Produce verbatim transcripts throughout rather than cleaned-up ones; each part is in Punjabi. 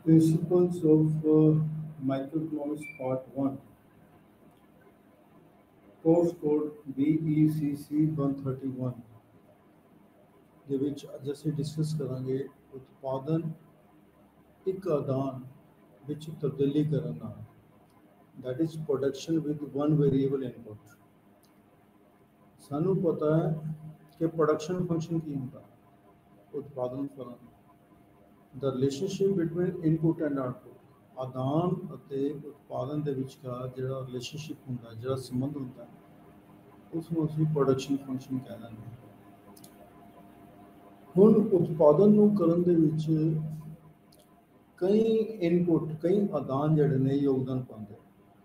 Principles of uh, Microeconomics Part one, Course Code B E C C one thirty-one, ਦੇ ਵਿੱਚ ਅੱਜ ਅਸੀਂ ਡਿਸਕਸ ਕਰਾਂਗੇ ਉਤਪਾਦਨ ਇੱਕ ਆਦਾਨ ਵਿੱਚ ਤਬਦੀਲੀ ਕਰਨ ਨਾਲ, that is production with one variable input। ਸਾਨੂੰ ਪਤਾ ਹੈ ਕਿ ਪ੍ਰੋਡਕਸ਼ਨ ਫੰਕਸ਼ਨ ਕੀ ਹੁੰਦਾ, ਉਤਪਾਦਨ ਫਲਨ, the relationship between input and output, ਆਦਾਨ ਅਤੇ ਉਤਪਾਦਨ ਦੇ ਵਿਚਕਾਰ ਜਿਹੜਾ ਰਿਲੇਸ਼ਨਸ਼ਿਪ ਹੁੰਦਾ, ਜਿਹੜਾ ਸੰਬੰਧ ਹੁੰਦਾ, ਉਸ ਨੂੰ ਅਸੀਂ ਪ੍ਰੋਡਕਸ਼ਨ ਫੰਕਸ਼ਨ ਕਹਿ ਦਿੰਦੇ ਹਾਂ। ਹੁਣ ਉਤਪਾਦਨ ਨੂੰ ਕਰਨ ਦੇ ਵਿੱਚ ਕਈ ਇਨਪੁਟ, ਕਈ ਆਦਾਨ ਜਿਹੜੇ ਨੇ ਯੋਗਦਾਨ ਪਾਉਂਦੇ,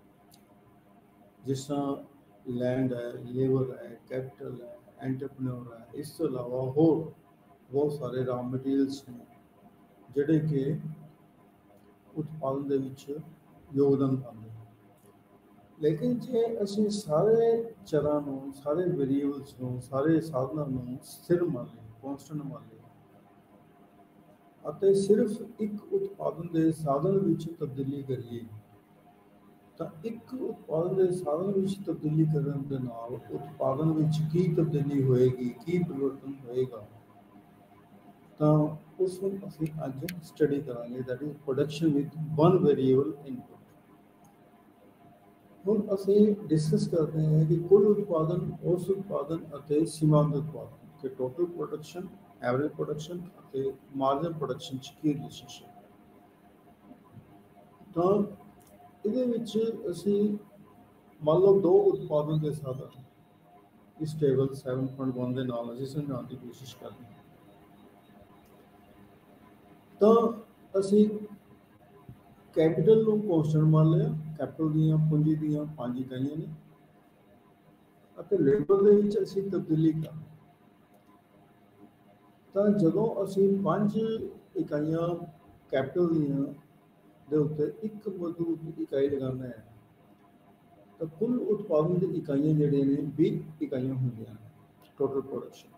ਜਿਸ ਤਰ੍ਹਾਂ ਲੈਂਡ ਹੈ, ਲੇਬਰ ਹੈ, ਕੈਪੀਟਲ ਹੈ, ਐਂਟਰਪ੍ਰੇਨਿਓਰ ਹੈ। ਇਸ ਤੋਂ ਇਲਾਵਾ ਹੋਰ ਬਹੁਤ ਸਾਰੇ ਰਾ ਮਟੀਰੀਅਲਸ ਨੇ ਜਿਹੜੇ ਕਿ ਉਤਪਾਦਨ ਦੇ ਵਿੱਚ ਯੋਗਦਾਨ ਪਾਉਂਦੇ। ਲੇਕਿਨ ਜੇ ਅਸੀਂ ਸਾਰੇ ਚਰਾਂ ਨੂੰ, ਸਾਰੇ ਵੇਰੀਏਬਲਸ ਨੂੰ, ਸਾਰੇ ਸਾਧਨਾਂ ਨੂੰ ਸਥਿਰ ਮੰਨ ਲਈਏ, ਕੌਂਸਟੈਂਟ ਮੰਨ ਲਈਏ ਅਤੇ ਸਿਰਫ ਇੱਕ ਉਤਪਾਦਨ ਦੇ ਸਾਧਨ ਵਿੱਚ ਤਬਦੀਲੀ ਕਰੀਏ, ਤਾਂ ਇੱਕ ਉਤਪਾਦਨ ਦੇ ਸਾਧਨ ਵਿੱਚ ਤਬਦੀਲੀ ਕਰਨ ਦੇ ਨਾਲ ਉਤਪਾਦਨ ਵਿੱਚ ਕੀ ਤਬਦੀਲੀ ਹੋਏਗੀ, ਕੀ ਪਰਿਵਰਤਨ ਹੋਏਗਾ, ਤਾਂ ਉਸ ਨੂੰ ਅਸੀਂ ਅੱਜ ਸਟੱਡੀ ਕਰਾਂਗੇ, that is production with one variable input. ਹੁਣ ਅਸੀਂ ਡਿਸਕਸ ਕਰਦੇ ਹਾਂ ਕਿ ਕੁੱਲ ਉਤਪਾਦਨ, ਉਸ ਉਤਪਾਦਨ ਅਤੇ ਸੀਮਾਂਤ ਉਤਪਾਦਨ ਕਿ ਟੋਟਲ ਪ੍ਰੋਡਕਸ਼ਨ, ਐਵਰੇਜ ਪ੍ਰੋਡਕਸ਼ਨ ਅਤੇ ਮਾਰਜਨ ਪ੍ਰੋਡਕਸ਼ਨ 'ਚ ਕੀ ਰਿਲੇਸ਼ਨਸ਼ਿਪ ਹੈ। ਤਾਂ ਇਹਦੇ ਵਿੱਚ ਅਸੀਂ ਮੰਨ ਲਓ ਦੋ ਉਤਪਾਦਨ ਦੇ ਸਾਧਨ ਇਸ ਟੇਬਲ ਸੈਵਨ ਪੁਆਇੰਟ ਵਨ ਦੇ ਨਾਲ ਅਸੀਂ ਸਮਝਾਉਣ ਦੀ ਕੋਸ਼ਿਸ਼ ਕਰਦੇ ਹਾਂ। ਤਾਂ ਅਸੀਂ ਕੈਪੀਟਲ ਨੂੰ ਕੌਂਸਟੈਂਟ ਮੰਨ ਲਿਆ, ਕੈਪੀਟਲ ਦੀਆਂ ਪੂੰਜੀ ਦੀਆਂ ਪੰਜ ਇਕਾਈਆਂ ਨੇ ਅਤੇ ਲੇਬਰ ਦੇ ਵਿੱਚ ਅਸੀਂ ਤਬਦੀਲੀ ਕਰ, ਤਾਂ ਜਦੋਂ ਅਸੀਂ ਪੰਜ ਇਕਾਈਆਂ ਕੈਪੀਟਲ ਦੀਆਂ ਦੇ ਉੱਤੇ ਇੱਕ ਮਜ਼ਦੂਰ ਦੀ ਇਕਾਈ ਲਗਾਉਂਦੇ ਹਾਂ, ਤਾਂ ਕੁੱਲ ਉਤਪਾਦਨ ਦੀ ਇਕਾਈਆਂ ਜਿਹੜੀਆਂ ਨੇ ਵੀਹ ਇਕਾਈਆਂ ਹੁੰਦੀਆਂ ਨੇ ਟੋਟਲ ਪ੍ਰੋਡਕਸ਼ਨ।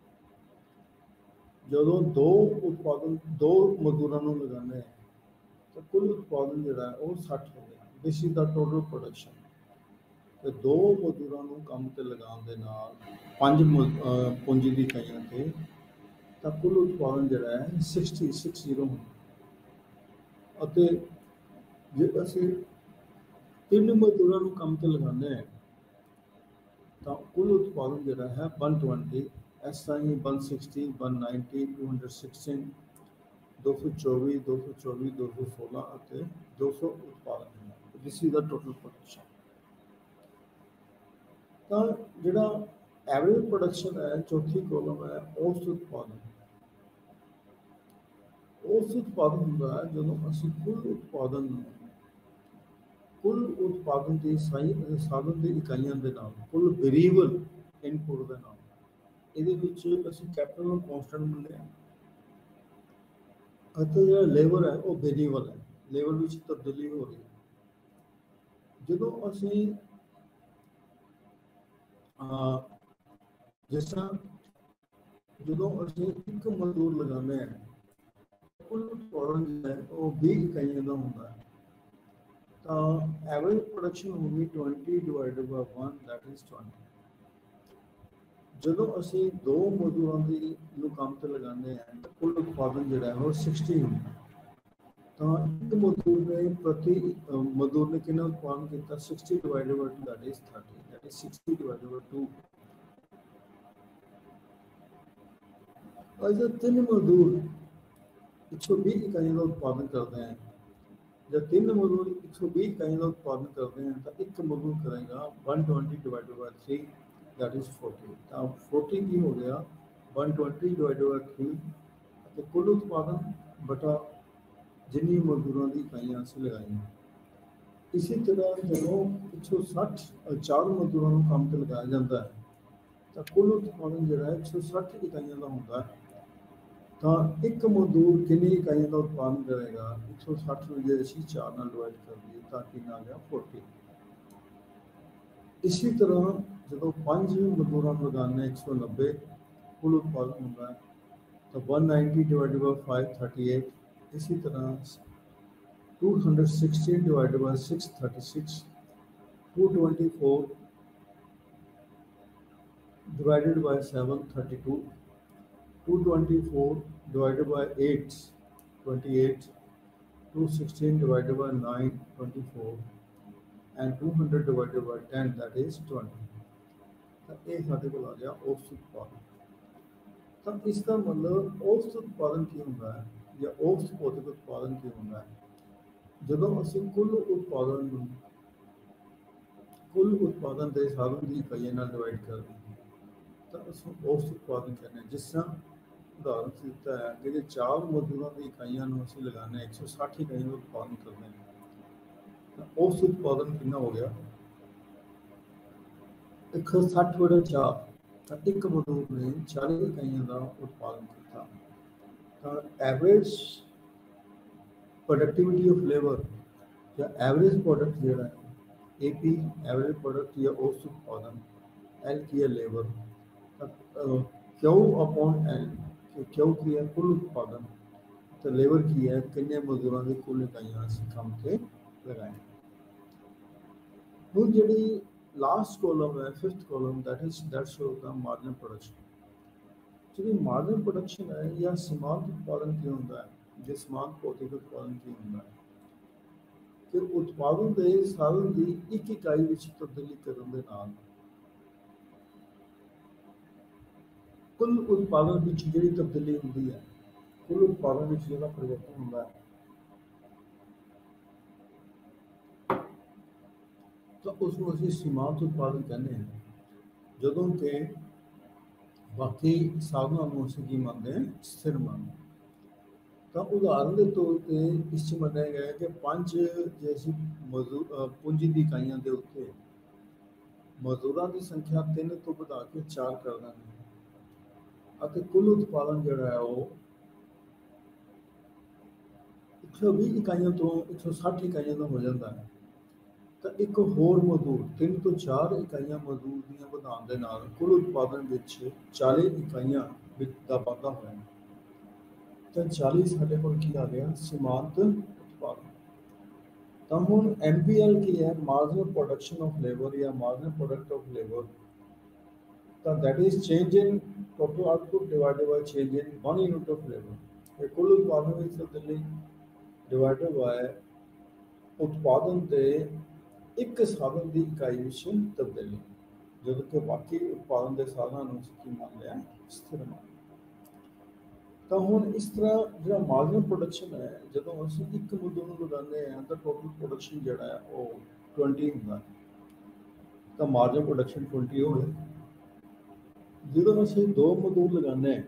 ਜਦੋਂ ਦੋ ਉਤਪਾਦਨ ਦੋ ਮਜ਼ਦੂਰਾਂ ਨੂੰ ਲਗਾਉਂਦੇ ਹਾਂ ਤਾਂ ਕੁੱਲ ਉਤਪਾਦਨ ਜਿਹੜਾ ਹੈ ਉਹ ਸੱਠ ਹੋ ਗਿਆ, this is the total production. ਤੇ ਦੋ ਮਜ਼ਦੂਰਾਂ ਨੂੰ ਕੰਮ ਤੇ ਲਗਾਉਣ ਦੇ ਨਾਲ ਪੰਜ ਪੂੰਜੀ ਦੀ ਇਕਾਈਆਂ ਤੇ, ਤਾਂ ਕੁੱਲ ਉਤਪਾਦਨ ਜਿਹੜਾ ਹੈ ਸਿਕਸਟੀ ਸਿਕਸ ਜ਼ੀਰੋ ਹੁੰਦਾ। ਅਤੇ ਜੇ ਅਸੀਂ ਤਿੰਨ ਮਜ਼ਦੂਰਾਂ ਨੂੰ ਕੰਮ ਤੇ ਲਗਾਉਂਦੇ ਹਾਂ ਤਾਂ ਕੁੱਲ ਉਤਪਾਦਨ ਜਿਹੜਾ ਹੈ ਵਨ ਟਵੈਂਟੀ, ਇਸ ਤਰ੍ਹਾਂ ਹੀ one sixty, one ninety, two hundred sixteen, ਦੋ ਸੌ ਚੌਵੀ, ਦੋ ਸੌ ਚੌਵੀ, ਦੋ ਸੌ ਸੋਲਾਂ ਅਤੇ ਦੋ ਸੌ ਉਤਪਾਦਨ ਹੈ। This is the total production. ਤਾਂ ਜਿਹੜਾ ਐਵਰੇਜ ਪ੍ਰੋਡਕਸ਼ਨ ਹੈ, ਚੌਥੀ ਕੋਲਮ ਹੈ, ਔਸਤ ਉਤਪਾਦਨ। ਔਸਤ ਉਤਪਾਦਨ ਹੁੰਦਾ ਹੈ ਜਦੋਂ ਅਸੀਂ ਕੁੱਲ ਉਤਪਾਦਨ ਨੂੰ ਕੁੱਲ ਉਤਪਾਦਨ ਦੀ ਸਾਈ ਸਾਧਨ ਦੀ ਇਕਾਈਆਂ ਦੇ ਨਾਲ, ਕੁੱਲ ਵੇਰੀਏਬਲ ਇਨਪੁਟ ਦੇ ਨਾਲ, ਇਹਦੇ ਵਿੱਚ ਅਸੀਂ ਕੈਪੀਟਲ ਨੂੰ ਕੌਂਸਟੈਂਟ ਮੰਨਿਆ ਅਤੇ ਜਿਹੜਾ ਲੇਬਰ ਹੈ ਉਹ ਵੇਰੀਏਬਲ ਹੈ, ਲੇਬਰ ਵਿੱਚ ਤਬਦੀਲੀ ਹੋ ਰਹੀ ਹੈ। ਜਦੋਂ ਅਸੀਂ ਜਿਸ ਤਰ੍ਹਾਂ ਜਦੋਂ ਅਸੀਂ ਇੱਕ ਮਜ਼ਦੂਰ ਲਗਾਉਂਦੇ ਹਾਂ, ਕੁੱਲ ਉਤਪਾਦਨ ਜਿਹੜਾ ਹੈ ਉਹ ਵੀਹ ਇਕਾਈਆਂ ਦਾ ਹੁੰਦਾ ਹੈ, ਤਾਂ ਐਵਰੇਜ ਪ੍ਰੋਡਕਸ਼ਨ ਹੋਊਗੀ twenty divided by one, that is twenty. ਜਦੋਂ ਅਸੀਂ ਦੋ ਮਜ਼ਦੂਰਾਂ ਦੀ ਨੂੰ ਕੰਮ ਤੇ ਲਗਾਉਂਦੇ ਹਾਂ ਤਾਂ ਕੁੱਲ ਉਤਪਾਦਨ ਜਿਹੜਾ ਹੈ ਉਹ ਸਿਕਸਟੀ ਹੁੰਦਾ। ਤਾਂ ਇੱਕ ਮਜ਼ਦੂਰ ਨੇ ਪ੍ਰਤੀ ਮਜ਼ਦੂਰ ਨੇ ਕਿੰਨਾ ਉਤਪਾਦਨ ਕੀਤਾ, sixty divided by two, that is thirty, that is sixty divided by two. ਅਜੇ ਤਿੰਨ ਮਜ਼ਦੂਰ ਇੱਕ ਸੌ ਵੀਹ ਇਕਾਈਆਂ ਦਾ ਉਤਪਾਦਨ ਕਰਦੇ हैं, जब तीन मजदूर एक सौ बीस इकाइयों का उत्पादन करते हैं तो एक मजदूर करेगा one twenty divided by three, that is forty. तो फोर्टी की हो गया one twenty divided by three, तो कुल उत्पादन बटा जिन्नी मजदूरों की इकाइयां असीं लगाई। इसी तरह जो एक सौ सठ चार मजदूरों को काम पर लगाया जाता है तो कुल उत्पादन जो है एक सौ सठ इकाइयों का होता है। तो एक मजदूर कितनी इकाइयों का उत्पादन करेगा, एक सौ सठ में जो असी चार नाल डिवाइड कर दिए तो कितना आ गया फोर्टी। इसी तरह जो पांच मजदूरों को लगाने एक सौ नब्बे कुल उत्पादन होता है, तो one ninety divided by five thirty eight. इसी तरह two hundred sixteen divided by six hundred thirty-six, two hundred twenty-four divided by seven hundred thirty-two, two hundred twenty-four divided by eight, twenty-eight, two hundred sixteen divided by nine, twenty-four, and two hundred divided by ten, that is twenty. ਤਾਂ ਇਹ ਸਾਡੇ ਕੋਲ ਆ ਗਿਆ ਔਸਤ ਉਤਪਾਦਨ। ਤਾਂ ਇਸ ਦਾ ਮਤਲਬ ਔਸਤ ਉਤਪਾਦਨ ਕੀ ਹੁੰਦਾ ਹੈ ਜਾਂ ਔਸਤ ਭੌਤਿਕ ਉਤਪਾਦਨ ਕੀ ਹੁੰਦਾ ਹੈ? ਜਦੋਂ ਅਸੀਂ ਕੁੱਲ ਉਤਪਾਦਨ ਨੂੰ ਕੁੱਲ ਉਤਪਾਦਨ ਦੇ ਸਾਧਨ ਦੀ ਇਕਾਈਆਂ ਨਾਲ ਡਿਵਾਈਡ ਕਰਦੇ ਹਾਂ ਤਾਂ ਅਸੀਂ ਔਸਤ ਉਤਪਾਦਨ ਕਹਿੰਦੇ ਹਾਂ। ਜਿਸ ਤਰ੍ਹਾਂ ਉਦਾਹਰਨ ਦਿੱਤਾ ਹੈ ਕਿ ਜੇ ਚਾਰ ਮਜ਼ਦੂਰਾਂ ਦੀ ਇਕਾਈਆਂ ਨੂੰ ਅਸੀਂ ਲਗਾਉਂਦੇ ਹਾਂ, ਇੱਕ ਸੌ ਸੱਠ ਇਕਾਈਆਂ ਦਾ ਉਤਪਾਦਨ ਕਰਦੇ ਹਾਂ ਤਾਂ ਔਸਤ ਉਤਪਾਦਨ ਕਿੰਨਾ ਹੋ ਗਿਆ? एक सौ सठ बटे चार, तो एक मजदूर ने चालीस इकाइयों का उत्पादन किया। तो एवरेज प्रोडक्टिविटी ऑफ लेबर या एवरेज प्रोडक्ट जो है ए पी एवरेज प्रोडक्ट या औसत उत्पादन, एल की है labour, Q upon L, Q की है कुल उत्पादन, तो लेबर की है किन्ने मजदूरों की कुल इकाइयां असीं काम से लगाए। हुण जिहड़ी लास्ट कॉलम है, fifth column, that is that shows the marginal production. जी मार्जिनल प्रोडक्शन है या सीमांत उत्पादन की होता है, जो सीमांत भौतिक उत्पादन की होता है कि उत्पादन के साधन की एक इकाई विच तब्दीली करने दे नाल कुल उत्पादन विच जिहड़ी तब्दीली होती है, कुल उत्पादन विच जिहड़ा परिवर्तन होता है, तो उसको असीं सीमांत उत्पादन कहते हैं। जदों कि बाकी साधनों को असीं की मानते हैं? स्थिर मानते हैं। तो उदाहरण के तौर पर इस मन्निया गया कि पांच जे असीं मजदूर पूंजी की इकाइयों के उत्ते मजदूरों की संख्या तीन तो बढ़ा के चार कर देंगे और कुल उत्पादन जिहड़ा है वो एक सौ बीस इकाइयों तो एक सौ सठ इकाइयों का हो जाता है। तो एक होर मजदूर तीन तो चार इकाइयां मजदूर दियां वधाउण दे नाल कुल उत्पादन विच चालीस इकाइयां का वाधा होया। तो चालीस साडे कोल की आ गया? सीमांत उत्पादन। तो हुण एम पी एल की है? मार्जिनल प्रोडक्शन ऑफ लेबर या मार्जिनल प्रोडक्ट ऑफ लेबर। तो that is change in total output divided by change in one unit of labour. ये कुल उत्पादन विच तब्दीली डिवाइडेड बाय उत्पादन के एक साधन की इकाई विच तब्दीली, जब कि बाकी उत्पादन के साधनों की मान लिया स्थिर मान। तो हुण इस तरह जो मार्जिनल प्रोडक्शन है, जो असीं एक मजदूर नूं लगाते हैं तो टोटल प्रोडक्शन जिहड़ा है वो ट्वेंटी हुंदा है, तो मार्जिनल प्रोडक्शन ट्वेंटी हो गया। जो असीं दो मजदूर लगाते हैं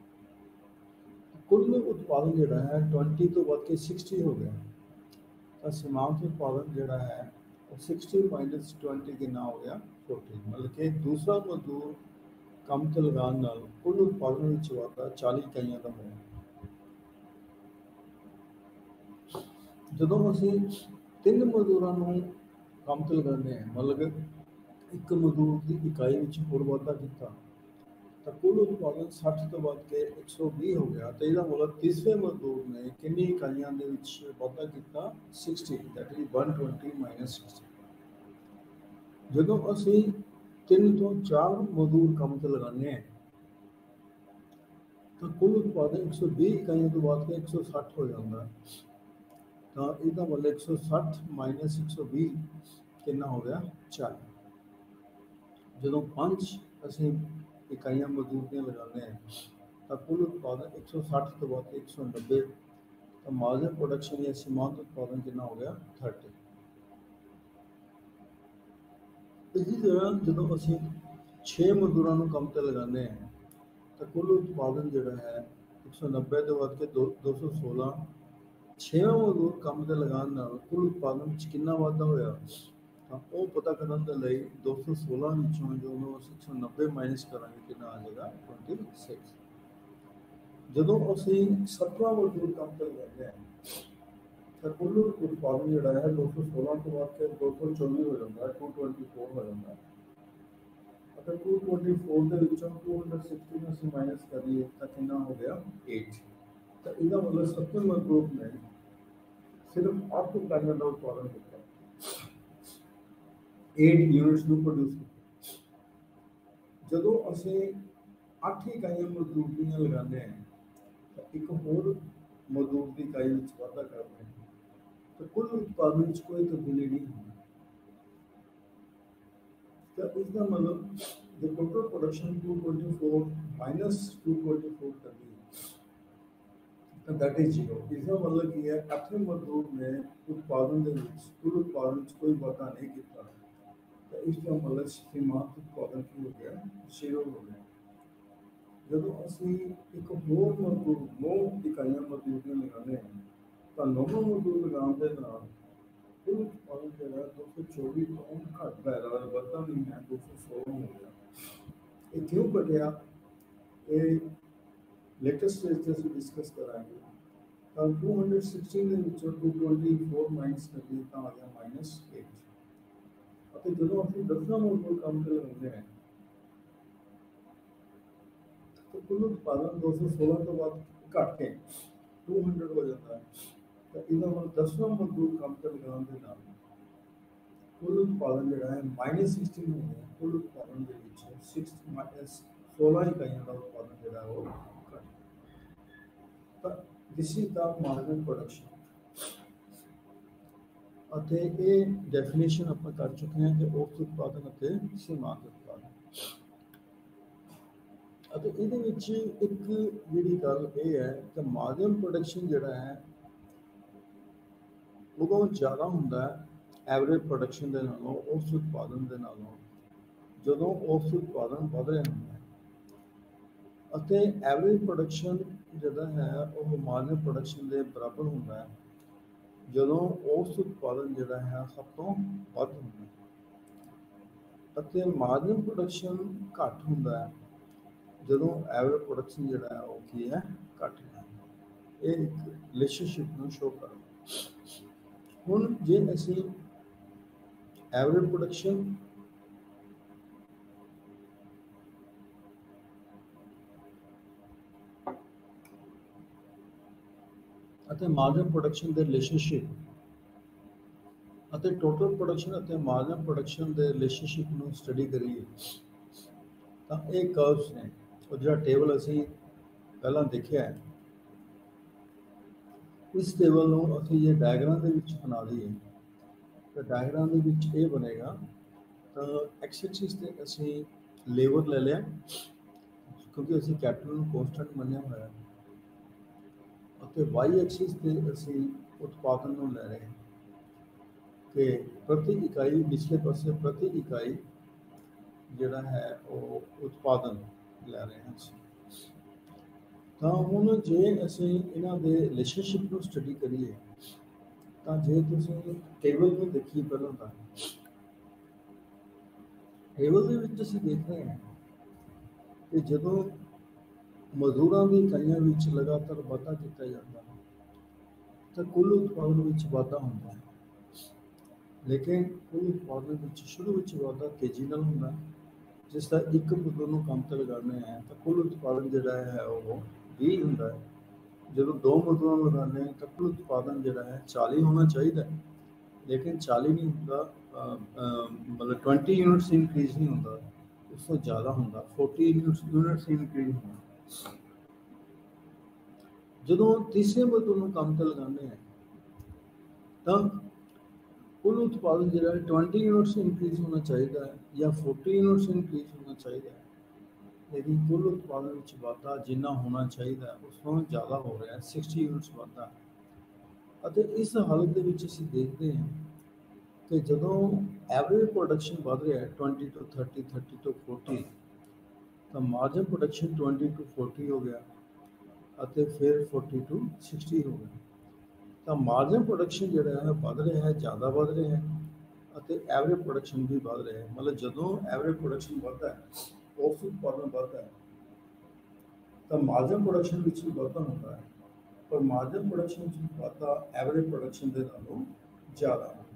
कुल उत्पादन जिहड़ा है ट्वेंटी तो बढ़ के सिक्सटी हो गया। तो सीमांत उत्पादन जिहड़ा है सिक्सटी माइनस ट्वेंटी कितना हो गया? फोर्टी। मतलब कि दूसरा मजदूर काम तो लगाने नाल कुल उत्पादन विच वाधा चालीस इकाइयां का होया। जदों असीं तीन मजदूरां नूं काम ते लगाने हैं, मतलब एक मजदूर की इकाई विच होर वाधा कीता तो कुल उत्पादन साठ तो बढ़ के एक सौ बीस हो गया। तो इसका मतलब तीसरे मजदूर ने कितनी इकाइयां दे विच वाधा कीता? Sixty, that is one twenty minus sixty. जदों असीं तीन तो चार मजदूर काम ते लगाने हैं तो कुल उत्पादन एक सौ बीस इकाइयों तो बाद के एक सौ सठ हो जाता है। तो इसका मतलब एक सौ सठ माइनस एक सौ बीस कितना हो गया? चालीस। जदों पांच असीं इकाइयां मजदूर दियां लगाने हैं तो कुल उत्पादन एक सौ सठ तो बाद के एक सौ नब्बे, तो मार्जिनल प्रोडक्शन या सीमांत उत्पादन कितना हो गया? थर्टी। इसी तरह जो असीं छे मजदूरों को काम पर लगाने हैं तो कुल उत्पादन जोड़ा है एक सौ नब्बे तो बढ़ के दो दो सौ सोलह, छेवें मजदूर काम पर लगाने नाल कुल उत्पादन कितना वाधा होया? तो वो पता करने के लिए दो सौ सोलह विचों जो एक सौ नब्बे माइनस करांगे कितना आ जाएगा? Twenty six. जदों असीं सत्रह मजदूर काम पर लगाते हैं तो कुल उत्पादन जोड़ा है दो सौ सोलह तो बाद के दो सौ चौबीस हो जाता है, टू ट्वेंटी फोर हो जाता है। अगर टू ट्वेंटी फोर के विचों टू हंड्रेड सिक्सटी में से माइनस करिए तो कितना हो गया? एट। तो इसका मतलब सत्तर मजदूर ने सिर्फ ਅੱਠ ਇਕਾਈਆਂ ਦਾ ਉਤਪਾਦਨ ਕੀਤਾ, eight यूनिट्स ਨੂੰ ਪ੍ਰੋਡਿਊਸ ਕੀਤਾ। ਜਦੋਂ ਅਸੀਂ ਅੱਠ ਇਕਾਈਆਂ ਮਜ਼ਦੂਰ ਦੀਆਂ ਲਗਾਉਂਦੇ ਹਾਂ ਤਾਂ ਇੱਕ ਹੋਰ ਮਜ਼ਦੂਰ ਦੀ ਇਕਾਈ ਵਿੱਚ ਵਾਧਾ ਕਰਦੇ ਹਾਂ ਤਾਂ ਕੁੱਲ ਉਤਪਾਦਨ ਵਿੱਚ ਕੋਈ ਤਬਦੀਲੀ ਨਹੀਂ ਹੁੰਦੀ। ਤਾਂ ਇਸਦਾ ਮਤਲਬ the total production two twenty-four minus two twenty-four ਕਰਦੀ ਤਾਂ that is zero। इसका मतलब ਕੀ ਹੈ, ਅੱਠ ਮਜ਼ਦੂਰ ਨੇ ਉਤਪਾਦਨ ਦੇ ਵਿੱਚ ਕੁੱਲ ਉਤਪਾਦਨ ਵਿੱਚ ਕੋਈ ਵਾਧਾ ਨਹੀਂ ਕੀਤਾ ਤਾਂ ਇਸਦਾ ਮਤਲਬ ਸੀਮਾਂਤ ਉਤਪਾਦਨ ਕੀ ਹੋ ਗਿਆ, ਜ਼ੀਰੋ ਹੋ ਗਿਆ। ਜਦੋਂ ਅਸੀਂ ਇੱਕ ਹੋਰ ਮਜ਼ਦੂਰ ਨੌ ਇਕਾਈਆਂ ਮਜ਼ਦੂਰ ਦੀਆਂ ਲਗਾਉਂਦੇ ਹਾਂ ਤਾਂ ਨੌਵਾਂ ਮਜ਼ਦੂਰ ਲਗਾਉਣ ਦੇ ਨਾਲ ਕੁੱਲ ਉਤਪਾਦਨ ਜਿਹੜਾ ਦੋ ਸੌ ਚੌਵੀ ਤੋਂ ਘੱਟਦਾ ਹੈ, ਵੱਧਦਾ ਨਹੀਂ ਹੈ, ਦੋ ਸੌ ਸੋਲਾਂ ਹੋ ਗਿਆ। ਇਹ ਕਿਉਂ ਘਟਿਆ, ਇਹ ਲੇਟੈਸਟ ਸਟੇਜ 'ਤੇ ਅਸੀਂ ਡਿਸਕਸ ਕਰਾਂਗੇ। ਤਾਂ two hundred sixteen ਦੇ ਵਿੱਚੋਂ two twenty-four ਮਾਈਨਸ ਕਰੀਏ ਤਾਂ ਆ ਗਿਆ ਮਾਈਨਸ eight। ਅਤੇ ਜਦੋਂ ਅਸੀਂ ਦਸਵਾਂ ਮਜ਼ਦੂਰ ਕੰਮ ਤੇ ਲਗਾਉਂਦੇ ਹਾਂ ਤਾਂ ਕੁੱਲ ਉਤਪਾਦਨ ਦੋ ਸੌ ਸੋਲਾਂ ਤੋਂ ਬਾਅਦ ਘੱਟ ਕੇ two hundred ਹੋ ਜਾਂਦਾ ਹੈ। ਤਾਂ ਇਹਦਾ ਮਤਲਬ ਦਸਵਾਂ ਮਜ਼ਦੂਰ ਕੰਮ ਤੇ ਲਗਾਉਣ ਦੇ ਨਾਲ ਕੁੱਲ ਉਤਪਾਦਨ ਜਿਹੜਾ ਹੈ ਮਾਈਨਸ ਸਿਕਸਟੀਨ ਹੋ ਗਿਆ। ਕੁੱਲ ਉਤਪਾਦਨ ਦੇ ਵਿੱਚ ਸਿਕਸ ਮਾਈਨਸ ਸੋਲਾਂ ਇਕਾਈਆਂ ਦਾ ਉਤਪਾਦਨ ਜਿਹੜਾ ਉਹ ਘੱਟ। ਤਾਂ this is the marginal production. ਅਤੇ ਇਹ ਡੈਫੀਨੇਸ਼ਨ ਆਪਾਂ ਕਰ ਚੁੱਕੇ ਹਾਂ ਕਿ ਔਸਤ ਉਤਪਾਦਨ ਅਤੇ ਸੀਮਾਂਤ ਉਤਪਾਦਨ। ਅਤੇ ਇਹਦੇ ਵਿੱਚ ਇੱਕ ਜਿਹੜੀ ਗੱਲ ਇਹ ਹੈ ਕਿ ਮਾਰਜਨਲ ਪ੍ਰੋਡਕਸ਼ਨ ਜਿਹੜਾ ਹੈ ਉਦੋਂ ਜ਼ਿਆਦਾ ਹੁੰਦਾ ਹੈ ਐਵਰੇਜ ਪ੍ਰੋਡਕਸ਼ਨ ਦੇ ਨਾਲੋਂ, ਔਸਤ ਉਤਪਾਦਨ ਦੇ ਨਾਲੋਂ, ਜਦੋਂ ਔਸਤ ਉਤਪਾਦਨ ਵਧ ਰਿਹਾ ਹੁੰਦਾ ਹੈ। ਅਤੇ ਐਵਰੇਜ ਪ੍ਰੋਡਕਸ਼ਨ ਜਿਹੜਾ ਹੈ ਉਹ ਮਾਰਜਨਲ ਪ੍ਰੋਡਕਸ਼ਨ ਦੇ ਬਰਾਬਰ ਹੁੰਦਾ ਹੈ ਜਦੋਂ ਔਸਤ ਉਤਪਾਦਨ ਜਿਹੜਾ ਹੈ ਸਭ ਤੋਂ ਵੱਧ ਹੁੰਦਾ ਹੈ। ਅਤੇ ਮਾਰਜਨਲ ਪ੍ਰੋਡਕਸ਼ਨ ਘੱਟ ਹੁੰਦਾ ਹੈ ਜਦੋਂ ਐਵਰੇਜ ਪ੍ਰੋਡਕਸ਼ਨ ਜਿਹੜਾ ਹੈ ਉਹ ਕੀ ਹੈ, ਘੱਟ ਹੈ। ਇਹ ਇੱਕ ਰਿਲੇਸ਼ਨਸ਼ਿਪ ਨੂੰ ਸ਼ੋ ਕਰਦਾ। ਹੁਣ ਜੇ ਅਸੀਂ ਐਵਰੇਜ ਪ੍ਰੋਡਕਸ਼ਨ ਅਤੇ ਮਾਰਜਨਲ ਪ੍ਰੋਡਕਸ਼ਨ ਦੇ ਰਿਲੇਸ਼ਨਸ਼ਿਪ ਅਤੇ ਟੋਟਲ ਪ੍ਰੋਡਕਸ਼ਨ ਅਤੇ ਮਾਰਜਨਲ ਪ੍ਰੋਡਕਸ਼ਨ ਦੇ ਰਿਲੇਸ਼ਨਸ਼ਿਪ ਨੂੰ ਸਟੱਡੀ ਕਰੀਏ ਤਾਂ ਇਹ ਕਰਵਸ ਨੇ। ਉਹ ਜਿਹੜਾ ਟੇਬਲ ਅਸੀਂ ਪਹਿਲਾਂ ਦੇਖਿਆ ਹੈ, ਇਸ ਟੇਬਲ ਨੂੰ ਅਸੀਂ ਜੇ ਡਾਇਗਰਾਮ ਦੇ ਵਿੱਚ ਬਣਾ ਲਈਏ ਤਾਂ ਡਾਇਗਰਾਮ ਦੇ ਵਿੱਚ ਇਹ ਬਣੇਗਾ। ਤਾਂ ਐਕਸ ਐਕਸਿਸ 'ਤੇ ਅਸੀਂ ਲੇਬਰ ਲੈ ਲਿਆ ਕਿਉਂਕਿ ਅਸੀਂ ਕੈਪੀਟਲ ਨੂੰ ਕੋਨਸਟੈਂਟ ਮੰਨਿਆ ਹੋਇਆ, ਅਤੇ ਵਾਈ ਐਕਸਿਸ 'ਤੇ ਅਸੀਂ ਉਤਪਾਦਨ ਨੂੰ ਲੈ ਰਹੇ ਹਾਂ ਕਿ ਪ੍ਰਤੀ ਇਕਾਈ ਪਿਛਲੇ ਪਾਸੇ ਪ੍ਰਤੀ ਇਕਾਈ ਜਿਹੜਾ ਹੈ ਉਹ ਉਤਪਾਦਨ ਲੈ ਰਹੇ ਹਾਂ। ਤਾਂ ਹੁਣ ਜੇ ਅਸੀਂ ਇਹਨਾਂ ਦੇ ਰਿਲੇਸ਼ਨਸ਼ਿਪ ਨੂੰ ਸਟੱਡੀ ਕਰੀਏ ਤਾਂ ਜੇ ਤੁਸੀਂ ਟੇਬਲ ਨੂੰ ਦੇਖੀਏ ਪਹਿਲਾਂ ਤਾਂ ਟੇਬਲ ਦੇ ਵਿੱਚ ਅਸੀਂ ਦੇਖ ਰਹੇ ਹਾਂ ਕਿ ਜਦੋਂ ਮਜ਼ਦੂਰਾਂ ਦੀ ਇਕਾਈਆਂ ਵਿੱਚ ਲਗਾਤਾਰ ਵਾਧਾ ਕੀਤਾ ਜਾਂਦਾ ਹੈ ਤਾਂ ਕੁੱਲ ਉਤਪਾਦਨ ਵਿੱਚ ਵਾਧਾ ਹੁੰਦਾ ਹੈ। ਲੇਕਿਨ ਕੁੱਲ ਉਤਪਾਦਨ ਵਿੱਚ ਸ਼ੁਰੂ ਵਿੱਚ ਵਾਧਾ ਤੇਜ਼ੀ ਨਾਲ ਹੁੰਦਾ ਹੈ। ਜਿਸ ਦਾ ਇੱਕ ਮਜ਼ਦੂਰ ਨੂੰ ਕੰਮ ਤੇ ਲਗਾਉਂਦੇ ਹੈ ਤਾਂ ਕੁੱਲ ਉਤਪਾਦਨ ਜਿਹੜਾ ਹੈ ਉਹ ਵੀਹ ਹੁੰਦਾ ਹੈ। ਜਦੋਂ ਦੋ ਮਜ਼ਦੂਰਾਂ ਨੂੰ ਲਗਾਉਂਦੇ ਹਾਂ ਤਾਂ ਕੁੱਲ ਉਤਪਾਦਨ ਜਿਹੜਾ ਹੈ ਚਾਲੀ ਹੋਣਾ ਚਾਹੀਦਾ, ਲੇਕਿਨ ਚਾਲੀ ਨਹੀਂ ਹੁੰਦਾ, ਮਤਲਬ ਟਵੈਂਟੀ ਯੂਨਿਟਸ ਇਨਕਰੀਜ਼ ਨਹੀਂ ਹੁੰਦਾ, ਉਸ ਤੋਂ ਜ਼ਿਆਦਾ ਹੁੰਦਾ, ਫੋਰਟੀ ਯੂਨਿਟਸ ਇਨਕਰੀਜ਼ ਹੁੰਦਾ। ਜਦੋਂ ਤੀਸਰੇ ਮਜ਼ਦੂਰ ਨੂੰ ਕੰਮ ਤੇ ਲਗਾਉਂਦੇ ਹਾਂ ਤਾਂ ਕੁੱਲ ਉਤਪਾਦਨ ਜਿਹੜਾ ਟਵੈਂਟੀ ਯੂਨਿਟਸ ਇਨਕਰੀਜ਼ ਹੋਣਾ ਚਾਹੀਦਾ ਹੈ ਜਾਂ ਫੋਰਟੀ ਯੂਨਿਟਸ ਇਨਕਰੀਜ਼ ਹੋਣਾ ਚਾਹੀਦਾ ਹੈ, ਲੇਕਿਨ ਕੁੱਲ ਉਤਪਾਦਨ ਵਿੱਚ ਵਾਧਾ ਜਿੰਨਾ ਹੋਣਾ ਚਾਹੀਦਾ ਉਸ ਤੋਂ ਜ਼ਿਆਦਾ ਹੋ ਰਿਹਾ, ਸਿਕਸਟੀ ਯੂਨਿਟਸ ਵਾਧਾ। ਅਤੇ ਇਸ ਹਾਲਤ ਦੇ ਵਿੱਚ ਅਸੀਂ ਦੇਖਦੇ ਹਾਂ ਕਿ ਜਦੋਂ ਐਵਰੇਜ ਪ੍ਰੋਡਕਸ਼ਨ ਵੱਧ ਰਿਹਾ ਹੈ ਟਵੈਂਟੀ ਤੋਂ ਥਰਟੀ, ਥਰਟੀ ਤੋਂ ਫੋਰਟੀ, ਤਾਂ margin production twenty to forty ਹੋ ਗਿਆ ਅਤੇ ਫਿਰ ਫੋਰਟੀ ਟੂ ਸਿਕਸਟੀ ਹੋ ਗਿਆ। ਤਾਂ ਮਾਰਜਨ ਪ੍ਰੋਡਕਸ਼ਨ ਜਿਹੜਾ ਹੈ ਵੱਧ ਰਿਹਾ ਹੈ, ਜ਼ਿਆਦਾ ਵੱਧ ਰਿਹਾ ਹੈ, ਅਤੇ ਐਵਰੇਜ ਪ੍ਰੋਡਕਸ਼ਨ ਵੀ ਵੱਧ ਰਿਹਾ ਹੈ। ਮਤਲਬ ਜਦੋਂ ਐਵਰੇਜ ਪ੍ਰੋਡਕਸ਼ਨ ਵੱਧਦਾ ਹੈ, ਔਸਤ ਉਤਪਾਦਨ ਵੱਧਦਾ ਹੈ, ਤਾਂ ਮਾਰਜਨ ਪ੍ਰੋਡਕਸ਼ਨ ਵਿੱਚ ਵੀ ਵਾਧਾ ਹੁੰਦਾ ਹੈ, ਪਰ ਮਾਰਜਨ ਪ੍ਰੋਡਕਸ਼ਨ ਵਿੱਚ ਵਾਧਾ ਐਵਰੇਜ ਪ੍ਰੋਡਕਸ਼ਨ ਦੇ ਨਾਲੋਂ ਜ਼ਿਆਦਾ ਹੈ।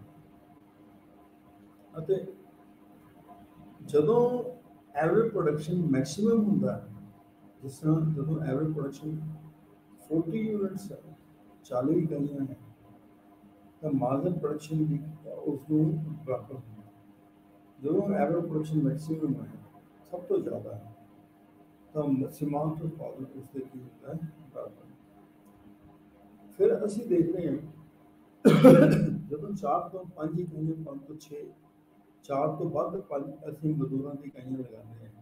ਅਤੇ ਜਦੋਂ ਐਵਰੇਜ ਪ੍ਰੋਡਕਸ਼ਨ ਮੈਕਸੀਮਮ ਹੁੰਦਾ ਹੈ, ਜਿਸ ਤਰ੍ਹਾਂ ਜਦੋਂ ਐਵਰੇਜ ਪ੍ਰੋਡਕਸ਼ਨ ਫੋਰਟੀ ਯੂਨਿਟਸ ਹੈ, ਚਾਲੀ ਇਕਾਈਆਂ ਹੈ, ਤਾਂ ਮਾਰਜਨ ਪ੍ਰੋਡਕਸ਼ਨ ਵੀ ਉਸ ਨੂੰ ਬਰਾਬਰ ਹੁੰਦਾ। ਜਦੋਂ ਐਵਰੇਜ ਪ੍ਰੋਡਕਸ਼ਨ ਮੈਕਸਿਮਮ ਹੈ, ਸਭ ਤੋਂ ਜ਼ਿਆਦਾ ਹੈ, ਤਾਂ ਸੀਮਾਂਤ ਉਤਪਾਦਨ ਉਸਦੇ ਕੀ ਹੁੰਦਾ ਹੈ, ਬਰਾਬਰ। ਫਿਰ ਅਸੀਂ ਦੇਖਦੇ ਹਾਂ ਜਦੋਂ ਚਾਰ ਤੋਂ ਪੰਜ ਇਕਾਈਆਂ, ਪੰਜ ਤੋਂ ਛੇ, ਚਾਰ ਤੋਂ ਵੱਧ ਪੰਜ ਅਸੀਂ ਮਜ਼ਦੂਰਾਂ ਦੀ ਇਕਾਈਆਂ ਲਗਾਉਂਦੇ ਹਾਂ,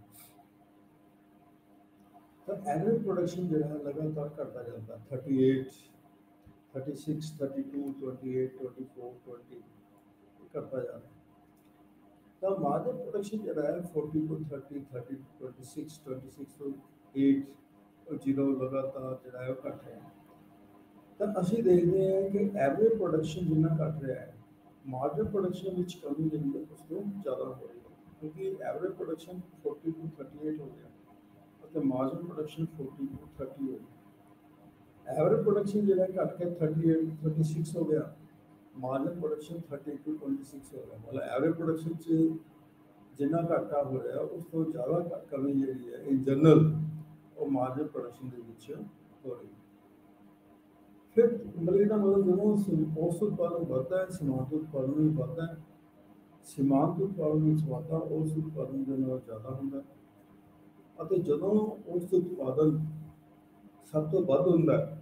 ਤਾਂ ਐਵਰੇਜ ਪ੍ਰੋਡਕਸ਼ਨ ਜਿਹੜਾ ਹੈ ਲਗਾਤਾਰ ਘਟਦਾ ਜਾਂਦਾ। Thirty eight, thirty six, thirty to, twenty eight, twenty four, twenty ਘਟਦਾ ਜਾ ਰਿਹਾ। ਤਾਂ ਮਾਰਜਨ ਪ੍ਰੋਡਕਸ਼ਨ ਜਿਹੜਾ ਹੈ ਫੋਰਟੀ ਤੋਂ thirty, thirty to twenty six, twenty six ਤੋਂ ਏਟ, ਜ਼ੀਰੋ ਲਗਾਤਾਰ ਜਿਹੜਾ ਹੈ ਉਹ ਘਟ ਰਿਹਾ। ਤਾਂ ਅਸੀਂ ਦੇਖਦੇ ਹਾਂ ਕਿ ਐਵਰੇਜ ਪ੍ਰੋਡਕਸ਼ਨ ਜਿੰਨਾ ਘਟ ਰਿਹਾ ਹੈ, ਮਾਰਜਨ ਪ੍ਰੋਡਕਸ਼ਨ ਵਿੱਚ ਕਮੀ ਜਿਹੜੀ ਹੈ ਉਸ ਤੋਂ ਜ਼ਿਆਦਾ ਹੋ ਰਹੀ ਹੈ, ਕਿਉਂਕਿ ਐਵਰੇਜ ਪ੍ਰੋਡਕਸ਼ਨ ਫੋਰਟੀ ਤੋਂ ਥਰਟੀ ਏਟ ਹੋ ਗਿਆ ਅਤੇ ਮਾਰਜਨ ਪ੍ਰੋਡਕਸ਼ਨ ਫੋਰਟੀ ਤੋਂ ਥਰਟੀ ਹੋ ਗਿਆ। ਐਵਰੇਜ ਪ੍ਰੋਡਕਸ਼ਨ ਜਿਹੜਾ ਘਟ ਕੇ ਥਰਟੀ ਏਟ, ਥਰਟੀ ਸਿਕਸ ਹੋ ਗਿਆ, margin production thirty to, twenty six ਹੋ ਗਿਆ। ਮਤਲਬ ਐਵਰੇਜ ਪ੍ਰੋਡਕਸ਼ਨ 'ਚ ਜਿੰਨਾ ਘਾਟਾ ਹੋ ਰਿਹਾ ਉਸ ਤੋਂ ਜ਼ਿਆਦਾ ਕਮੀ ਜਿਹੜੀ ਹੈ ਇਨ ਜਨਰਲ ਉਹ ਮਾਰਜਨ ਪ੍ਰੋਡਕਸ਼ਨ ਦੇ ਵਿੱਚ ਹੋ ਰਹੀ ਹੈ। ਫਿਰ ਮਤਲਬ ਇਹਦਾ ਮਤਲਬ ਜਦੋਂ ਔਸਤ ਉਤਪਾਦਨ ਵੱਧਦਾ ਹੈ, ਸੀਮਾਂਤ ਉਤਪਾਦਨ ਵੀ ਵੱਧਦਾ ਹੈ। ਸੀਮਾਂਤ ਉਤਪਾਦਨ ਵਿੱਚ ਵਾਧਾ ਔਸਤ ਉਤਪਾਦਨ ਦੇ ਨਾਲ ਜ਼ਿਆਦਾ ਹੁੰਦਾ ਹੈ, ਅਤੇ ਜਦੋਂ ਔਸਤ ਉਤਪਾਦਨ ਸਭ ਤੋਂ ਵੱਧ ਹੁੰਦਾ ਹੈ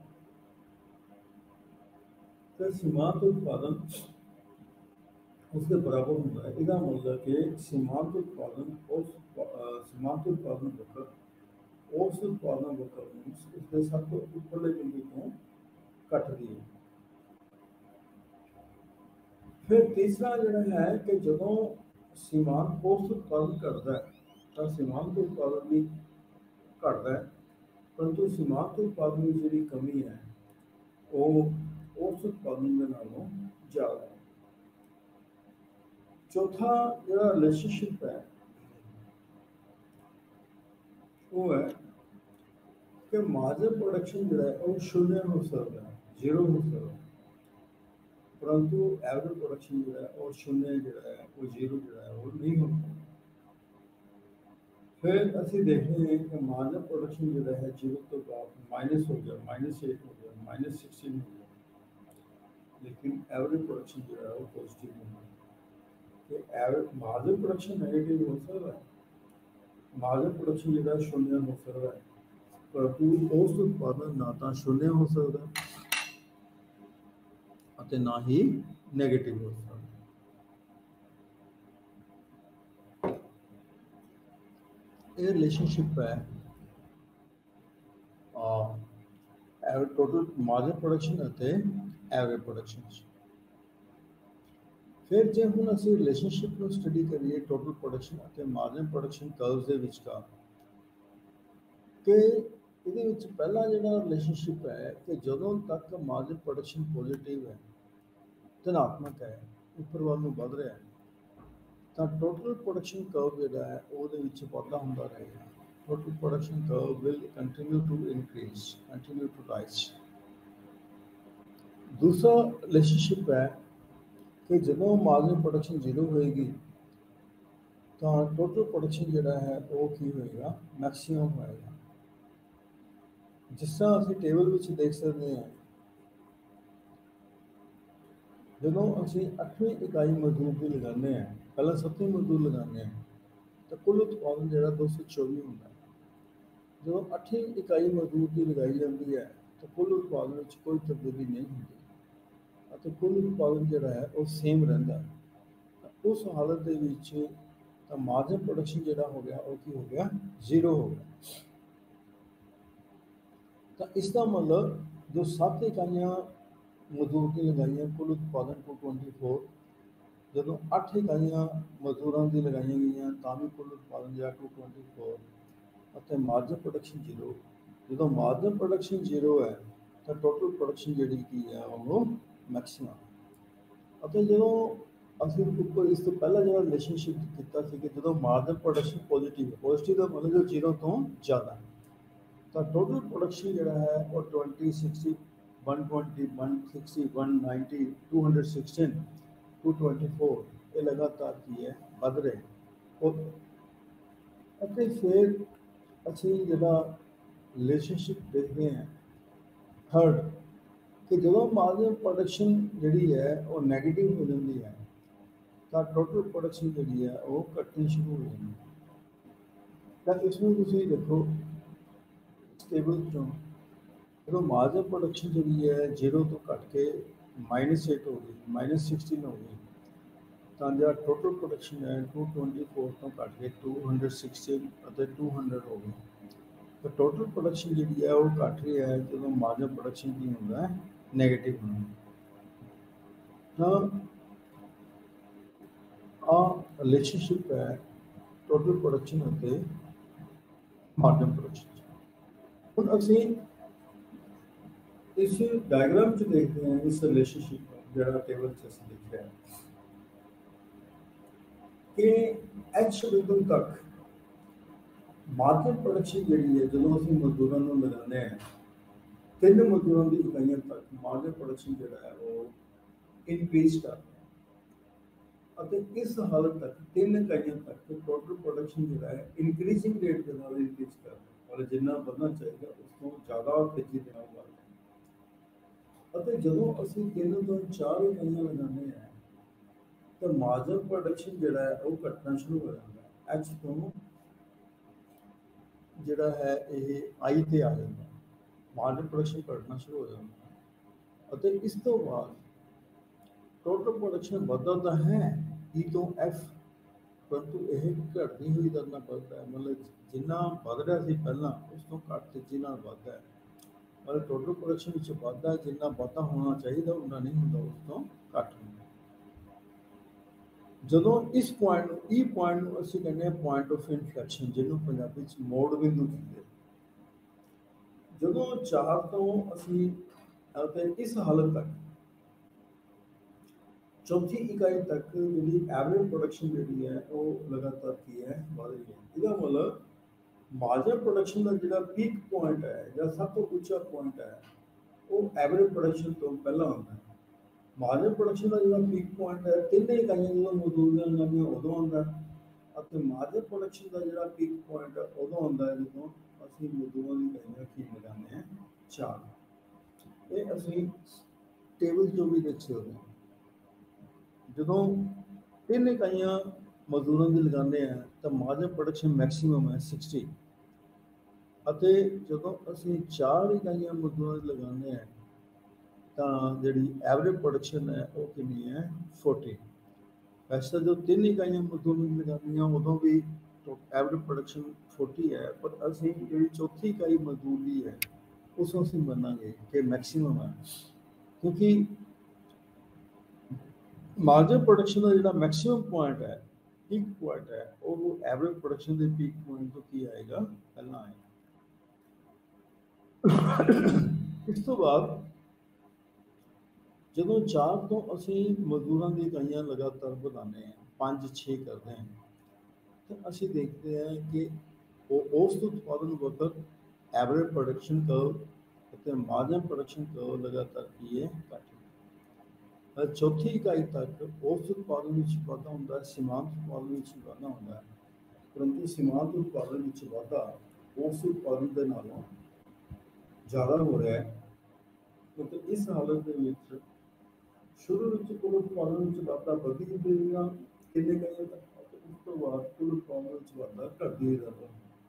ਫਿਰ ਸੀਮਾਂਤ ਉਤਪਾਦਨ उसके बराबर होता है। ਇਹਦਾ ਮਤਲਬ ਕਿ ਸੀਮਾਂਤ ਉਤਪਾਦਨ ਉਸ ਸੀਮਾਂਤ ਉਤਪਾਦਨ ਵਕਰ ਉਸ ਉਤਪਾਦਨ ਵਕਰ ਨੂੰ ਉਸਦੇ ਸਭ ਤੋਂ ਉੱਪਰਲੇ ਬਿੰਦੂ ਤੋਂ ਘਟਦੀ ਹੈ। ਫਿਰ ਤੀਸਰਾ ਜਿਹੜਾ ਹੈ ਕਿ ਜਦੋਂ ਸੀਮਾਂਤ ਔਸਤ ਉਤਪਾਦਨ ਘਟਦਾ ਹੈ ਤਾਂ ਸੀਮਾਂਤ ਉਤਪਾਦਨ ਵੀ ਘਟਦਾ ਹੈ, ਪਰੰਤੂ ਸੀਮਾਂਤ ਉਤਪਾਦਨ ਦੀ ਜਿਹੜੀ ਕਮੀ ਹੈ ਉਹ ਔਸਤ ਉਤਪਾਦਨ ਦੇ ਨਾਲੋਂ ਜ਼ਿਆਦਾ ਹੈ। चौथा जो रिलेशनशिप है वो है कि मार्जिन प्रोडक्शन जो है वो शून्य हो सकता है, जीरो हो सकता है, परंतु एवरेज प्रोडक्शन जो है वो शून्य जो है वो जीरो जो है वो नहीं होता। फिर असं देखते हैं कि मार्जिन प्रोडक्शन जो है जीरो तो बाद माइनस हो गया, माइनस एट हो गया, माइनस सिक्सटीन हो गया, लेकिन एवरेज प्रोडक्शन जो है वो पॉजिटिव नहीं है। मार्जिन प्रोडक्शन नेगेटिव हो सकता है, मार्जिन प्रोडक्शन जो शून्य हो सकता है, परंतु औसत उत्पादन ना तो शून्य हो सकता है ना ही नेगेटिव हो सकता है। ये रिलेशनशिप है total margin production average production. फिर जो हम असी रिलेशनशिप को स्टडी करिए टोटल प्रोडक्शन और मार्जिन प्रोडक्शन कर्व्स के विचकार कि ये पहला जो रिलेशनशिप है कि जदों तक मार्जिन प्रोडक्शन पॉजिटिव है, धनात्मक है, उपर वाल बढ़ रहा है, तो टोटल प्रोडक्शन कर्व जो है वो वाधा होंदा रहेगा। Total production curve will continue to increase, continue to rise. दूसरा रिलेशनशिप है कि जो मार्जिन प्रोडक्शन जीरो होएगी तो टोटल प्रोडक्शन जोड़ा है वो की होएगा, मैक्सीमम होएगा। जिस तरह असी टेबल में देख सकते हैं, जो असी अठवीं इकाई मजदूर की लगाने हैं, पहला सत्तवीं मजदूर लगाने हैं तो कुल उत्पादन जो दो सौ चौबी होंगे। जो अठवीं इकाई मजदूर की लगाई जाती है तो कुल उत्पादन कोई तब्दीली नहीं होती, तो कुल उत्पादन जो है वो सेम रहा है। उस हालत के मार्जिन प्रोडक्शन जो हो गया वो की हो गया, जीरो हो गया। तो इसका मतलब जो सात इकाइयाँ मजदूर की लगाई कुल उत्पादन टू ट्वेंटी फोर, जो अठ इकाइयाँ मजदूरों की लगाई गई तो भी कुल उत्पादन जो टू ट्वेंटी फोर और मार्जिन प्रोडक्शन जीरो। जो मार्जिन प्रोडक्शन जीरो है तो टोटल प्रोडक्शन जी की है वो मैक्सीमम। जो असं उपर इस तो पहला जो रिलेशनशिप किया कि जो मार्जिन प्रोडक्शन पॉजिटिव है, पॉजिटिव का मतलब जो जीरो तो ज़्यादा, तो टोटल प्रोडक्शन जो है वो twenty sixty one twenty one sixty one ninety two hundred sixteen two twenty four ये लगातार की है बढ़ रहे। और फिर असी जो रिलेशनशिप देखते हैं थर्ड कि जो मार्जिनल प्रोडक्शन जी है वो नैगेटिव हो जाती है तो टोटल प्रोडक्शन जी है वो घटनी शुरू हो जाती है। तो इसमें तुम देखो टेबल चो जो मार्जिनल प्रोडक्शन जी है जीरो तो घट के माइनस एट हो गई, माइनस सिक्सटीन हो गई, तो जो टोटल प्रोडक्शन है टू ट्वेंटी फोर तो घट के two hundred sixteen two hundred हो गई। तो टोटल प्रोडक्शन जी है वो घट रही है जो मार्जिनल प्रोडक्शन की होंगे नैगेटिव होना। तो आ रिलेशनशिप है टोटल प्रोडक्शन होते मार्जिनल प्रोडक्शन। हम असी इस डायग्राम च देखते हैं इस रिलेशनशिप जरा टेबल च असीं लिखिਆ है कि एच बिंदु तक मार्जिनल प्रोडक्शन जी है जो असीं मजदूरों को लगाने हैं तीन मजदूरों की इकाइयों तक मार्जिनल प्रोडक्शन जो है वो इनक्रीज कर इस हालत तक तीन इकाइयों तक टोटल प्रोडक्शन जो है इनक्रीजिंग रेट के नाल इनक्रीज कर और जिन्ना बढ़ना चाहिए उस तो ज़्यादा तेजी के नाल बढ़ ਅਤੇ ਜਦੋਂ ਅਸੀਂ ਤਿੰਨ ਤੋਂ ਚਾਰ ਇਕਾਈਆਂ ਲਗਾਉਂਦੇ ਹਾਂ ਤਾਂ ਮਾਰਜਨ ਪ੍ਰੋਡਕਸ਼ਨ ਜਿਹੜਾ ਹੈ ਉਹ ਘਟਣਾ ਸ਼ੁਰੂ ਹੋ ਜਾਂਦਾ ਹੈ। ਐਚ ਤੋਂ ਜਿਹੜਾ ਹੈ ਇਹ ਆਈ ਤੇ ਆ ਜਾਂਦਾ, ਮਾਰਜਨ ਪ੍ਰੋਡਕਸ਼ਨ ਘਟਣਾ ਸ਼ੁਰੂ ਹੋ ਜਾਂਦਾ ਅਤੇ ਇਸ ਤੋਂ ਬਾਅਦ ਟੋਟਲ ਪ੍ਰੋਡਕਸ਼ਨ ਵਧਦਾ ਤਾਂ ਹੈ ਈ ਤੋਂ ਐਫ, ਪਰੰਤੂ ਇਹ ਘਟਦੀ ਹੋਈ ਦਰ ਨਾਲ ਵੱਧਦਾ ਹੈ। ਮਤਲਬ ਜਿੰਨਾ ਵੱਧ ਰਿਹਾ ਸੀ ਪਹਿਲਾਂ ਉਸ ਤੋਂ ਘੱਟ ਤੇਜ਼ੀ ਨਾਲ ਵੱਧਦਾ ਹੈ। मतलब टोटल प्रोडक्शन ਵਿੱਚ ਵਾਧਾ ਜਿੰਨਾ ਵਾਧਾ ਹੋਣਾ ਚਾਹੀਦਾ ਉਹਨਾਂ ਨਹੀਂ ਹੁੰਦਾ, ਉਸ ਤੋਂ ਘੱਟ ਹੁੰਦਾ। ਜਦੋਂ ਇਸ ਪੁਆਇੰਟ ਨੂੰ ਇਹ ਪੁਆਇੰਟ ਨੂੰ ਅਸੀਂ ਕਹਿੰਦੇ ਹਾਂ ਪੁਆਇੰਟ ਆਫ ਇਨਫਲੈਕਸ਼ਨ, ਜਿਹਨੂੰ ਪੰਜਾਬੀ 'ਚ ਮੋੜ ਬਿੰਦੂ ਕਹਿੰਦੇ। ਜਦੋਂ ਚਾਰ ਤੋਂ ਅਸੀਂ ਅਤੇ ਇਸ ਹਾਲਤ ਤੱਕ ਚੌਥੀ ਇਕਾਈ ਤੱਕ ਜਿਹੜੀ ਐਵਰੇਜ ਪ੍ਰੋਡਕਸ਼ਨ ਜਿਹੜੀ ਹੈ ਉਹ ਲਗਾਤਾਰ ਕੀ ਹੈ ਵਧ ਰਹੀ ਹੈ। ਇਹਦਾ ਮਤਲਬ मार्जिनल प्रोडक्शन का जो पीक पॉइंट है या सब तो उच्चा पॉइंट है वो एवरेज प्रोडक्शन तो पहला आता है। मार्जिनल प्रोडक्शन का जो पीक पॉइंट है तीन इकाइयां जो मजदूर लगाने उदों आता है। मार्जिनल प्रोडक्शन का जो पीक पॉइंट है उदों आता है जो असं मजदूरों की इकाइयां की लगाने हैं चार। ये असं टेबल जो भी देख सकते हैं जो तीन इकाइयां मजदूरों की लगाने हैं तो मार्जिनल प्रोडक्शन मैक्सीमम है सिक्सटी। ਅਤੇ ਜਦੋਂ ਅਸੀਂ ਚਾਰ ਇਕਾਈਆਂ ਮਜ਼ਦੂਰਾਂ ਦੀ ਲਗਾਉਂਦੇ ਹਾਂ ਤਾਂ ਜਿਹੜੀ ਐਵਰੇਜ ਪ੍ਰੋਡਕਸ਼ਨ ਹੈ ਉਹ ਕਿੰਨੀ ਹੈ ਚਾਲੀ। ਵੈਸੇ ਤਾਂ ਜੋ ਤਿੰਨ ਇਕਾਈਆਂ ਮਜ਼ਦੂਰਾਂ ਦੀ ਲਗਾਉਂਦੀਆਂ ਉਦੋਂ ਵੀ ਐਵਰੇਜ ਪ੍ਰੋਡਕਸ਼ਨ ਚਾਲੀ ਹੈ, ਪਰ ਅਸੀਂ ਜਿਹੜੀ ਚੌਥੀ ਇਕਾਈ ਮਜ਼ਦੂਰ ਦੀ ਹੈ ਉਸ ਨੂੰ ਅਸੀਂ ਮੰਨਾਂਗੇ ਕਿ ਮੈਕਸੀਮਮ ਹੈ, ਕਿਉਂਕਿ ਮਾਰਜਨ ਪ੍ਰੋਡਕਸ਼ਨ ਦਾ ਜਿਹੜਾ ਮੈਕਸੀਮਮ ਪੁਆਇੰਟ ਹੈ, ਪੀਕ ਪੁਆਇੰਟ ਹੈ, ਉਹ ਐਵਰੇਜ ਪ੍ਰੋਡਕਸ਼ਨ ਦੇ ਪੀਕ ਪੁਆਇੰਟ ਤੋਂ ਕੀ ਆਏਗਾ ਪਹਿਲਾਂ ਆਏਗਾ। ਇਸ ਤੋਂ ਬਾਅਦ ਜਦੋਂ ਚਾਰ ਤੋਂ ਅਸੀਂ ਮਜ਼ਦੂਰਾਂ ਦੀ ਇਕਾਈਆਂ ਲਗਾਤਾਰ ਵਧਾਉਂਦੇ ਹਾਂ, ਪੰਜ ਛੇ ਕਰਦੇ ਹਾਂ, ਤਾਂ ਅਸੀਂ ਦੇਖਦੇ ਹਾਂ ਕਿ ਉਹ ਔਸਤ ਉਤਪਾਦਨ ਵਕਤ ਐਵਰੇਜ ਪ੍ਰੋਡਕਸ਼ਨ ਕਰਵ ਅਤੇ ਮਾਰਜਨ ਪ੍ਰੋਡਕਸ਼ਨ ਕਰਵ ਲਗਾਤਾਰ ਕੀ ਹੈ ਘੱਟ। ਚੌਥੀ ਇਕਾਈ ਤੱਕ ਔਸਤ ਉਤਪਾਦਨ ਵਿੱਚ ਵਾਧਾ ਹੁੰਦਾ ਹੈ, ਸੀਮਾਂਤ ਉਤਪਾਦਨ ਵਿੱਚ ਵਾਧਾ ਹੁੰਦਾ ਹੈ, ਪਰੰਤੂ ਸੀਮਾਂਤ ਉਤਪਾਦਨ ਵਿੱਚ ਵਾਧਾ ਔਸਤ ਉਤਪਾਦਨ ਦੇ ਨਾਲੋਂ ज़्यादा हो रहा है। क्योंकि इस हालत के विच शुरू में कुल उत्पादन वाधा बढ़ी गई किन्ने इकाइयों तक, उस तो बाद कुल उत्पादन वाधा घटती जाता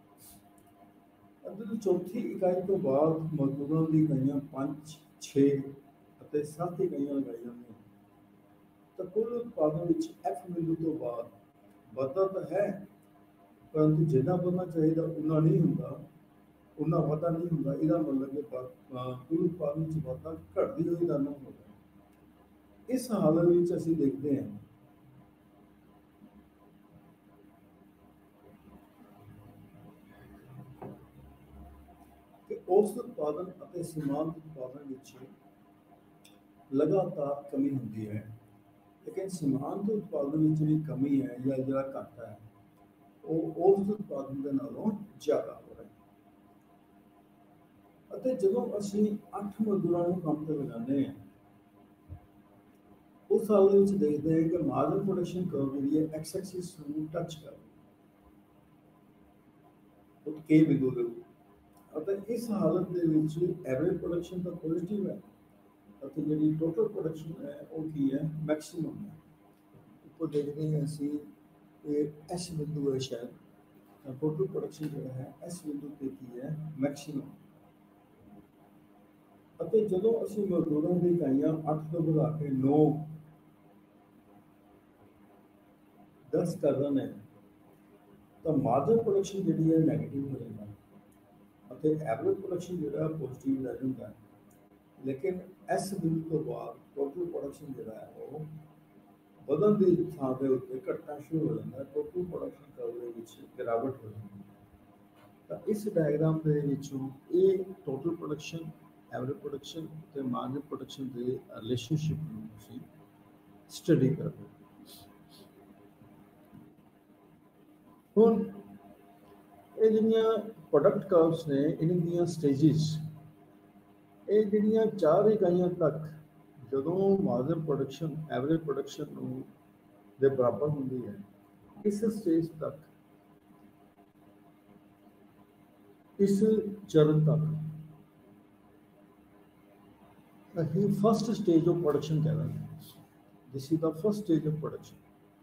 है। चौथी इकाई तो बाद मजदूरों की इकाइयां पाँच छे और सत्त इकाइयां लगाई जाती तो कुल उत्पादन एफ बिंदु तो बाद वाधा तो है, परंतु जिन्ना बढ़ना चाहिए उन्ना नहीं होंगे, उन्ना वाधा नहीं होंगे। इसका मतलब कि कुल उत्पादन वाधा घटती हुई दर नाल होता है। इस हालत में असीं देखते हैं कि औसत उत्पादन और सीमांत उत्पादन में लगातार कमी होती है, लेकिन सीमांत उत्पादन में जी कमी है या जो घट है वो औसत उत्पादन के नालों ज़्यादा हो रहा है। जो असी अठ मजदूरों को काम पर लगाने हैं उस साल देखते हैं कि मार्जिनल प्रोडक्शन कर्व जी है एक्स एक्सिस टच कर के बिंदु के। इस हालत के एवरेज प्रोडक्शन तो पॉजिटिव है, ਅਤੇ ਜਿਹੜੀ ਟੋਟਲ ਪ੍ਰੋਡਕਸ਼ਨ ਹੈ ਉਹ ਕੀ ਹੈ, ਮੈਕਸਿਮਮ ਹੈ। ਉੱਪਰ ਦੇਖਦੇ ਹਾਂ ਅਸੀਂ ਇਹ ਐਸ ਬਿੰਦੂ ਹੈ ਸ਼ਾਇਦ, ਤਾਂ ਟੋਟਲ ਪ੍ਰੋਡਕਸ਼ਨ ਜਿਹੜਾ ਹੈ ਐਸ ਬਿੰਦੂ ਤੇ ਕੀ ਹੈ, ਮੈਕਸਿਮਮ। ਅਤੇ ਜਦੋਂ ਅਸੀਂ ਮਜ਼ਦੂਰਾਂ ਦੀ ਇਕਾਈਆਂ ਅੱਠ ਤੋਂ ਵਧਾ ਕੇ ਨੌ ਦਸ ਕਰ ਦਿੰਦੇ ਹਾਂ ਤਾਂ ਮਾਰਜਨ ਪ੍ਰੋਡਕਸ਼ਨ ਜਿਹੜੀ ਹੈ ਨੈਗੇਟਿਵ ਹੋ ਜਾਂਦਾ ਅਤੇ ਐਵਰੇਜ ਪ੍ਰੋਡਕਸ਼ਨ ਜਿਹੜਾ ਪੋਜ਼ਿਟਿਵ ਰਹਿ ਜਾਂਦਾ। ਲੇਕਿਨ ਇਸ ਬਿੰਦੂ ਤੋਂ ਬਾਅਦ ਟੋਟਲ ਪ੍ਰੋਡਕਸ਼ਨ ਜਿਹੜਾ ਹੈ ਉਹ ਵਧਣ ਦੀ ਥਾਂ ਦੇ ਉੱਤੇ ਘਟਣਾ ਸ਼ੁਰੂ ਹੋ ਜਾਂਦਾ, ਟੋਟਲ ਪ੍ਰੋਡਕਸ਼ਨ ਕਰਵ ਦੇ ਵਿੱਚ ਗਿਰਾਵਟ ਹੋ ਜਾਂਦੀ। ਤਾਂ ਇਸ ਡਾਇਗਰਾਮ ਦੇ ਵਿੱਚੋਂ ਇਹ ਟੋਟਲ ਪ੍ਰੋਡਕਸ਼ਨ, ਐਵਰੇਜ ਪ੍ਰੋਡਕਸ਼ਨ ਅਤੇ ਮਾਰਜਨ ਪ੍ਰੋਡਕਸ਼ਨ ਦੇ ਰਿਲੇਸ਼ਨਸ਼ਿਪ ਨੂੰ ਅਸੀਂ ਸਟੱਡੀ ਕਰਦੇ। ਹੁਣ ਇਹ ਜਿਹੜੀਆਂ ਪ੍ਰੋਡਕਟ ਕਰਵਸ ਨੇ, ਇਹਨਾਂ ਦੀਆਂ ਸਟੇਜਿਸ, ਇਹ ਜਿਹੜੀਆਂ ਚਾਰ ਇਕਾਈਆਂ ਤੱਕ ਜਦੋਂ ਮਾਰਜਨ ਪ੍ਰੋਡਕਸ਼ਨ ਐਵਰੇਜ ਪ੍ਰੋਡਕਸ਼ਨ ਨੂੰ ਦੇ ਬਰਾਬਰ ਹੁੰਦੀ ਹੈ, ਇਸ ਸਟੇਜ ਤੱਕ, ਇਸ ਚਰਨ ਤੱਕ ਅਸੀਂ ਫਸਟ ਸਟੇਜ ਆਫ ਪ੍ਰੋਡਕਸ਼ਨ ਕਹਿ ਦਿੰਦੇ ਹਾਂ। This is the first stage of production.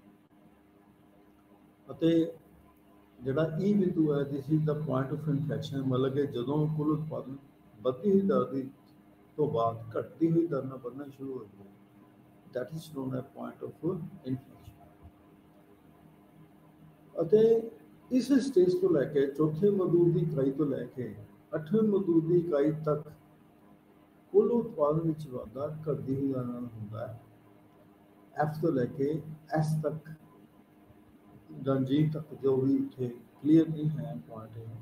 ਅਤੇ ਜਿਹੜਾ ਈ ਬਿੰਦੂ ਹੈ, this is the point of inflection, ਮਤਲਬ ਕਿ ਜਦੋਂ ਕੁੱਲ ਉਤਪਾਦਨ ਵੱਧਦੀ ਹੋਈ ਦਰ ਦੀ ਤੋਂ ਬਾਅਦ ਘਟਦੀ ਹੋਈ ਦਰ ਨਾਲ ਵਧਣਾ ਸ਼ੁਰੂ ਹੋ ਜਾਂਦਾ, that is known as point of inflection. ਅਤੇ ਇਸ ਸਟੇਜ ਤੋਂ ਲੈ ਕੇ ਚੌਥੇ ਮਜ਼ਦੂਰ ਦੀ ਇਕਾਈ ਤੋਂ ਲੈ ਕੇ ਅੱਠਵੇਂ ਮਜ਼ਦੂਰ ਦੀ ਇਕਾਈ ਤੱਕ ਕੁੱਲ ਉਤਪਾਦਨ ਵਿੱਚ ਵਾਧਾ ਘਟਦੀ ਹੋਈ ਦਰ ਨਾਲ ਹੁੰਦਾ ਹੈ। ਐਫ ਤੋਂ ਲੈ ਕੇ ਐਸ ਤੱਕ ਜਾਂ ਜੀ ਤੱਕ, ਜੋ ਵੀ ਇੱਥੇ ਕਲੀਅਰ ਨਹੀਂ ਹੈ ਪੁਆਇੰਟ ਹੈ।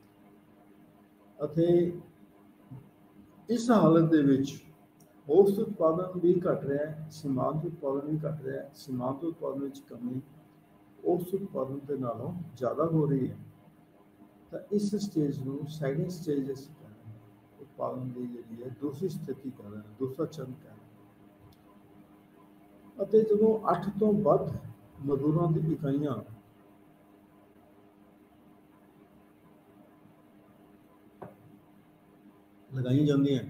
ਅਤੇ ਇਸ ਹਾਲਤ ਦੇ ਵਿੱਚ ਔਸਤ ਉਤਪਾਦਨ ਵੀ ਘਟ ਰਿਹਾ ਹੈ, ਸੀਮਾਂਤ ਉਤਪਾਦਨ ਵੀ ਘਟ ਰਿਹਾ ਹੈ। ਸੀਮਾਂਤ ਉਤਪਾਦਨ ਵਿੱਚ ਕਮੀ ਔਸਤ ਉਤਪਾਦਨ ਦੇ ਨਾਲੋਂ ਜ਼ਿਆਦਾ ਹੋ ਰਹੀ ਹੈ। ਤਾਂ ਇਸ ਸਟੇਜ ਨੂੰ ਸੈਕਿੰਡ ਸਟੇਜ ਅਸੀਂ ਕਹਿੰਦੇ ਹਾਂ, ਉਤਪਾਦਨ ਦੀ ਜਿਹੜੀ ਹੈ ਦੂਸਰੀ ਸਥਿਤੀ ਕਹਿੰਦੇ ਹਾਂ, ਦੂਸਰਾ ਚਰਨ ਕਹਿੰਦੇ ਹਾਂ। ਅਤੇ ਜਦੋਂ ਅੱਠ ਤੋਂ ਵੱਧ ਮਜ਼ਦੂਰਾਂ ਦੀ ਇਕਾਈਆਂ ਲਗਾਈਆਂ ਜਾਂਦੀਆਂ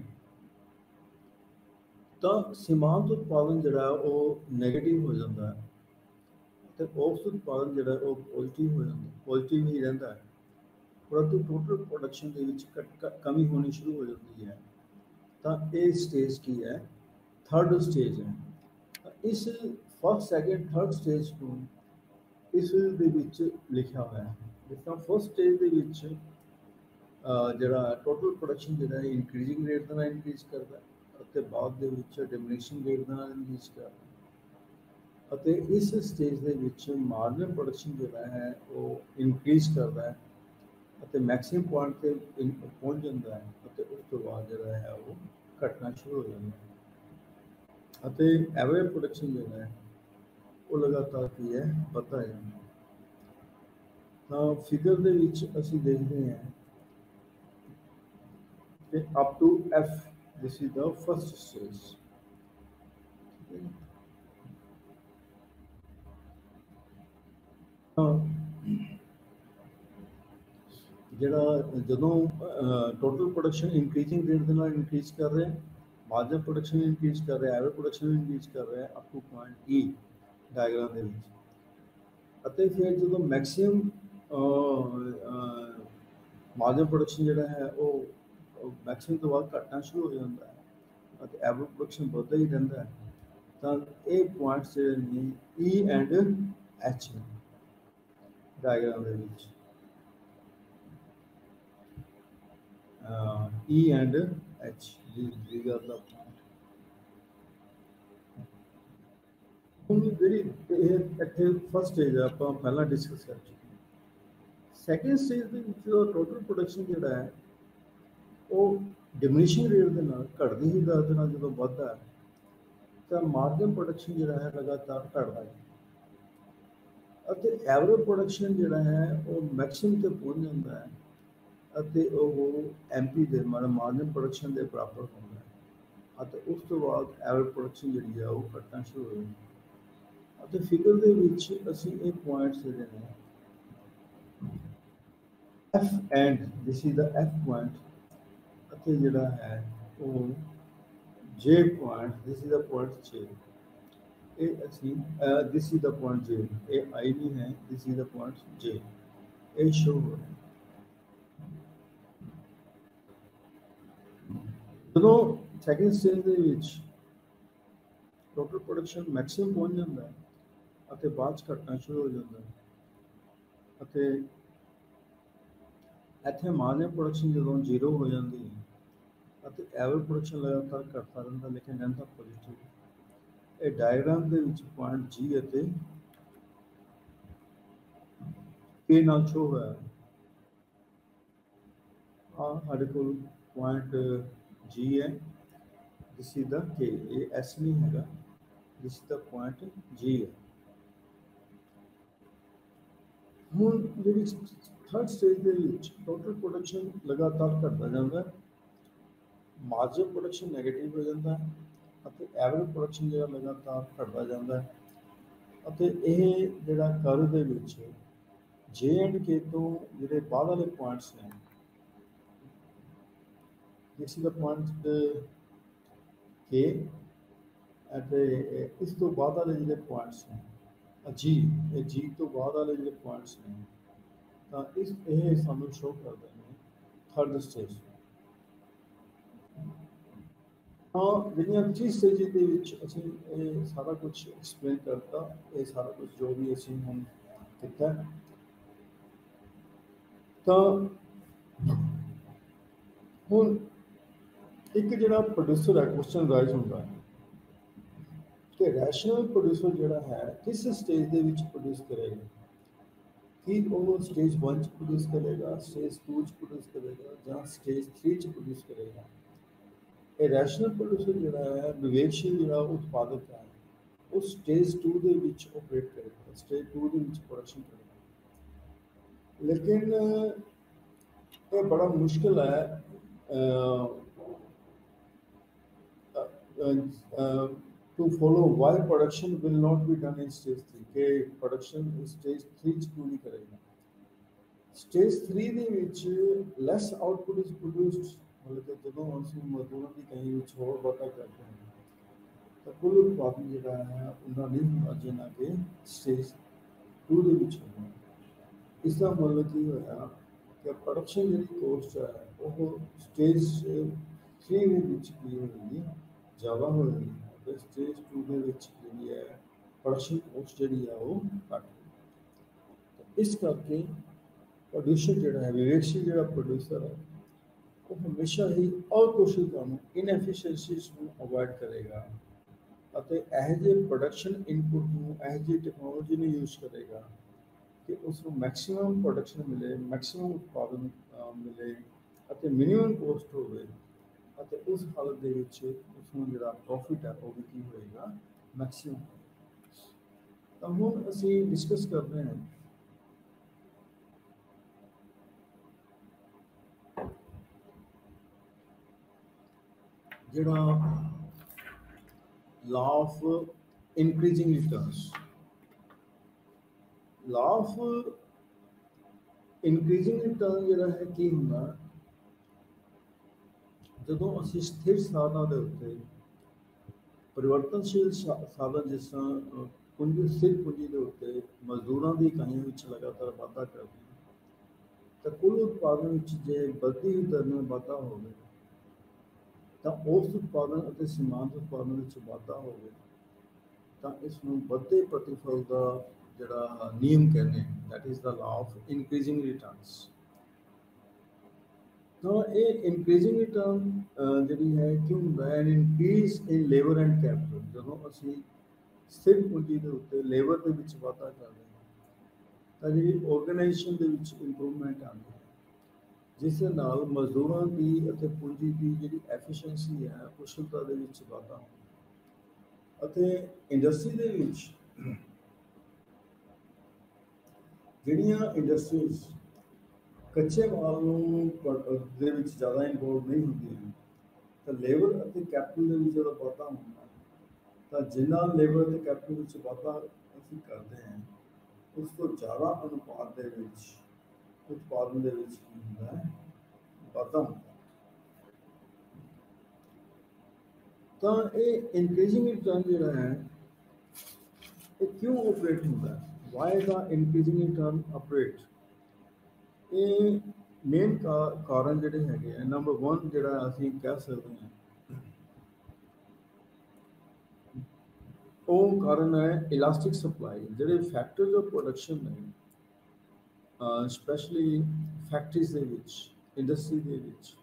ਤਾਂ ਸੀਮਾਂਤ ਉਤਪਾਦਨ ਜਿਹੜਾ ਉਹ ਨੈਗੇਟਿਵ ਹੋ ਜਾਂਦਾ ਹੈ ਅਤੇ ਔਸਤ ਉਤਪਾਦਨ ਜਿਹੜਾ ਉਹ ਪੋਜ਼ੀਟਿਵ ਹੋ ਜਾਂਦਾ, ਪੋਜ਼ੀਟਿਵ ਹੀ ਰਹਿੰਦਾ ਹੈ। ਪਰੰਤੂ ਟੋਟਲ ਪ੍ਰੋਡਕਸ਼ਨ ਦੇ ਵਿੱਚ ਕਮੀ ਹੋਣੀ ਸ਼ੁਰੂ ਹੋ ਜਾਂਦੀ ਹੈ। ਤਾਂ ਇਹ ਸਟੇਜ ਕੀ ਹੈ, ਥਰਡ ਸਟੇਜ ਹੈ। ਇਸ ਫਸਟ, ਸੈਕਿੰਡ, ਥਰਡ ਸਟੇਜ ਨੂੰ ਇਸ ਦੇ ਵਿੱਚ ਲਿਖਿਆ ਹੋਇਆ ਹੈ। ਜਿਸ ਤਰ੍ਹਾਂ ਫਸਟ ਸਟੇਜ ਦੇ ਵਿੱਚ ਜਿਹੜਾ ਟੋਟਲ ਪ੍ਰੋਡਕਸ਼ਨ ਜਿਹੜਾ ਹੈ ਇਨਕਰੀਜ਼ਿੰਗ ਰੇਟ ਦੇ ਨਾਲ ਇਨਕਰੀਜ਼ ਕਰਦਾ ਅਤੇ ਬਾਅਦ ਦੇ ਵਿੱਚ ਡਿਮਿਨਿਸ਼ਿੰਗ ਰੇਟ ਦੇ ਨਾਲ ਇਨਕਰੀਜ਼ ਕਰਦਾ। ਅਤੇ ਇਸ ਸਟੇਜ ਦੇ ਵਿੱਚ ਮਾਰਜਨ ਪ੍ਰੋਡਕਸ਼ਨ ਜਿਹੜਾ ਹੈ ਉਹ ਇਨਕਰੀਜ਼ ਕਰਦਾ ਹੈ ਅਤੇ ਮੈਕਸਿਮਮ ਪੁਆਇੰਟ 'ਤੇ ਪਹੁੰਚ ਜਾਂਦਾ ਹੈ ਅਤੇ ਉਸ ਤੋਂ ਬਾਅਦ ਜਿਹੜਾ ਹੈ ਉਹ ਘਟਣਾ ਸ਼ੁਰੂ ਹੋ ਜਾਂਦਾ ਹੈ। ਅਤੇ ਐਵਰੇਜ ਪ੍ਰੋਡਕਸ਼ਨ ਜਿਹੜਾ ਹੈ ਉਹ ਲਗਾਤਾਰ ਕੀ ਹੈ, ਵੱਧਦਾ ਜਾਂਦਾ। ਤਾਂ ਫਿਗਰ ਦੇ ਵਿੱਚ ਅਸੀਂ ਦੇਖਦੇ ਹਾਂ ਕਿ up to F, this is the first stage. ਜਿਹੜਾ ਜਦੋਂ ਟੋਟਲ ਪ੍ਰੋਡਕਸ਼ਨ ਇਨਕਰੀਜ਼ਿੰਗ ਰੇਟ ਦੇ ਨਾਲ ਇਨਕਰੀਜ਼ ਕਰ ਰਿਹਾ, ਮਾਰਜਨ ਪ੍ਰੋਡਕਸ਼ਨ ਇਨਕਰੀਜ਼ ਕਰ ਰਿਹਾ, ਐਵਰੇਜ ਪ੍ਰੋਡਕਸ਼ਨ ਇਨਕਰੀਜ਼ ਕਰ ਰਿਹਾ up to point E diagram ਦੇ ਵਿੱਚ। ਅਤੇ ਫਿਰ ਜਦੋਂ ਮੈਕਸਿਮਮ ਮਾਰਜਨ ਪ੍ਰੋਡਕਸ਼ਨ ਜਿਹੜਾ ਹੈ ਉਹ ਮੈਕਸਿਮਮ ਤੋਂ ਬਾਅਦ ਘਟਣਾ ਸ਼ੁਰੂ ਹੋ ਜਾਂਦਾ ਹੈ ਅਤੇ ਐਵਰੇਜ ਪ੍ਰੋਡਕਸ਼ਨ ਵੱਧਦਾ ਹੀ ਰਹਿੰਦਾ ਹੈ। ਤਾਂ ਇਹ ਪੁਆਇੰਟਸ ਜਿਹੜੇ ਨੇ ਈ ਐਂਡ ਐਚ ਡਾਇਗਰਾਮ ਦੇ ਵਿੱਚ, E and H these are the point। ਹੁਣ ਜਿਹੜੀ ਇਹ ਇੱਥੇ ਫਸਟ ਸਟੇਜ ਆਪਾਂ ਪਹਿਲਾਂ ਡਿਸਕਸ ਕਰ ਚੁੱਕੇ ਹਾਂ। ਸੈਕਿੰਡ ਸਟੇਜ ਦੇ ਵਿੱਚ ਟੋਟਲ ਪ੍ਰੋਡਕਸ਼ਨ ਜਿਹੜਾ ਹੈ ਉਹ ਡਿਮਿਨਿਸ਼ਿੰਗ ਰੇਟ ਦੇ ਨਾਲ, ਘਟਦੀ ਹੀ ਦਰ ਦੇ ਨਾਲ ਜਦੋਂ ਵੱਧਦਾ ਹੈ ਤਾਂ ਮਾਰਜਨ ਪ੍ਰੋਡਕਸ਼ਨ ਜਿਹੜਾ ਹੈ ਲਗਾਤਾਰ ਘਟਦਾ ਹੈ ਅਤੇ ਐਵਰੇਜ ਪ੍ਰੋਡਕਸ਼ਨ ਜਿਹੜਾ ਹੈ ਉਹ ਮੈਕਸਿਮਮ ਤੇ ਪਹੁੰਚ ਜਾਂਦਾ ਹੈ ਅਤੇ ਉਹ ਐਮ ਪੀ ਦੇ ਮਾਰਜਨ ਪ੍ਰੋਡਕਸ਼ਨ ਦੇ ਬਰਾਬਰ ਹੁੰਦਾ ਹੈ ਅਤੇ ਉਸ ਤੋਂ ਬਾਅਦ ਐਵਰੇਜ ਪ੍ਰੋਡਕਸ਼ਨ ਜਿਹੜੀ ਹੈ ਉਹ ਘਟਣਾ ਸ਼ੁਰੂ ਹੋ ਜਾਂਦੀ ਹੈ। ਅਤੇ ਫਿਗਰ ਦੇ ਵਿੱਚ ਅਸੀਂ ਇਹ ਪੁਆਇੰਟਸ ਜਿਹੜੇ ਨੇ F and this is the F point ਅਤੇ ਜਿਹੜਾ ਹੈ ਉਹ J point, this is the point J. ਇਹ ਅਸੀਂ this is the point J. ਇਹ I ਨਹੀਂ ਹੈ, this is the point J. ਇਹ show ਹੋ ਰਿਹਾ ਜਦੋਂ ਸੈਕਿੰਡ ਸਟੇਜ ਦੇ ਵਿੱਚ ਟੋਟਲ ਪ੍ਰੋਡਕਸ਼ਨ ਮੈਕਸਿਮਮ ਪਹੁੰਚ ਜਾਂਦਾ ਹੈ ਅਤੇ ਬਾਅਦ 'ਚ ਘਟਣਾ ਸ਼ੁਰੂ ਹੋ ਜਾਂਦਾ ਹੈ ਅਤੇ ਇੱਥੇ ਮਾਰਜਨ ਪ੍ਰੋਡਕਸ਼ਨ ਜਦੋਂ ਜ਼ੀਰੋ ਹੋ ਜਾਂਦੀ ਹੈ ਅਤੇ ਐਵਰੇਜ ਪ੍ਰੋਡਕਸ਼ਨ ਲਗਾਤਾਰ ਘਟਦਾ ਰਹਿੰਦਾ ਲੇਕਿਨ ਰਹਿੰਦਾ ਪੋਜ਼ਿਟਿਵ। ਇਹ ਡਾਇਗਰਾਮ ਦੇ ਵਿੱਚ ਪੁਆਇੰਟ ਜੀ ਅਤੇ ਕੇ ਨਾਲ ਸ਼ੋ ਹੋਇਆ ਹੈ। ਆ ਸਾਡੇ ਕੋਲ ਪੁਆਇੰਟ ਜੀ ਹੈ, ਦਿਸ ਇਜ਼ ਦਾ ਕੇ, ਇਹ ਐਸ ਨਹੀਂ ਹੈਗਾ, ਦਿਸ ਇਜ਼ ਦਾ ਪੁਆਇੰਟ ਜੀ ਹੈ। ਹੁਣ ਜਿਹੜੀ ਥਰਡ ਸਟੇਜ ਦੇ ਵਿੱਚ ਟੋਟਲ ਪ੍ਰੋਡਕਸ਼ਨ ਲਗਾਤਾਰ ਘਟਦਾ ਜਾਂਦਾ ਹੈ, ਮਾਰਜਨ ਪ੍ਰੋਡਕਸ਼ਨ ਨੈਗੇਟਿਵ ਹੋ ਜਾਂਦਾ ਹੈ ਅਤੇ ਐਵਰੇਜ ਪ੍ਰੋਡਕਸ਼ਨ ਜਿਹੜਾ ਲਗਾਤਾਰ ਘਟਦਾ ਜਾਂਦਾ ਹੈ ਅਤੇ ਇਹ ਜਿਹੜਾ ਕਰਵ ਦੇ ਵਿੱਚ ਜੇ ਐਂਡ ਕੇ ਤੋਂ ਜਿਹੜੇ ਬਾਅਦ ਵਾਲੇ ਪੁਆਇੰਟਸ ਨੇ, ਦਿਸ ਇਜ਼ ਦਾ ਪੁਆਇੰਟ ਕੇ ਅਤੇ ਇਸ ਤੋਂ ਬਾਅਦ ਵਾਲੇ ਜਿਹੜੇ ਪੁਆਇੰਟਸ ਨੇ ਜੀ, ਇਹ ਜੀ ਤੋਂ ਬਾਅਦ ਵਾਲੇ ਜਿਹੜੇ ਪੁਆਇੰਟਸ ਨੇ ਤਾਂ ਇਸ ਇਹ ਸਾਨੂੰ ਸ਼ੋ ਕਰਦੇ ਨੇ ਥਰਡ ਸਟੇਜ। ਹਾਂ, ਜਿਹੜੀਆਂ ਥ੍ਰੀ ਸਟੇਜ ਦੇ ਵਿੱਚ ਅਸੀਂ ਇਹ ਸਾਰਾ ਕੁਝ ਐਕਸਪਲੇਨ ਕਰਤਾ, ਇਹ ਸਾਰਾ ਕੁਝ ਜੋ ਵੀ ਅਸੀਂ ਹੁਣ ਕੀਤਾ ਤਾਂ ਹੁਣ ਇੱਕ ਜਿਹੜਾ ਪ੍ਰੋਡਿਊਸਰ ਹੈ ਕੁਐਸਚਨ ਰਾਈਜ਼ ਹੁੰਦਾ ਹੈ ਕਿ ਰੈਸ਼ਨਲ ਪ੍ਰੋਡਿਊਸਰ ਜਿਹੜਾ ਹੈ ਕਿਸ ਸਟੇਜ ਦੇ ਵਿੱਚ ਪ੍ਰੋਡਿਊਸ ਕਰੇਗਾ, ਕਿ ਉਹ ਸਟੇਜ वन ਚ ਪ੍ਰੋਡਿਊਸ ਕਰੇਗਾ, ਸਟੇਜ टू ਚ ਪ੍ਰੋਡਿਊਸ ਕਰੇਗਾ ਜਾਂ ਸਟੇਜ थ्री ਚ ਪ੍ਰੋਡਿਊਸ ਕਰੇਗਾ। ਇਹ ਰੈਸ਼ਨਲ ਪ੍ਰੋਡਿਊਸਰ ਜਿਹੜਾ ਹੈ ਵਿਵੇਕਸ਼ੀਲ ਜਿਹੜਾ ਉਤਪਾਦਕ ਹੈ ਉਹ ਸਟੇਜ टू ਦੇ ਵਿੱਚ ਆਪਰੇਟ ਕਰੇਗਾ, ਸਟੇਜ टू ਦੇ ਵਿੱਚ ਪ੍ਰੋਡਕਸ਼ਨ ਕਰੇਗਾ। ਲੇਕਿਨ ਇਹ ਬੜਾ ਮੁਸ਼ਕਿਲ ਹੈ to follow why production will not be done in stage three ਕਿ production stage three ਚ ਕਿਉਂ ਨਹੀਂ ਕਰੇਗਾ। stage three ਦੇ ਵਿੱਚ less output is produced, ਮਤਲਬ ਕਿ ਜਦੋਂ ਅਸੀਂ ਮਜ਼ਦੂਰਾਂ ਦੀ ਕਹੀ ਵਿੱਚ ਹੋਰ ਵਾਧਾ ਕਰਦੇ ਹਾਂ ਤਾਂ ਕੁੱਲ ਉਤਪਾਦਨ ਜਿਹੜਾ ਹੈ ਉਹਨਾਂ ਨਹੀਂ ਹੁੰਦਾ ਜਿੰਨਾ ਕਿ stage two ਦੇ ਵਿੱਚ ਹੁੰਦਾ। ਇਸ ਦਾ ਮਤਲਬ ਕੀ ਹੋਇਆ ਕਿ ਪ੍ਰੋਡਕਸ਼ਨ ਜਿਹੜੀ ਕੋਸਟ ਹੈ ਉਹ ਸਟੇਜ three ਦੇ ਵਿੱਚ ਕੀ ਹੋਏਗੀ, ਜ਼ਿਆਦਾ ਹੋਏਗੀ, ਤੇ ਸਟੇਜ टू ਦੇ ਵਿੱਚ ਜਿਹੜੀ ਹੈ ਪ੍ਰੋਡਕਸ਼ਨ ਕੋਸਟ ਜਿਹੜੀ ਹੈ ਉਹ ਘੱਟ। ਇਸ ਕਰਕੇ ਪ੍ਰੋਡਿਊਸਰ ਜਿਹੜਾ ਹੈ ਵਿਵੇਕਸ਼ੀਲ ਜਿਹੜਾ ਪ੍ਰੋਡਿਊਸਰ ਹੈ ਉਹ ਹਮੇਸ਼ਾ ਹੀ ਅਕੁਸ਼ਲਤਾ ਨੂੰ, ਇਨਐਫੀਸ਼ੀਐਂਸੀਜ਼ ਨੂੰ ਅਵੋਇਡ ਕਰੇਗਾ ਅਤੇ ਇਹੋ ਜਿਹੇ ਪ੍ਰੋਡਕਸ਼ਨ ਇਨਪੁਟ ਨੂੰ, ਇਹੋ ਜਿਹੀ ਟੈਕਨੋਲੋਜੀ ਨੂੰ ਯੂਜ਼ ਕਰੇਗਾ ਕਿ ਉਸ ਨੂੰ ਮੈਕਸੀਮਮ ਪ੍ਰੋਡਕਸ਼ਨ ਮਿਲੇ, ਮੈਕਸੀਮਮ ਉਤਪਾਦਨ ਮਿਲੇ ਅਤੇ ਮਿਨੀਮਮ ਕੋਸਟ ਹੋਵੇ ਅਤੇ ਉਸ ਹਾਲਤ ਦੇ ਵਿੱਚ ਉਸ ਨੂੰ ਜਿਹੜਾ ਪ੍ਰੋਫਿਟ ਹੈ ਉਹ ਵੀ ਕੀ ਹੋਏਗਾ, ਮੈਕਸੀਮਮ। ਤਾਂ ਹੁਣ ਅਸੀਂ ਡਿਸਕਸ ਕਰਦੇ ਹਾਂ ਜਿਹੜਾ law of increasing returns. Law of increasing return ਜਿਹੜਾ ਹੈ ਕੀ ਹੁੰਦਾ, ਜਦੋਂ ਅਸੀਂ ਸਥਿਰ ਸਾਧਨਾਂ ਦੇ ਉੱਤੇ ਪਰਿਵਰਤਨਸ਼ੀਲ ਸਾਧਨ ਜਿਸ ਤਰ੍ਹਾਂ ਪੂੰਜੀ, ਸਥਿਰ ਪੂੰਜੀ ਦੇ ਉੱਤੇ ਮਜ਼ਦੂਰਾਂ ਦੀ ਇਕਾਈਆਂ ਵਿੱਚ ਲਗਾਤਾਰ ਵਾਧਾ ਕਰਦੇ ਹਾਂ ਤਾਂ ਕੁੱਲ ਉਤਪਾਦਨ ਵਿੱਚ ਜੇ ਵੱਧਦੀ ਹੋਈ ਦਰ ਨਾਲ ਵਾਧਾ ਹੋਵੇ ਤਾਂ ਉਸ ਉਤਪਾਦਨ ਅਤੇ ਸੀਮਾਂਤ ਉਤਪਾਦਨ ਵਿੱਚ ਵਾਧਾ ਹੋਵੇ ਤਾਂ ਇਸ ਨੂੰ ਵੱਧਦੇ ਪ੍ਰਤੀਫਲ ਦਾ ਜਿਹੜਾ ਨਿਯਮ ਕਹਿੰਦੇ ਹਨ, ਦੈਟ ਇਜ਼ ਦਾ ਲਾ ਆਫ ਇਨਕਰੀਜ਼ਿੰਗ ਰਿਟਰਨਸ। ਤਾਂ ਇਹ ਇਨਕਰੀਜ਼ਿੰਗ ਰਿਟਰਨ ਜਿਹੜੀ ਹੈ ਕਿਉਂ ਹੁੰਦਾ ਹੈ, increase in labour and capital. ਜਦੋਂ ਅਸੀਂ ਸਥਿਰ ਪੂੰਜੀ ਦੇ ਉੱਤੇ ਲੇਬਰ ਦੇ ਵਿੱਚ ਵਾਧਾ ਕਰਦੇ ਹਾਂ ਤਾਂ ਜਿਹੜੀ ਆਰਗੇਨਾਈਜੇਸ਼ਨ ਦੇ ਵਿੱਚ ਇੰਪਰੂਵਮੈਂਟ ਆਉਂਦੀ ਹੈ, ਜਿਸ ਦੇ ਨਾਲ ਮਜ਼ਦੂਰਾਂ ਦੀ ਅਤੇ ਪੂੰਜੀ ਦੀ ਜਿਹੜੀ ਐਫੀਸ਼ੀਐਂਸੀ ਹੈ, ਕੁਸ਼ਲਤਾ ਦੇ ਵਿੱਚ ਵਾਧਾ ਹੁੰਦਾ ਅਤੇ ਇੰਡਸਟਰੀ ਦੇ ਵਿੱਚ ਜਿਹੜੀਆਂ ਇੰਡਸਟਰੀਜ਼ ਕੱਚੇ ਮਾਲ ਨੂੰ ਦੇ ਵਿੱਚ ਜ਼ਿਆਦਾ ਇਨਵੋਲਵ ਨਹੀਂ ਹੁੰਦੀਆਂ ਤਾਂ ਲੇਬਰ ਅਤੇ ਕੈਪੀਟਲ ਦੇ ਵਿੱਚ ਜਦੋਂ ਵਾਧਾ ਹੁੰਦਾ ਤਾਂ ਜਿੰਨਾ ਲੇਬਰ ਅਤੇ ਕੈਪੀਟਲ ਵਿੱਚ ਵਾਧਾ ਅਸੀਂ ਕਰਦੇ ਹਾਂ ਉਸ ਤੋਂ ਜ਼ਿਆਦਾ ਅਨੁਪਾਤ ਦੇ ਵਿੱਚ ਉਤਪਾਦਨ ਦੇ ਵਿੱਚ ਕੀ ਹੁੰਦਾ ਹੈ, ਵਾਧਾ ਹੁੰਦਾ। तो ये इंक्रीजिंग रिटर्न जो है ये क्यों ऑपरेट होता है, why the increasing return operate, ये मेन का कारण जोड़े है। नंबर वन जो असी कह सकते हैं वो कारण है इलास्टिक सप्लाई। जोड़े फैक्टर्स ऑफ प्रोडक्शन ने स्पैशली फैक्ट्रीज इंडस्ट्री के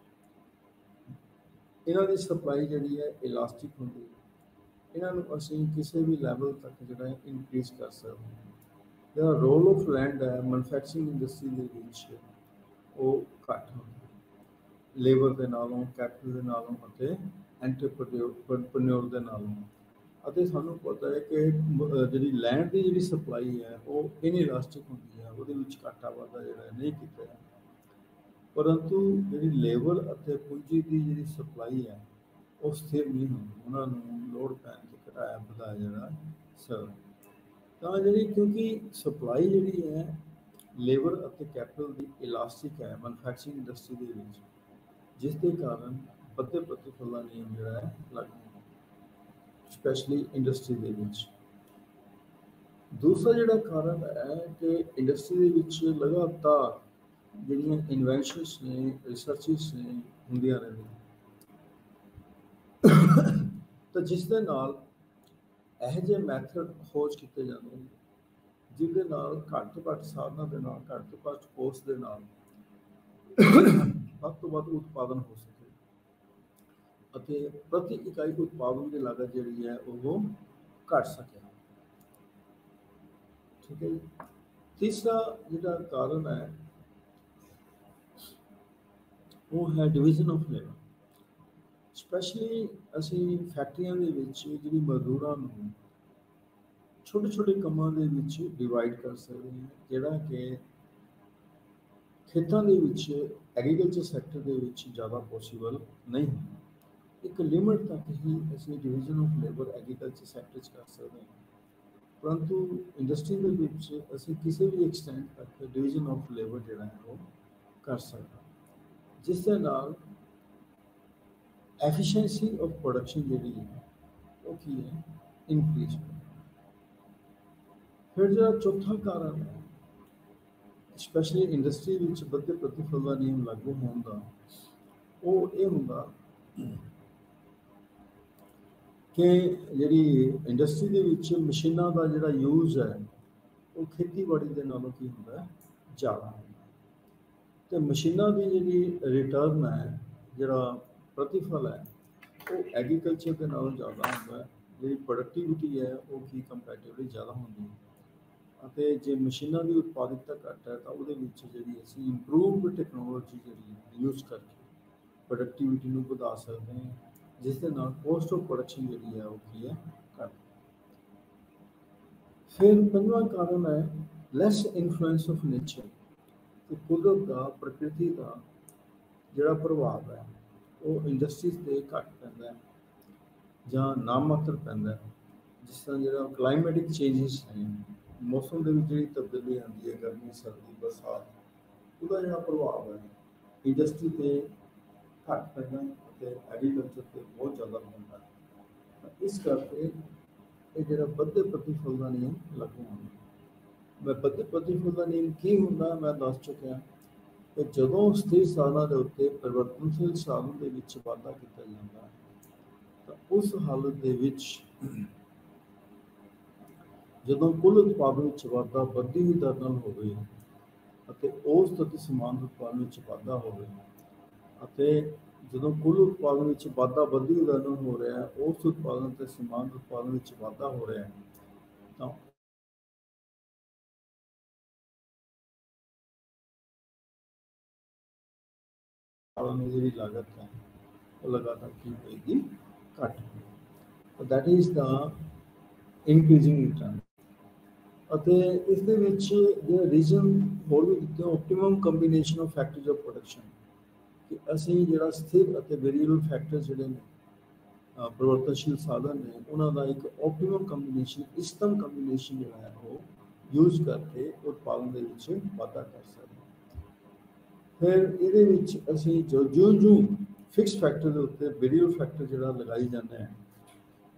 इन्हों की सप्लाई जी है इलास्टिक होंगी, इन्हों असी किसी भी लैवल तक जो इनक्रीज कर सकते हैं। जो रोल ऑफ लैंड है मैन्युफैक्चरिंग इंडस्ट्री के वो घट हो लेबर के नालों, कैपिटल के नालों, एंटरप्रेन्योर के नालों। ਅਤੇ ਸਾਨੂੰ पता है कि जी लैंड की जी सप्लाई है वो इनइलास्टिक होंगी है, वो घाटा वाधा जो नहीं किया, परंतु जी लेबर और पूंजी की जी सप्लाई है वो स्थिर नहीं होंगी, उन्होंने लोड़ पैन से घटाया बढ़ाया जाना सर। तो जी क्योंकि सप्लाई जी है लेबर और कैपिटल की इलास्टिक है मैन्युफैक्चरिंग इंडस्ट्री के, जिसके कारण बढ़ते प्रतिफल का नियम जो है लागू स्पैशली इंडस्ट्री के विच। दूसरा जोड़ा कारण है कि इंडस्ट्री के लगातार जिहड़ियां इन्वेंशनस ने रिसर्चिस ने होंदियां रहिंदियां, तो जिस दे नाल इहो जिहे मैथड खोज किए जाते हैं जिहदे नाल घट तो घट साधनां दे नाल घट तो घट कोस्ट दे नाल वध तो वध उत्पादन हो सके, प्रति इकाई उत्पादन की लागत जी है वो घट सके। ठीक है जी। तीसरा जो कारण है वो है डिवीजन ऑफ लेबर। स्पैशली असी फैक्ट्रियां जी मजदूरों छोटे छोटे कामों के डिवाइड कर सकते हैं, जोड़ा कि खेतों के एग्रीकल्चर सैक्टर के ज़्यादा पॉसीबल नहीं है। एक लिमिट तक ही असं division of labour agriculture sector कर सकते हैं, परंतु इंडस्ट्री के असी किसी भी एक्सटेंट तक डिवीजन ऑफ लेबर जोड़ा है वो कर सकते, जिसके नाल एफिशिएंसी ऑफ प्रोडक्शन जी है वो की है इनक्रीज हो। फिर जो चौथा कारण है स्पैशली इंडस्ट्री बढ़ते प्रतिफल का नियम लागू होने का वो ये होगा कि जी इंडस्ट्री के मशीनों का जोड़ा यूज है वो खेतीबाड़ी के नालों की होंगे ज़्यादा होगा, तो मशीनों की जी रिटर्न है जोड़ा प्रतिफल है वो एग्रीकल्चर के नालों ज़्यादा होगा, जी प्रोडक्टिविटी है वो की कंपैरेटिवली ज़्यादा होंगी है। जो मशीनों की उत्पादिकता घट है तो वो जी असी इंप्रूवड टैक्नोलॉजी जी यूज करके प्रोडक्टिविटी को बढ़ा सकते हैं, जिसके नाल कॉस्ट ऑफ प्रोडक्शन जी है वो की है घट। फिर पंजवां कारण है लैस इन्फ्लुएंस ऑफ नेचर, कि कुदरत का प्रकृति का जोड़ा प्रभाव है वो इंडस्ट्रीज से घट पैंदा है जां नामात्र पैंदा है। जिस तरह जो क्लाइमेटिक चेंजिस हैं, मौसम के जी तब्दीली आती है, गर्मी सर्दी बरसात, उसका जो प्रभाव है इंडस्ट्री से घट पैदा एग्रीकल्चर से बहुत ज़्यादा होता है। इस करके ये जो बढ़ते प्रतिफल का नियम लागू होना। मैं बढ़ते प्रतिफल का नियम की होंगे मैं दस चुकिया कि जो स्थिर साधनों के उत्ते परिवर्तनशील साधन के विच वाधा किया जाता है तो उस हालत के विच जो कुल उत्पादन वाधा बढ़ती हुई दर नाल होवे अते उस तक समान उत्पादन वाधा होवे, जो कुल उत्पादन वाधा बढ़ी हुई दर नाल हो रहा है उस उत्पादन से समान उत्पादन वाधा हो रहा है तो जी लागत है वो लगातार की होगी घट। That is the increasing return. इस जो रीजन होर भी दिते optimum combination of factors of production कि असी जो स्थिर और वेरिएबल फैक्टर्स जोड़े ने परिवर्तनशील साधन ने उन्होंने एक ऑप्टिमम कंबीनेशन इष्टतम कंबीनेशन जो है वो यूज करके उत्पादन के वाधा कर सकते। फिर ये असी जो जूं जूं फिक्स फैक्टर के उत्ते वेरिएबल फैक्टर जो लगाई जाते हैं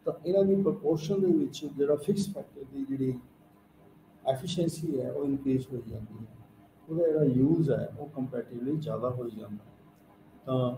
ਤਾਂ ਇਹਨਾਂ ਦੀ ਪ੍ਰਪੋਰਸ਼ਨ ਦੇ ਵਿੱਚ ਜਿਹੜਾ ਫਿਕਸ ਫੈਕਟਰ ਦੀ ਜਿਹੜੀ ਐਫੀਸ਼ੀਐਂਸੀ ਹੈ ਉਹ ਇਨਕਰੀਜ਼ ਹੋ ਜਾਂਦੀ ਹੈ, ਉਹਦਾ ਜਿਹੜਾ ਯੂਜ਼ ਹੈ ਉਹ ਕੰਪੈਰੀਟਿਵਲੀ ਜ਼ਿਆਦਾ ਹੋ ਜਾਂਦਾ। ਤਾਂ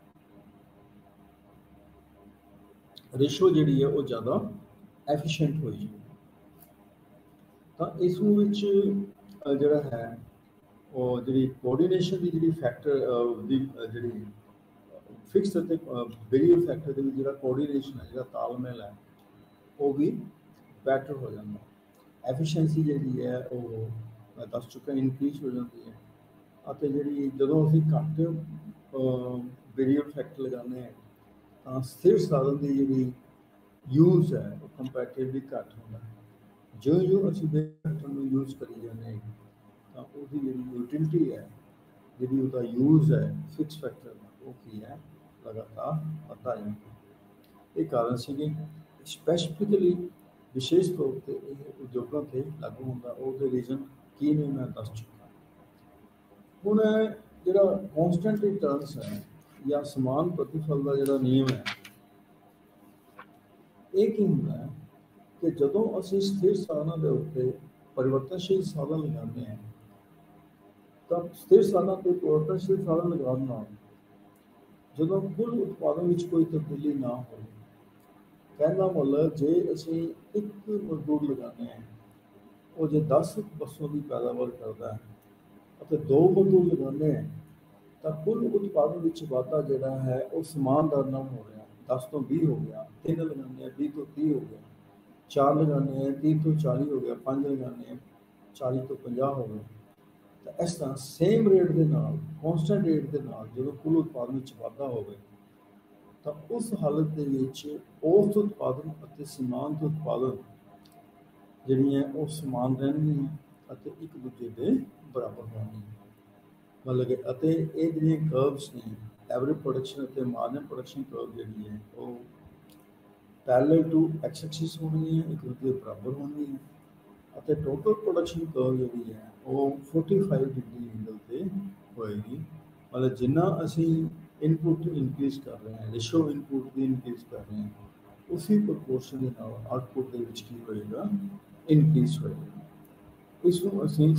ਰੇਸ਼ੋ ਜਿਹੜੀ ਹੈ ਉਹ ਜ਼ਿਆਦਾ ਐਫੀਸ਼ੀਐਂਟ ਹੋ ਜਾਂਦੀ। ਤਾਂ ਇਸ ਨੂੰ ਵਿੱਚ ਜਿਹੜਾ ਹੈ ਉਹ ਜਿਹੜੀ ਕੋਆਰਡੀਨੇਸ਼ਨ ਦੀ ਜਿਹੜੀ ਫੈਕਟਰ ਦੀ ਜਿਹੜੀ ਫਿਕਸ ਅਤੇ ਵੇਰੀਏਬਲ ਫੈਕਟਰ ਦੇ ਵਿੱਚ ਜਿਹੜਾ ਕੋਆਰਡੀਨੇਸ਼ਨ ਹੈ, ਜਿਹੜਾ ਤਾਲਮੇਲ ਹੈ, ਉਹ ਵੀ ਬੈਟਰ ਹੋ ਜਾਂਦਾ। ਐਫੀਸ਼ੀਐਂਸੀ ਜਿਹੜੀ ਹੈ ਉਹ ਮੈਂ ਦੱਸ ਚੁੱਕਾ ਇਨਕਰੀਜ਼ ਹੋ ਜਾਂਦੀ ਹੈ। ਅਤੇ ਜਿਹੜੀ ਜਦੋਂ ਅਸੀਂ ਘੱਟ ਵੇਰੀਏਬਲ ਫੈਕਟਰ ਲਗਾਉਂਦੇ ਹਾਂ ਤਾਂ ਸਥਿਰ ਸਾਧਨ ਦੀ ਜਿਹੜੀ ਯੂਜ਼ ਹੈ ਉਹ ਕੰਪੈਰੀਟਿਵਲੀ ਘੱਟ ਹੁੰਦਾ। ਜਿਉਂ ਜਿਉਂ ਅਸੀਂ ਵੇਰੀਏਬਲ ਫੈਕਟਰ ਨੂੰ ਯੂਜ਼ ਕਰੀ ਜਾਂਦੇ ਹਾਂ ਤਾਂ ਉਹਦੀ ਜਿਹੜੀ ਯੂਟਿਲਿਟੀ ਹੈ, ਜਿਹੜੀ ਉਹਦਾ ਯੂਜ਼ ਹੈ ਫਿਕਸ ਫੈਕਟਰ ਦਾ, ਉਹ ਕੀ ਹੈ ਲਗਾਤਾਰ ਵੱਧਦਾ ਜਾਂਦਾ। ਇਹ ਕਾਰਨ ਸੀਗੇ। ਸਪੈਸੀਫਿਕਲੀ ਵਿਸ਼ੇਸ਼ ਤੌਰ ਤੇ ਇਹ ਉਦਯੋਗਾਂ ਤੇ ਲਾਗੂ ਹੁੰਦਾ, ਉਹਦੇ ਰੀਜ਼ਨ ਕੀ ਨੇ ਮੈਂ ਦੱਸ ਚੁੱਕਾ। ਹੁਣ ਜਿਹੜਾ ਕੌਨਸਟੈਂਟ ਰਿਟਰਨਸ ਹੈ ਜਾਂ ਸਮਾਨ ਪ੍ਰਤੀਫਲ ਦਾ ਜਿਹੜਾ ਨਿਯਮ ਹੈ, ਇਹ ਕੀ ਹੁੰਦਾ ਹੈ ਕਿ ਜਦੋਂ ਅਸੀਂ ਸਥਿਰ ਸਾਧਨਾਂ ਦੇ ਉੱਤੇ ਪਰਿਵਰਤਨਸ਼ੀਲ ਸਾਧਨ ਲਗਾਉਂਦੇ ਹਾਂ ਤਾਂ ਸਥਿਰ ਸਾਧਨਾਂ ਤੇ ਪਰਿਵਰਤਨਸ਼ੀਲ ਸਾਧਨ ਲਗਾਉਣ ਨਾਲ ਜਦੋਂ ਕੁੱਲ ਉਤਪਾਦਨ ਵਿੱਚ ਕੋਈ ਤਬਦੀਲੀ ਨਾ ਹੋਵੇ, ਕਹਿਣ ਦਾ ਮਤਲਬ ਜੇ ਅਸੀਂ ਇੱਕ ਮਜ਼ਦੂਰ ਲਗਾਉਂਦੇ ਹਾਂ ਉਹ ਜੇ ਦਸ ਬਸੋਂ ਦੀ ਪੈਦਾਵਾਰ ਕਰਦਾ ਹੈ ਅਤੇ ਦੋ ਮਜ਼ਦੂਰ ਲਗਾਉਂਦੇ ਹਾਂ ਤਾਂ ਕੁੱਲ ਉਤਪਾਦਨ ਵਿੱਚ ਵਾਧਾ ਜਿਹੜਾ ਹੈ ਉਹ ਸਮਾਨ ਦਰ ਨਾਲ ਹੋ ਰਿਹਾ। ਦਸ ਤੋਂ ਵੀਹ ਹੋ ਗਿਆ, ਤਿੰਨ ਲਗਾਉਂਦੇ ਹਾਂ ਵੀਹ ਤੋਂ ਤੀਹ ਹੋ ਗਿਆ, ਚਾਰ ਲਗਾਉਂਦੇ ਹਾਂ ਤੀਹ ਤੋਂ ਚਾਲੀ ਹੋ ਗਿਆ, ਪੰਜ ਲਗਾਉਂਦੇ ਹਾਂ ਚਾਲੀ ਤੋਂ ਪੰਜਾਹ ਹੋ ਗਿਆ। ਤਾਂ ਇਸ ਤਰ੍ਹਾਂ ਸੇਮ ਰੇਟ ਦੇ ਨਾਲ, ਕੌਨਸਟੈਂਟ ਰੇਟ ਦੇ ਨਾਲ ਜਦੋਂ ਕੁੱਲ ਉਤਪਾਦਨ ਵਿੱਚ ਵਾਧਾ ਹੋਵੇ ਤਾਂ ਉਸ ਹਾਲਤ ਦੇ ਵਿੱਚ ਔਸਤ ਉਤਪਾਦਨ ਅਤੇ ਸੀਮਾਂਤ ਉਤਪਾਦਨ ਜਿਹੜੀਆਂ ਉਹ ਸਮਾਨ ਰਹਿਣਗੀਆਂ ਅਤੇ ਇੱਕ ਦੂਜੇ ਦੇ ਬਰਾਬਰ ਹੋਣਗੀਆਂ। ਮਤਲਬ ਕਿ ਅਤੇ ਇਹ ਜਿਹੜੀਆਂ ਕਰਵਸ ਨੇ, ਐਵਰੇਜ ਪ੍ਰੋਡਕਸ਼ਨ ਅਤੇ ਮਾਰਜਨ ਪ੍ਰੋਡਕਸ਼ਨ ਕਰਵ ਜਿਹੜੀ ਹੈ ਉਹ ਪੈਰਲਲ ਟੂ ਐਕਸ ਐਕਸਿਸ ਹੋਣਗੀਆਂ, ਇੱਕ ਦੂਜੇ ਦੇ ਬਰਾਬਰ ਹੋਣਗੀਆਂ ਅਤੇ ਟੋਟਲ ਪ੍ਰੋਡਕਸ਼ਨ ਕਰਵ ਜਿਹੜੀ ਹੈ ਉਹ ਪੈਂਤਾਲੀ ਡਿਗਰੀ ਐਂਗਲ ਤੇ ਹੋਏਗੀ। ਮਤਲਬ ਜਿੰਨਾ ਅਸੀਂ ਇਨਪੁਟ ਇਨਕਰੀਜ਼ ਕਰ ਰਹੇ ਹਾਂ, ਰੇਸ਼ੋ ਇਨਪੁਟ ਦੀ ਇਨਕਰੀਜ਼ ਕਰ ਰਹੇ ਹਾਂ, ਉਸੇ ਪ੍ਰਪੋਰਸ਼ਨ ਦੇ ਨਾਲ ਆਊਟਪੁੱਟ ਦੇ ਵਿੱਚ ਕੀ ਹੋਏਗਾ, ਇਨਕਰੀਜ਼ ਹੋਏਗਾ। ਇਸ ਨੂੰ ਅਸੀਂ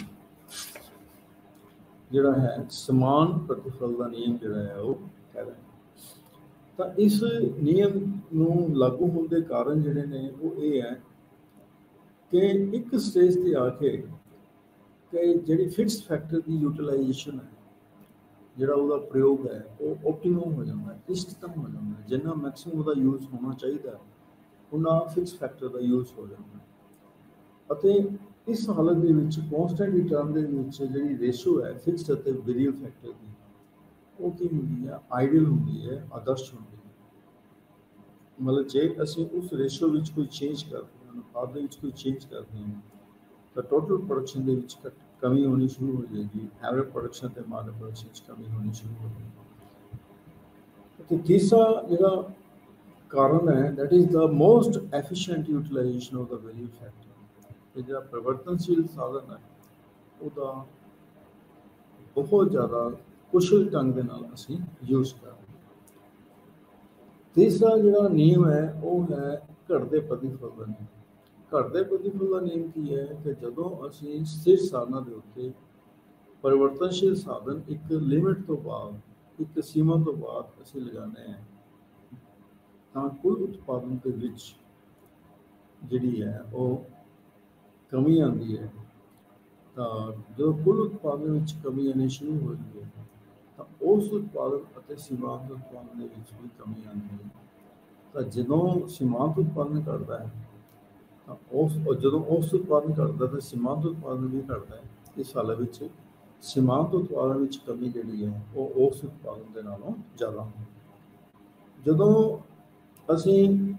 ਜਿਹੜਾ ਹੈ ਸਮਾਨ ਪ੍ਰਤੀਫਲ ਦਾ ਨਿਯਮ ਜਿਹੜਾ ਹੈ ਉਹ ਕਹਿ ਰਹੇ ਹਾਂ। ਤਾਂ ਇਸ ਨਿਯਮ ਨੂੰ ਲਾਗੂ ਹੋਣ ਦੇ ਕਾਰਨ ਜਿਹੜੇ ਨੇ ਉਹ ਇਹ ਹੈ ਕਿ ਇੱਕ ਸਟੇਜ ਤੇ ਆ ਕੇ ਕਿ ਜਿਹੜੀ ਫਿਕਸ ਫੈਕਟਰ ਦੀ ਯੂਟੀਲਾਈਜੇਸ਼ਨ ਹੈ, ਜਿਹੜਾ ਉਹਦਾ ਪ੍ਰਯੋਗ ਹੈ ਉਹ ਓਪਟੀਮਮ ਹੋ ਜਾਂਦਾ ਹੈ, ਇਸ਼ਟਤਮ ਹੋ ਜਾਂਦਾ ਹੈ। ਜਿੰਨਾ ਮੈਕਸਿਮਮ ਉਹਦਾ ਯੂਜ਼ ਹੋਣਾ ਚਾਹੀਦਾ ਉਹਨਾਂ ਫਿਕਸ ਫੈਕਟਰ ਦਾ ਯੂਜ਼ ਹੋ ਜਾਂਦਾ ਹੈ। ਅਤੇ ਇਸ ਹਾਲਤ ਦੇ ਵਿੱਚ ਕੌਨਸਟੈਂਟ ਰਿਟਰਨ ਦੇ ਵਿੱਚ ਜਿਹੜੀ ਰੇਸ਼ੋ ਹੈ ਫਿਕਸਡ ਅਤੇ ਵੇਰੀਏਬਲ ਫੈਕਟਰ ਦੀ, ਉਹ ਕੀ ਹੁੰਦੀ ਹੈ, ਆਈਡੀਅਲ ਹੁੰਦੀ ਹੈ, ਆਦਰਸ਼ ਹੁੰਦੀ ਹੈ। ਮਤਲਬ ਜੇ ਅਸੀਂ ਉਸ ਰੇਸ਼ੋ ਵਿੱਚ ਕੋਈ ਚੇਂਜ ਕਰਦੇ ਹਾਂ, ਅਨੁਪਾਤ ਦੇ ਵਿੱਚ ਕੋਈ ਚੇਂਜ ਕਰਦੇ ਹਾਂ ਤਾਂ ਟੋਟਲ ਪ੍ਰੋਡਕਸ਼ਨ ਦੇ ਵਿੱਚ ਕਮੀ ਹੋਣੀ ਸ਼ੁਰੂ ਹੋ ਜਾਏਗੀ, ਐਵਰੇਜ ਪ੍ਰੋਡਕਸ਼ਨ ਤੇ ਮਾਰਜਨ ਪ੍ਰੋਡਕਸ਼ਨ ਵਿੱਚ ਕਮੀ ਹੋਣੀ ਸ਼ੁਰੂ ਹੋ ਜਾਏਗੀ। ਅਤੇ ਤੀਸਰਾ ਜਿਹੜਾ ਕਾਰਨ ਹੈ that is the most efficient utilisation of the variable factor. ਇਹ ਜਿਹੜਾ ਪਰਿਵਰਤਨਸ਼ੀਲ ਸਾਧਨ ਹੈ ਉਹਦਾ ਬਹੁਤ ਜ਼ਿਆਦਾ ਕੁਸ਼ਲ ਢੰਗ ਦੇ ਨਾਲ ਅਸੀਂ ਯੂਜ਼ ਕਰ ਰਹੇ ਹਾਂ। ਤੀਸਰਾ ਜਿਹੜਾ ਨਿਯਮ ਹੈ ਉਹ ਹੈ ਘਟਦੇ ਪ੍ਰਤੀਫਲ ਦਾ ਨਿਯਮ। ਘਟਦੇ ਪ੍ਰਤੀਫਲ ਦਾ ਨਿਯਮ ਕੀ ਹੈ ਕਿ ਜਦੋਂ ਅਸੀਂ ਸਥਿਰ ਸਾਧਨਾਂ ਦੇ ਉੱਤੇ ਪਰਿਵਰਤਨਸ਼ੀਲ ਸਾਧਨ ਇੱਕ ਲਿਮਿਟ ਤੋਂ ਬਾਅਦ, ਇੱਕ ਸੀਮਾ ਤੋਂ ਬਾਅਦ ਅਸੀਂ ਲਗਾਉਂਦੇ ਹਾਂ ਤਾਂ ਕੁੱਲ ਉਤਪਾਦਨ ਦੇ ਵਿੱਚ ਜਿਹੜੀ ਹੈ ਉਹ ਕਮੀ ਆਉਂਦੀ ਹੈ। ਤਾਂ ਜਦੋਂ ਕੁੱਲ ਉਤਪਾਦਨ ਵਿੱਚ ਕਮੀ ਆਉਣੀ ਸ਼ੁਰੂ ਹੋ ਜਾਂਦੀ ਹੈ ਤਾਂ ਉਸ ਉਤਪਾਦਨ ਅਤੇ ਸੀਮਾਂਤ ਉਤਪਾਦਨ ਦੇ ਵਿੱਚ ਵੀ ਕਮੀ ਆਉਂਦੀ ਹੈ। ਤਾਂ ਜਦੋਂ ਸੀਮਾਂਤ ਉਤਪਾਦਨ ਘਟਦਾ ਹੈ ਤਾਂ ਉਸ ਜਦੋਂ ਉਸ ਉਤਪਾਦਨ ਘਟਦਾ ਤਾਂ ਸੀਮਾਂਤ ਉਤਪਾਦਨ ਵੀ ਘਟਦਾ ਹੈ। ਇਸ ਹਾਲਤ ਵਿੱਚ ਸੀਮਾਂਤ ਉਤਪਾਦਨ ਵਿੱਚ ਕਮੀ ਜਿਹੜੀ ਹੈ ਉਹ ਉਸ ਉਤਪਾਦਨ ਦੇ ਨਾਲੋਂ ਜ਼ਿਆਦਾ ਹੁੰਦੀ ਹੈ। ਜਦੋਂ ਅਸੀਂ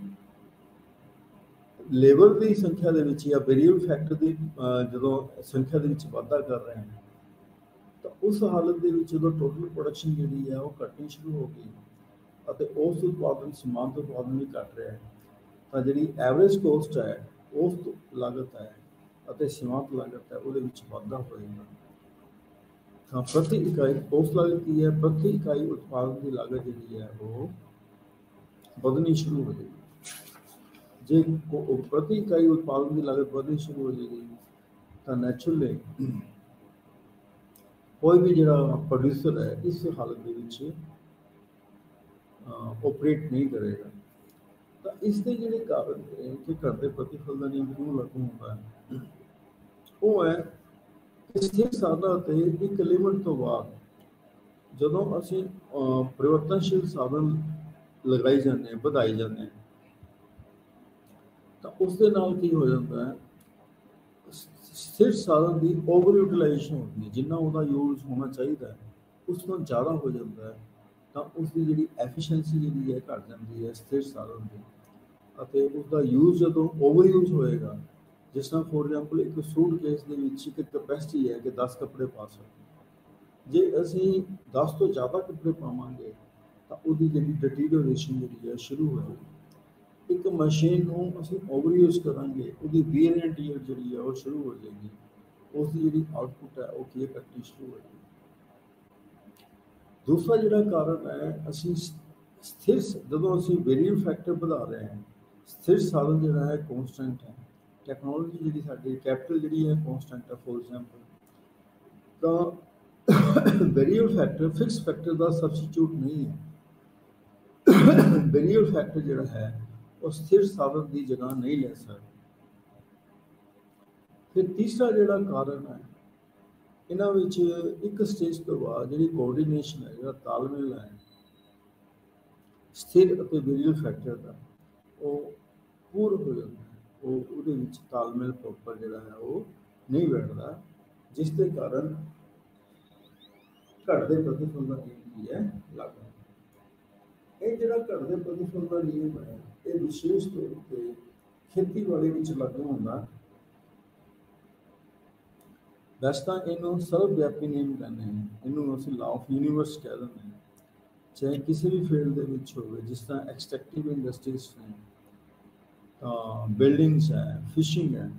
ਲੇਬਰ ਦੀ ਸੰਖਿਆ ਦੇ ਵਿੱਚ ਜਾਂ ਵੇਰੀਏਬਲ ਫੈਕਟਰ ਦੀ ਜਦੋਂ ਸੰਖਿਆ ਦੇ ਵਿੱਚ ਵਾਧਾ ਕਰ ਰਹੇ ਹਾਂ ਤਾਂ ਉਸ ਹਾਲਤ ਦੇ ਵਿੱਚ ਜਦੋਂ ਟੋਟਲ ਪ੍ਰੋਡਕਸ਼ਨ ਜਿਹੜੀ ਹੈ ਉਹ ਘਟਣੀ ਸ਼ੁਰੂ ਹੋ ਗਈ ਅਤੇ ਉਸ ਉਤਪਾਦਨ ਸੀਮਾਂਤ ਉਤਪਾਦਨ ਵੀ ਘਟ ਰਿਹਾ ਹੈ ਤਾਂ ਜਿਹੜੀ ਐਵਰੇਜ ਕੋਸਟ ਹੈ, ਉਸ ਲਾਗਤ ਹੈ ਅਤੇ ਸੀਮਾਂਤ ਲਾਗਤ ਹੈ ਉਹਦੇ ਵਿੱਚ ਵਾਧਾ ਹੋਏਗਾ। ਤਾਂ ਪ੍ਰਤੀ ਇਕਾਈ ਉਸ ਲਾਗਤ ਕੀ ਹੈ, ਪ੍ਰਤੀ ਇਕਾਈ ਉਤਪਾਦਨ ਦੀ ਲਾਗਤ ਜਿਹੜੀ ਹੈ ਉਹ ਵਧਣੀ ਸ਼ੁਰੂ ਹੋ ਜਾਏਗੀ। जे को- प्रति इकाई उत्पादन की लागत बढ़नी शुरू हो जाएगी तो नैचुरली कोई भी जो प्रोड्यूसर है इस हालत के विच ऑपरेट नहीं करेगा। तो इसके ਜਿਹੜੇ ਕਾਰਨ ਨੇ ਕਿ ਘਰ ਦੇ ਪ੍ਰਤੀਫਲ ਦਾ ਨਿਯਮ ਕਿਉਂ ਲਾਗੂ ਹੁੰਦਾ ਹੈ ਉਹ ਹੈ ਕਿ ਸਥਿਰ ਸਾਧਨ ਤੇ ਇੱਕ ਲਿਮਟ ਤੋਂ ਬਾਅਦ ਜਦੋਂ ਅਸੀਂ ਅਹ, ਪਰਿਵਰਤਨਸ਼ੀਲ ਸਾਧਨ ਲਗਾਈ ਜਾਂਦੇ ਹਾਂ ਵਧਾਈ ਜਾਂਦੇ ਹਾਂ ਤਾਂ ਉਸ ਦੇ ਨਾਲ ਕੀ ਹੋ ਜਾਂਦਾ ਹੈ ਸਥਿਰ ਸਾਧਨ ਦੀ ਓਵਰ ਯੂਟਿਲਾਈਜੇਸ਼ਨ ਹੁੰਦੀ ਹੈ ਜਿੰਨਾ ਉਹਦਾ ਯੂਜ਼ ਹੋਣਾ ਚਾਹੀਦਾ ਹੈ ਉਸ ਤੋਂ ਜ਼ਿਆਦਾ ਹੋ ਜਾਂਦਾ ਹੈ ਤਾਂ ਉਸ ਦੀ ਜਿਹੜੀ ਐਫੀਸ਼ੀਐਂਸੀ ਜਿਹੜੀ ਹੈ ਘਟ ਜਾਂਦੀ ਹੈ ਸਥਿਰ ਸਾਧਨ ਦੀ ਅਤੇ ਉਸਦਾ ਯੂਜ਼ ਜਦੋਂ ਓਵਰ ਯੂਜ਼ ਹੋਏਗਾ ਜਿਸ ਤਰ੍ਹਾਂ ਫੋਰ ਐਗਜ਼ਾਮਪਲ ਇੱਕ ਸੂਟ ਕੇਸ ਦੇ ਵਿੱਚ ਇੱਕ ਕੈਪੈਸਿਟੀ ਹੈ ਕਿ ਦਸ ਕੱਪੜੇ ਪਾ ਸਕਦੇ ਜੇ ਅਸੀਂ ਦਸ ਤੋਂ ਜ਼ਿਆਦਾ ਕੱਪੜੇ ਪਾਵਾਂਗੇ ਤਾਂ ਉਹਦੀ ਜਿਹੜੀ ਡਿਟੀਰੀਓਰੇਸ਼ਨ ਜਿਹੜੀ ਹੈ ਸ਼ੁਰੂ ਹੋਏਗੀ ਇੱਕ ਮਸ਼ੀਨ ਨੂੰ ਅਸੀਂ ਓਵਰ ਯੂਜ਼ ਕਰਾਂਗੇ ਉਹਦੀ ਵੀਅਰ ਐਂਡ ਟੀਅਰ ਜਿਹੜੀ ਹੈ ਉਹ ਸ਼ੁਰੂ ਹੋ ਜਾਏਗੀ ਉਸ ਦੀ ਜਿਹੜੀ ਆਊਟਪੁੱਟ ਹੈ ਉਹ ਕੀ ਘਟਣੀ ਸ਼ੁਰੂ ਹੋ ਜਾਏਗੀ। ਦੂਸਰਾ ਜਿਹੜਾ ਕਾਰਨ ਹੈ ਅਸੀਂ ਸਥਿਰ ਜਦੋਂ ਅਸੀਂ ਵੇਰੀਏਬਲ ਫੈਕਟਰ ਵਧਾ ਰਹੇ ਹਾਂ ਸਥਿਰ ਸਾਧਨ ਜਿਹੜਾ ਹੈ ਕੌਨਸਟੈਂਟ ਹੈ ਟੈਕਨੋਲੋਜੀ ਜਿਹੜੀ ਸਾਡੀ ਕੈਪੀਟਲ ਜਿਹੜੀ ਹੈ ਕੌਨਸਟੈਂਟ ਹੈ ਫੋਰ ਐਗਜ਼ਾਮਪਲ ਤਾਂ ਵੇਰੀਏਬਲ ਫੈਕਟਰ ਫਿਕਸ ਫੈਕਟਰ ਦਾ ਸਬਸਟੀਟਿਊਟ ਨਹੀਂ ਹੈ ਵੇਰੀਏਬਲ ਫੈਕਟਰ ਜਿਹੜਾ ਹੈ ਉਹ ਸਥਿਰ ਸਾਧਨ ਦੀ ਜਗ੍ਹਾ ਨਹੀਂ ਲੈ ਸਕਦਾ। ਫਿਰ ਤੀਸਰਾ ਜਿਹੜਾ ਕਾਰਨ ਹੈ ਇਹਨਾਂ ਵਿੱਚ ਇੱਕ ਸਟੇਜ ਤੋਂ ਬਾਅਦ ਜਿਹੜੀ ਕੋਆਰਡੀਨੇਸ਼ਨ ਹੈ ਜਿਹੜਾ ਤਾਲਮੇਲ ਹੈ ਸਥਿਰ ਅਤੇ ਵੇਰੀਏਬਲ ਫੈਕਟਰ ਦਾ ਉਹ ਪੂਰ ਹੋ ਜਾਂਦਾ ਹੈ ਉਹ ਉਹਦੇ ਵਿੱਚ ਤਾਲਮੇਲ ਪ੍ਰੋਪਰ ਜਿਹੜਾ ਹੈ ਉਹ ਨਹੀਂ ਬੈਠਦਾ ਜਿਸ ਦੇ ਕਾਰਨ ਘਰ ਦੇ ਪ੍ਰਤੀਫਲ ਦਾ ਨਿਯਮ ਕੀ ਹੈ ਲਾਗੂ ਇਹ ਜਿਹੜਾ ਘਰ ਦੇ ਪ੍ਰਤੀਫਲ ਦਾ ਨਿਯਮ ਹੈ ਇਹ ਵਿਸ਼ੇਸ਼ ਤੌਰ ਤੇ ਖੇਤੀਬਾੜੀ ਵਿੱਚ ਲਾਗੂ ਹੁੰਦਾ ਵੈਸੇ ਤਾਂ ਇਹਨੂੰ ਸਰਵ ਵਿਆਪੀ ਨਿਯਮ ਕਹਿੰਦੇ ਹਨ ਇਹਨੂੰ ਅਸੀਂ ਲਾ ਆਫ ਯੂਨੀਵਰਸ ਕਹਿ ਦਿੰਦੇ ਹਾਂ ਚਾਹੇ ਕਿਸੇ ਵੀ ਫੀਲਡ ਦੇ ਵਿੱਚ ਹੋਵੇ ਜਿਸ ਤਰ੍ਹਾਂ ਐਕਸਟ੍ਰੈਕਟਿਵ ਇੰਡਸਟਰੀਜ਼ ਨੇ ਤਾਂ ਬਿਲਡਿੰਗਸ ਹੈ ਫਿਸ਼ਿੰਗ ਹੈ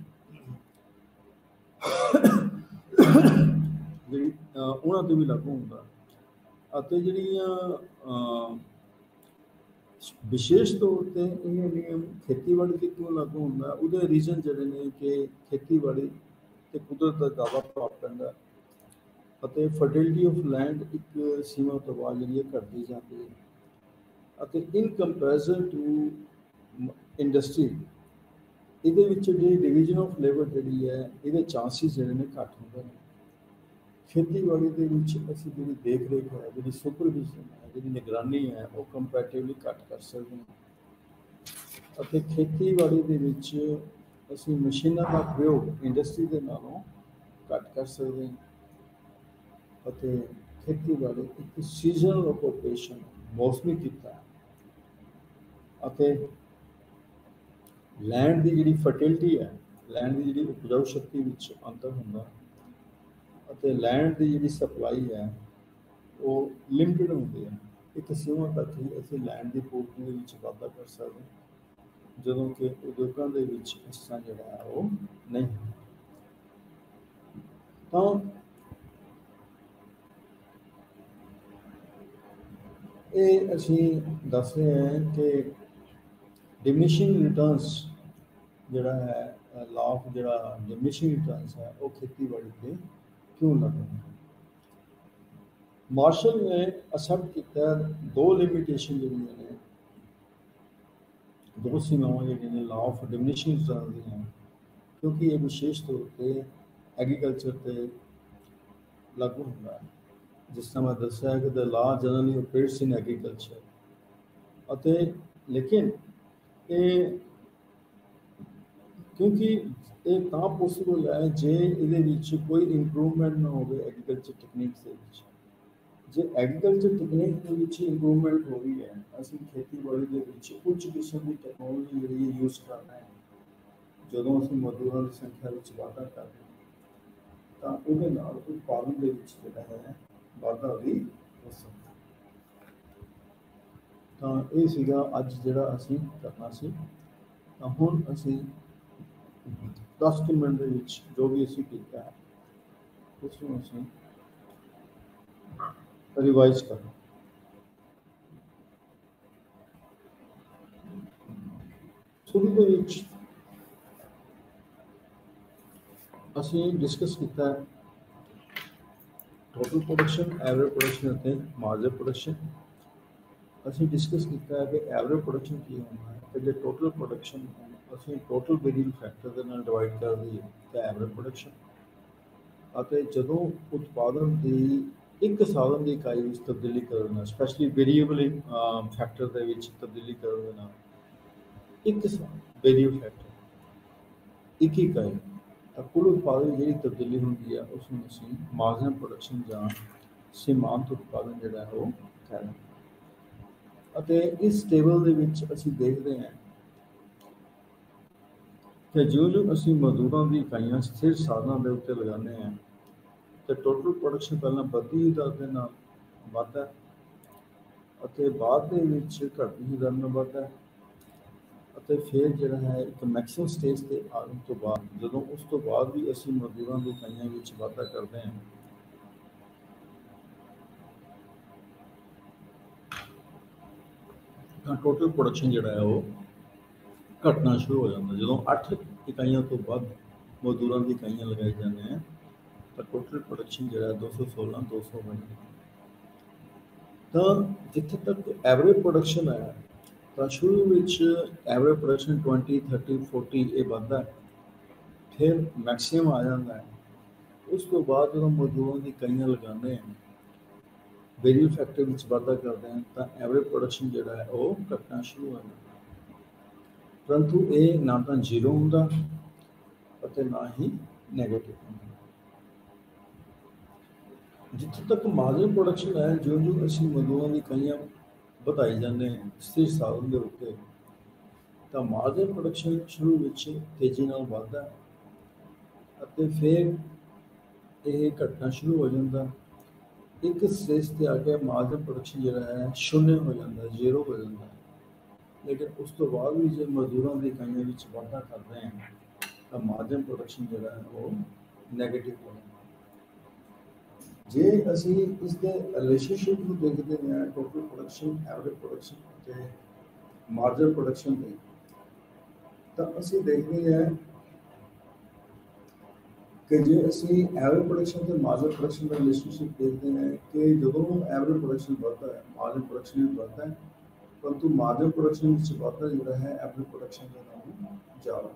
ਜਿਹੜੀ ਉਹਨਾਂ ਤੇ ਵੀ ਲਾਗੂ ਹੁੰਦਾ ਅਤੇ ਜਿਹੜੀਆਂ ਵਿਸ਼ੇਸ਼ ਤੌਰ ਤੇ ਇਹ ਨਿਯਮ ਖੇਤੀਬਾੜੀ ਤੇ ਕਿਉਂ ਲਾਗੂ ਹੁੰਦਾ ਉਹਦੇ ਰੀਜ਼ਨ ਜਿਹੜੇ ਨੇ ਕਿ ਖੇਤੀਬਾੜੀ ਤੇ ਕੁਦਰਤ ਦਾ ਜ਼ਿਆਦਾ ਪ੍ਰਭਾਵ ਪੈਂਦਾ ਅਤੇ ਫਰਟੀਲਿਟੀ ਆਫ ਲੈਂਡ ਇੱਕ ਸੀਮਾ ਤੋਂ ਬਾਅਦ ਜਿਹੜੀ ਹੈ ਘਟਦੀ ਜਾਂਦੀ ਹੈ ਅਤੇ ਇਨ ਕੰਪੈਰੀਜ਼ਨ ਟੂ ਇੰਡਸਟਰੀ ਇਹਦੇ ਵਿੱਚ ਜਿਹੜੀ ਡਿਵੀਜ਼ਨ ਆਫ ਲੇਬਰ ਜਿਹੜੀ ਹੈ ਇਹਦੇ ਚਾਂਸਿਸ ਜਿਹੜੇ ਨੇ ਘੱਟ ਹੁੰਦੇ ਨੇ ਖੇਤੀਬਾੜੀ ਦੇ ਵਿੱਚ ਅਸੀਂ ਜਿਹੜੀ ਦੇਖ ਰੇਖ ਹੈ ਜਿਹੜੀ ਸੁਪਰਵਿਜ਼ਨ ਹੈ ਜਿਹੜੀ ਨਿਗਰਾਨੀ ਹੈ ਉਹ ਕੰਪੈਰੇਟਿਵਲੀ ਘੱਟ ਕਰ ਸਕਦੇ ਹਾਂ ਅਤੇ ਖੇਤੀਬਾੜੀ ਦੇ ਵਿੱਚ ਅਸੀਂ ਮਸ਼ੀਨਾਂ ਦਾ ਪ੍ਰਯੋਗ ਇੰਡਸਟਰੀ ਦੇ ਨਾਲੋਂ ਘੱਟ ਕਰ ਸਕਦੇ ਹਾਂ ਅਤੇ ਖੇਤੀਬਾੜੀ ਇੱਕ ਸੀਜ਼ਨਲ ਆਕੂਪੇਸ਼ਨ ਮੌਸਮੀ ਕਿੱਤਾ ਹੈ ਅਤੇ ਲੈਂਡ ਦੀ ਜਿਹੜੀ ਫਰਟੀਲਿਟੀ ਹੈ ਲੈਂਡ ਦੀ ਜਿਹੜੀ ਉਪਜਾਊ ਸ਼ਕਤੀ ਵਿੱਚ ਅੰਤਰ ਹੁੰਦਾ ਅਤੇ ਲੈਂਡ ਦੀ ਜਿਹੜੀ ਸਪਲਾਈ ਹੈ ਉਹ ਲਿਮਟਿਡ ਹੁੰਦੀ ਹੈ ਇੱਕ ਸੀਮਾ ਤੱਕ ਹੀ ਅਸੀਂ ਲੈਂਡ ਦੀ ਪੂਰਤੀ ਦੇ ਵਿੱਚ ਵਾਧਾ ਕਰ ਸਕਦੇ ਜਦੋਂ ਕਿ ਉਦਯੋਗਾਂ ਦੇ ਵਿੱਚ ਇਸ ਤਰ੍ਹਾਂ ਜਿਹੜਾ ਹੈ ਉਹ ਨਹੀਂ ਤਾਂ ਇਹ ਅਸੀਂ ਦੱਸ ਰਹੇ ਹਾਂ ਕਿ ਡਿਮਿਨਿਸ਼ਿੰਗ ਰਿਟਰਨਸ ਜਿਹੜਾ ਹੈ ਲਾ ਆਫ ਜਿਹੜਾ ਡਿਮਿਨਿਸ਼ਿੰਗ ਰਿਟਰਨਸ ਹੈ ਉਹ ਖੇਤੀਬਾੜੀ 'ਤੇ ਕਿਉਂ ਲਾਗੂ ਹੁੰਦਾ ਮਾਰਸ਼ਲ ਨੇ ਅਸੈਪਟ ਕੀਤਾ ਦੋ ਲਿਮਿਟੇਸ਼ਨ ਜਿਹੜੀਆਂ ਨੇ ਦੋ ਸੀਮਾਵਾਂ ਜਿਹੜੀਆਂ ਨੇ ਲਾ ਆਫ ਡਿਮਿਨਿਸ਼ਿੰਗ ਰਿਟਰਨਸ ਦੀਆਂ ਕਿਉਂਕਿ ਇਹ ਵਿਸ਼ੇਸ਼ ਤੌਰ 'ਤੇ ਐਗਰੀਕਲਚਰ 'ਤੇ ਲਾਗੂ ਹੁੰਦਾ ਹੈ ਜਿਸ ਤਰ੍ਹਾਂ ਮੈਂ ਦੱਸਿਆ ਹੈ ਕਿ ਦ ਲਾ ਜਨਰਲੀ ਆਪਰੇਟਸ ਇਨ ਐਗਰੀਕਲਚਰ ਅਤੇ ਲੇਕਿਨ ਇਹ ਕਿਉਂਕਿ ਇਹ ਤਾਂ ਪੋਸੀਬਲ ਹੈ ਜੇ ਇਹਦੇ ਵਿੱਚ ਕੋਈ ਇੰਪਰੂਵਮੈਂਟ ਨਾ ਹੋਵੇ ਐਗਰੀਕਲਚਰ ਟੈਕਨੀਕਸ ਦੇ ਵਿੱਚ ਜੇ ਐਗਰੀਕਲਚਰ ਟੈਕਨੀਕ ਦੇ ਵਿੱਚ ਇੰਪਰੂਵਮੈਂਟ ਹੋ ਰਹੀ ਹੈ ਅਸੀਂ ਖੇਤੀਬਾੜੀ ਦੇ ਵਿੱਚ ਉੱਚ ਕਿਸਮ ਦੀ ਟੈਕਨੋਲੋਜੀ ਜਿਹੜੀ ਯੂਜ਼ ਕਰਨਾ ਹੈ ਜਦੋਂ ਅਸੀਂ ਮਜ਼ਦੂਰਾਂ ਦੀ ਸੰਖਿਆ ਵਿੱਚ ਵਾਧਾ ਕਰਦੇ ਹਾਂ ਤਾਂ ਉਹਦੇ ਨਾਲ ਉਤਪਾਦਨ ਦੇ ਵਿੱਚ ਜਿਹੜਾ ਹੈ ਵਾਧਾ ਵੀ ਹੋ ਸਕਦਾ ਤਾਂ ਇਹ ਸੀਗਾ ਅੱਜ ਜਿਹੜਾ ਅਸੀਂ ਕਰਨਾ ਸੀ ਤਾਂ ਹੁਣ ਅਸੀਂ ਦਸ ਕੁ ਮਿੰਟ ਦੇ ਵਿੱਚ ਜੋ ਵੀ ਅਸੀਂ ਕੀਤਾ ਹੈ ਉਸ ਨੂੰ ਅਸੀਂ ਰਿਵਾਈਜ਼ ਕਰਨਾ ਸੋ शुरू ਦੇ ਵਿੱਚ ਅਸੀਂ ਡਿਸਕਸ ਕੀਤਾ ਟੋਟਲ ਪ੍ਰੋਡਕਸ਼ਨ, ਐਵਰੇਜ ਪ੍ਰੋਡਕਸ਼ਨ ਅਤੇ ਮਾਰਜਨ ਪ੍ਰੋਡਕਸ਼ਨ। ਅਸੀਂ ਡਿਸਕਸ ਕੀਤਾ ਹੈ ਕਿ ਐਵਰੇਜ ਪ੍ਰੋਡਕਸ਼ਨ ਕੀ ਹੁੰਦਾ ਹੈ ਤੇ ਜੇ ਟੋਟਲ ਪ੍ਰੋਡਕਸ਼ਨ ਅਸੀਂ ਟੋਟਲ ਵੇਰੀਏਬਲ ਫੈਕਟਰ ਦੇ ਨਾਲ ਡਿਵਾਈਡ ਕਰ ਦਈਏ ਤਾਂ ਐਵਰੇਜ ਪ੍ਰੋਡਕਸ਼ਨ। ਅਤੇ ਜਦੋਂ ਉਤਪਾਦਨ ਦੀ ਇੱਕ ਸਾਧਨ ਦੀ ਇਕਾਈ ਵਿੱਚ ਤਬਦੀਲੀ ਕਰਨ ਨਾਲ, ਸਪੈਸ਼ਲੀ ਵੇਰੀਏਬਲ ਫੈਕਟਰ ਦੇ ਵਿੱਚ ਤਬਦੀਲੀ ਕਰਨ ਦੇ ਨਾਲ ਇੱਕ ਵੇਰੀਏਬਲ ਫੈਕਟਰ ਇੱਕ ਇਕਾਈ, ਤਾਂ ਕੁੱਲ ਉਤਪਾਦਨ ਜਿਹੜੀ ਤਬਦੀਲੀ ਹੁੰਦੀ ਹੈ ਉਸ ਨੂੰ ਅਸੀਂ ਮਾਰਜਨ ਪ੍ਰੋਡਕਸ਼ਨ ਜਾਂ ਸੀਮਾਂਤ ਉਤਪਾਦਨ ਜਿਹੜਾ ਹੈ ਉਹ ਕਹਿੰਦੇ। ਅਤੇ ਇਸ ਟੇਬਲ ਦੇ ਵਿੱਚ ਅਸੀਂ ਦੇਖਦੇ ਹਾਂ ਕਿ ਜਿਉਂ ਜਿਉਂ ਅਸੀਂ ਮਜ਼ਦੂਰਾਂ ਦੀ ਇਕਾਈਆਂ ਸਥਿਰ ਸਾਧਨਾਂ ਦੇ ਉੱਤੇ ਲਗਾਉਂਦੇ ਹਾਂ ਤੇ ਟੋਟਲ ਪ੍ਰੋਡਕਸ਼ਨ ਪਹਿਲਾਂ ਵੱਧਦੀ ਹੀ ਦਰ ਦੇ ਨਾਲ ਵੱਧਦਾ ਅਤੇ ਬਾਅਦ ਦੇ ਵਿੱਚ ਘਟਦੀ ਹੀ ਦਰ ਨਾਲ ਵੱਧਦਾ ਅਤੇ ਫਿਰ ਜਿਹੜਾ ਹੈ ਇੱਕ ਮੈਕਸਿਮਮ ਸਟੇਜ 'ਤੇ ਆਉਣ ਤੋਂ ਬਾਅਦ, ਜਦੋਂ ਉਸ ਤੋਂ ਬਾਅਦ ਵੀ ਅਸੀਂ ਮਜ਼ਦੂਰਾਂ ਦੀ ਇਕਾਈਆਂ ਵਿੱਚ ਵਾਧਾ ਕਰਦੇ ਹਾਂ ਤਾਂ ਟੋਟਲ ਪ੍ਰੋਡਕਸ਼ਨ ਜਿਹੜਾ ਹੈ ਉਹ ਘਟਣਾ ਸ਼ੁਰੂ ਹੋ ਜਾਂਦਾ। ਜਦੋਂ ਅੱਠ ਇਕਾਈਆਂ ਤੋਂ ਵੱਧ ਮਜ਼ਦੂਰਾਂ ਦੀ ਇਕਾਈਆਂ ਲਗਾਈ ਜਾਂਦੀਆਂ ਤਾਂ ਟੋਟਲ ਪ੍ਰੋਡਕਸ਼ਨ ਜਿਹੜਾ ਦੋ ਸੌ ਸੋਲਾਂ ਦੋ ਸੌ ਬਣ ਤਾਂ ਜਿੱਥੇ ਤੱਕ ਐਵਰੇਜ ਪ੍ਰੋਡਕਸ਼ਨ ਹੈ ਤਾਂ ਸ਼ੁਰੂ ਵਿੱਚ ਐਵਰੇਜ ਪ੍ਰੋਡਕਸ਼ਨ ਵੀਹ, ਤੀਹ, ਚਾਲੀ ਇਹ ਵੱਧਦਾ, ਫਿਰ ਮੈਕਸੀਮਮ ਆ ਜਾਂਦਾ ਹੈ। ਉਸ ਤੋਂ ਬਾਅਦ ਜਦੋਂ ਮਜ਼ਦੂਰਾਂ ਦੀ ਇਕਾਈਆਂ ਲਗਾਉਂਦੇ ਹਾਂ, ਵੇਰੀਏਬਲ ਫੈਕਟਰ ਵਿੱਚ ਵਾਧਾ ਕਰਦੇ ਹਾਂ ਤਾਂ ਐਵਰੇਜ ਪ੍ਰੋਡਕਸ਼ਨ ਜਿਹੜਾ ਹੈ ਉਹ ਘਟਣਾ ਸ਼ੁਰੂ ਹੋ ਜਾਂਦਾ। ਪਰੰਤੂ ਇਹ ਨਾ ਤਾਂ ਜ਼ੀਰੋ ਹੁੰਦਾ ਅਤੇ ਨਾ ਹੀ ਨੈਗੇਟਿਵ ਹੁੰਦਾ। ਜਿੱਥੇ ਤੱਕ ਮਾਰਜਨ ਪ੍ਰੋਡਕਸ਼ਨ ਹੈ, ਜਿਉਂ ਜਿਉਂ ਅਸੀਂ ਮਜ਼ਦੂਰਾਂ ਦੀ ਇਕਾਈਆਂ ਵਧਾਈ ਜਾਂਦੇ ਹਾਂ ਸਥਿਰ ਸਾਧਨ ਦੇ ਉੱਤੇ ਤਾਂ ਮਾਰਜਨ ਪ੍ਰੋਡਕਸ਼ਨ ਸ਼ੁਰੂ ਵਿੱਚ ਤੇਜ਼ੀ ਨਾਲ ਵੱਧਦਾ ਅਤੇ ਫਿਰ ਇਹ ਘਟਣਾ ਸ਼ੁਰੂ ਹੋ ਜਾਂਦਾ। ਇੱਕ ਸਟੇਜ 'ਤੇ ਆ ਕੇ ਮਾਰਜਨ ਪ੍ਰੋਡਕਸ਼ਨ ਜਿਹੜਾ ਹੈ ਸ਼ੂਨਯ ਹੋ ਜਾਂਦਾ, ਜ਼ੀਰੋ ਹੋ ਜਾਂਦਾ। ਲੇਕਿਨ ਉਸ ਤੋਂ ਬਾਅਦ ਵੀ ਜੇ ਮਜ਼ਦੂਰਾਂ ਦੀ ਇਕਾਈਆਂ ਵਿੱਚ ਵਾਧਾ ਕਰ ਰਹੇ ਹਾਂ ਤਾਂ ਮਾਰਜਨ ਪ੍ਰੋਡਕਸ਼ਨ ਜਿਹੜਾ ਹੈ ਉਹ ਨੈਗੇਟਿਵ ਹੋ ਜਾਂਦਾ। ਜੇ ਅਸੀਂ ਇਸ ਦੇ ਰਿਲੇਸ਼ਨਸ਼ਿਪ ਨੂੰ ਦੇਖਦੇ ਹਾਂ ਟੋਟਲ ਪ੍ਰੋਡਕਸ਼ਨ, ਐਵਰੇਜ ਪ੍ਰੋਡਕਸ਼ਨ ਅਤੇ ਮਾਰਜਨ ਪ੍ਰੋਡਕਸ਼ਨ ਦੇ, ਤਾਂ ਅਸੀਂ ਦੇਖਦੇ ਹਾਂ ਕਿ ਜੇ ਅਸੀਂ ਐਵਰੇਜ ਪ੍ਰੋਡਕਸ਼ਨ ਅਤੇ ਮਾਰਜਨ ਪ੍ਰੋਡਕਸ਼ਨ ਦਾ ਰਿਲੇਸ਼ਨਸ਼ਿਪ ਦੇਖਦੇ ਹਾਂ ਕਿ ਜਦੋਂ ਐਵਰੇਜ ਪ੍ਰੋਡਕਸ਼ਨ ਵੱਧਦਾ ਹੈ ਮਾਰਜਨ ਪ੍ਰੋਡਕਸ਼ਨ ਵੀ ਵੱਧਦਾ ਹੈ, ਪਰੰਤੂ ਮਾਰਜਨ ਪ੍ਰੋਡਕਸ਼ਨ ਵਿੱਚ ਵਾਧਾ ਜਿਹੜਾ ਹੈ ਐਵਰੇਜ ਪ੍ਰੋਡਕਸ਼ਨ ਦੇ ਨਾਲੋਂ ਜ਼ਿਆਦਾ।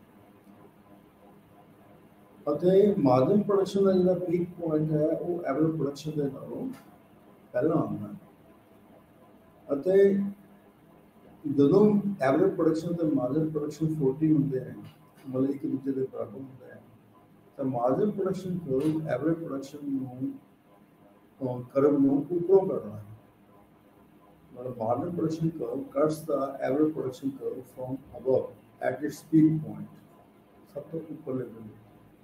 ਅਤੇ ਮਾਰਜਨ ਪ੍ਰੋਡਕਸ਼ਨ ਦਾ ਜਿਹੜਾ ਪੀਕ ਪੁਆਇੰਟ ਹੈ ਉਹ ਐਵਰੇਜ ਪ੍ਰੋਡਕਸ਼ਨ ਦੇ ਨਾਲੋਂ ਪਹਿਲਾਂ ਆਉਂਦਾ ਹੈ। ਅਤੇ ਜਦੋਂ ਐਵਰੇਜ ਪ੍ਰੋਡਕਸ਼ਨ ਅਤੇ ਮਾਰਜਨ ਪ੍ਰੋਡਕਸ਼ਨ ਚਾਲੀ ਹੁੰਦੇ ਹਨ, ਮਤਲਬ ਇੱਕ ਦੂਜੇ ਦੇ ਬਰਾਬਰ ਹੁੰਦਾ ਹੈ, ਤਾਂ margin production curve average production ਨੂੰ ਕਰਵ ਨੂੰ ਉੱਪਰੋਂ ਕਰਨਾ ਹੈ। ਮਤਲਬ margin production curve cuts the average production curve from above at its peak point, ਸਭ ਤੋਂ ਉੱਪਰਲੇ ਬਿੰਦੂ।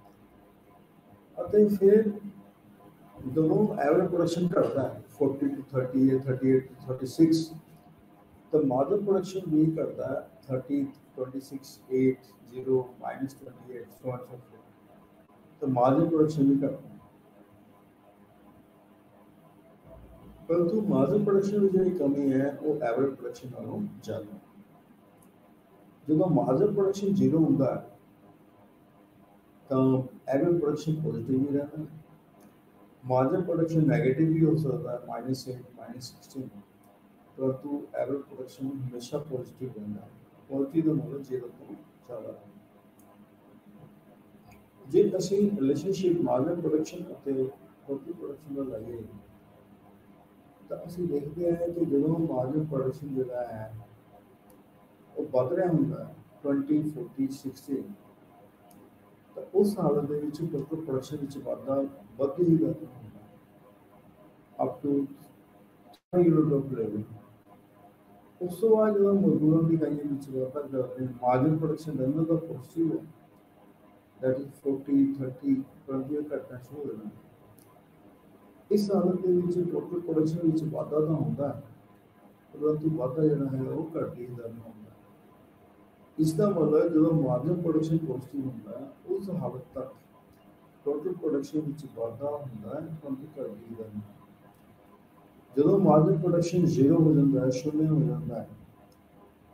ਅਤੇ ਫਿਰ ਜਦੋਂ ਐਵਰੇਜ ਪ੍ਰੋਡਕਸ਼ਨ ਘਟਦਾ ਹੈ ਚਾਲੀ ਤੋਂ ਤੀਹ, ਅਠੱਤੀ ਤੋਂ ਛੱਤੀ, ਤਾਂ ਮਾਰਜਨ ਪ੍ਰੋਡਕਸ਼ਨ ਵੀ ਘਟਦਾ ਹੈ ਤੀਹ, ਛੱਬੀ, ਅੱਠ, ਜ਼ੀਰੋ, ਮਾਈਨਸ ਅਠਾਈ, ਸੋ ਔਨ ਸੋ ਫੋਰਥ, ਤਾਂ ਮਾਰਜਨ ਪ੍ਰੋਡਕਸ਼ਨ ਵੀ ਘਟਦਾ। ਪਰੰਤੂ ਮਾਰਜਨ ਪ੍ਰੋਡਕਸ਼ਨ ਦੀ ਜਿਹੜੀ ਕਮੀ ਹੈ ਉਹ ਐਵਰੇਜ ਪ੍ਰੋਡਕਸ਼ਨ ਨਾਲੋਂ ਜ਼ਿਆਦਾ। ਜਦੋਂ ਮਾਰਜਨ ਪ੍ਰੋਡਕਸ਼ਨ ਜ਼ੀਰੋ ਹੁੰਦਾ ਹੈ ਤਾਂ ਐਵਰੇਜ ਪ੍ਰੋਡਕਸ਼ਨ ਪੋਜ਼ਿਟਿਵ ਵੀ ਰਹਿੰਦਾ, ਮਾਰਜਨ ਪ੍ਰੋਡਕਸ਼ਨ ਨੈਗੇਟਿਵ ਵੀ ਹੋ ਸਕਦਾ ਹੈ ਮਾਈਨਸ ਐਟ, ਮਾਈਨਸ ਸਿਕਸਟੀਨ, ਪਰੰਤੂ ਐਵਰੇਜ ਪ੍ਰੋਡਕਸ਼ਨ ਹਮੇਸ਼ਾ ਪੋਜ਼ਿਟਿਵ ਰਹਿੰਦਾ ਹੈ, ਪੋਜ਼ਿਟਿਵ ਦਾ ਮਤਲਬ ਜ਼ੀਰੋ ਤੋਂ ਜ਼ਿਆਦਾ। ਜੇ ਅਸੀਂ ਰਿਲੇਸ਼ਨਸ਼ਿਪ ਮਾਰਜਨ ਪ੍ਰੋਡਕਸ਼ਨ ਅਤੇ ਟੋਟਲ ਪ੍ਰੋਡਕਸ਼ਨ ਦਾ ਲਾਈਏ ਤਾਂ ਅਸੀਂ ਦੇਖਦੇ ਹਾਂ ਕਿ ਜਦੋਂ ਮਾਰਜਨ ਪ੍ਰੋਡਕਸ਼ਨ ਜਿਹੜਾ ਹੈ ਉਹ ਵੱਧ ਰਿਹਾ ਹੁੰਦਾ ਹੈ ਵੀਹ, ਚਾਲੀ, ਸੱਠ, ਤਾਂ ਉਸ ਹਾਲਤ ਦੇ ਵਿੱਚ ਟੋਟਲ ਪ੍ਰੋਡਕਸ਼ਨ ਵਿੱਚ ਵਾਧਾ ਵੱਧ ਹੀ ਜਾਂਦਾ ਹੁੰਦਾ up to unit of level. ਉਸ ਤੋਂ ਬਾਅਦ ਜਦੋਂ ਮਜ਼ਦੂਰਾਂ ਦੀ ਇਕਾਈਆਂ ਵਿੱਚ ਵਾਧਾ ਕਰਦੇ ਹਾਂ ਮਾਰਜਨ ਪ੍ਰੋਡਕਸ਼ਨ ਰਹਿੰਦਾ ਤਾਂ ਪੋਜ਼ਿਟਿਵ ਹੈ, ਦੈਟ ਇਜ਼ ਚਾਲੀ, ਤੀਹ, ਪਰੰਤੂ ਘਟਣਾ ਸ਼ੁਰੂ ਹੋ ਜਾਂਦਾ। ਇਸ ਹਾਲਤ ਦੇ ਵਿੱਚ ਟੋਟਲ ਪ੍ਰੋਡਕਸ਼ਨ ਵਿੱਚ ਵਾਧਾ ਤਾਂ ਹੁੰਦਾ ਹੈ ਪਰੰਤੂ ਵਾਧਾ ਜਿਹੜਾ ਹੈ ਉਹ ਘੱਟ ਹੀ ਦਰ ਨਾਲ ਹੁੰਦਾ। ਇਸ ਦਾ ਮਤਲਬ ਜਦੋਂ ਮਾਰਜਨ ਪ੍ਰੋਡਕਸ਼ਨ ਪੋਜ਼ਿਟਿਵ ਹੁੰਦਾ ਹੈ ਉਸ ਹਾਲਤ ਤੱਕ ਟੋਟਲ ਪ੍ਰੋਡਕਸ਼ਨ ਵਿੱਚ ਵਾਧਾ ਹੁੰਦਾ ਹੈ ਪਰੰਤੂ ਘੱਟ ਹੀ ਦਰ ਨਾਲ। ਜਦੋਂ ਮਾਰਜਨ ਪ੍ਰੋਡਕਸ਼ਨ ਜ਼ੀਰੋ ਹੋ ਜਾਂਦਾ ਹੈ, ਸ਼ੂਨਯ ਹੋ ਜਾਂਦਾ ਹੈ,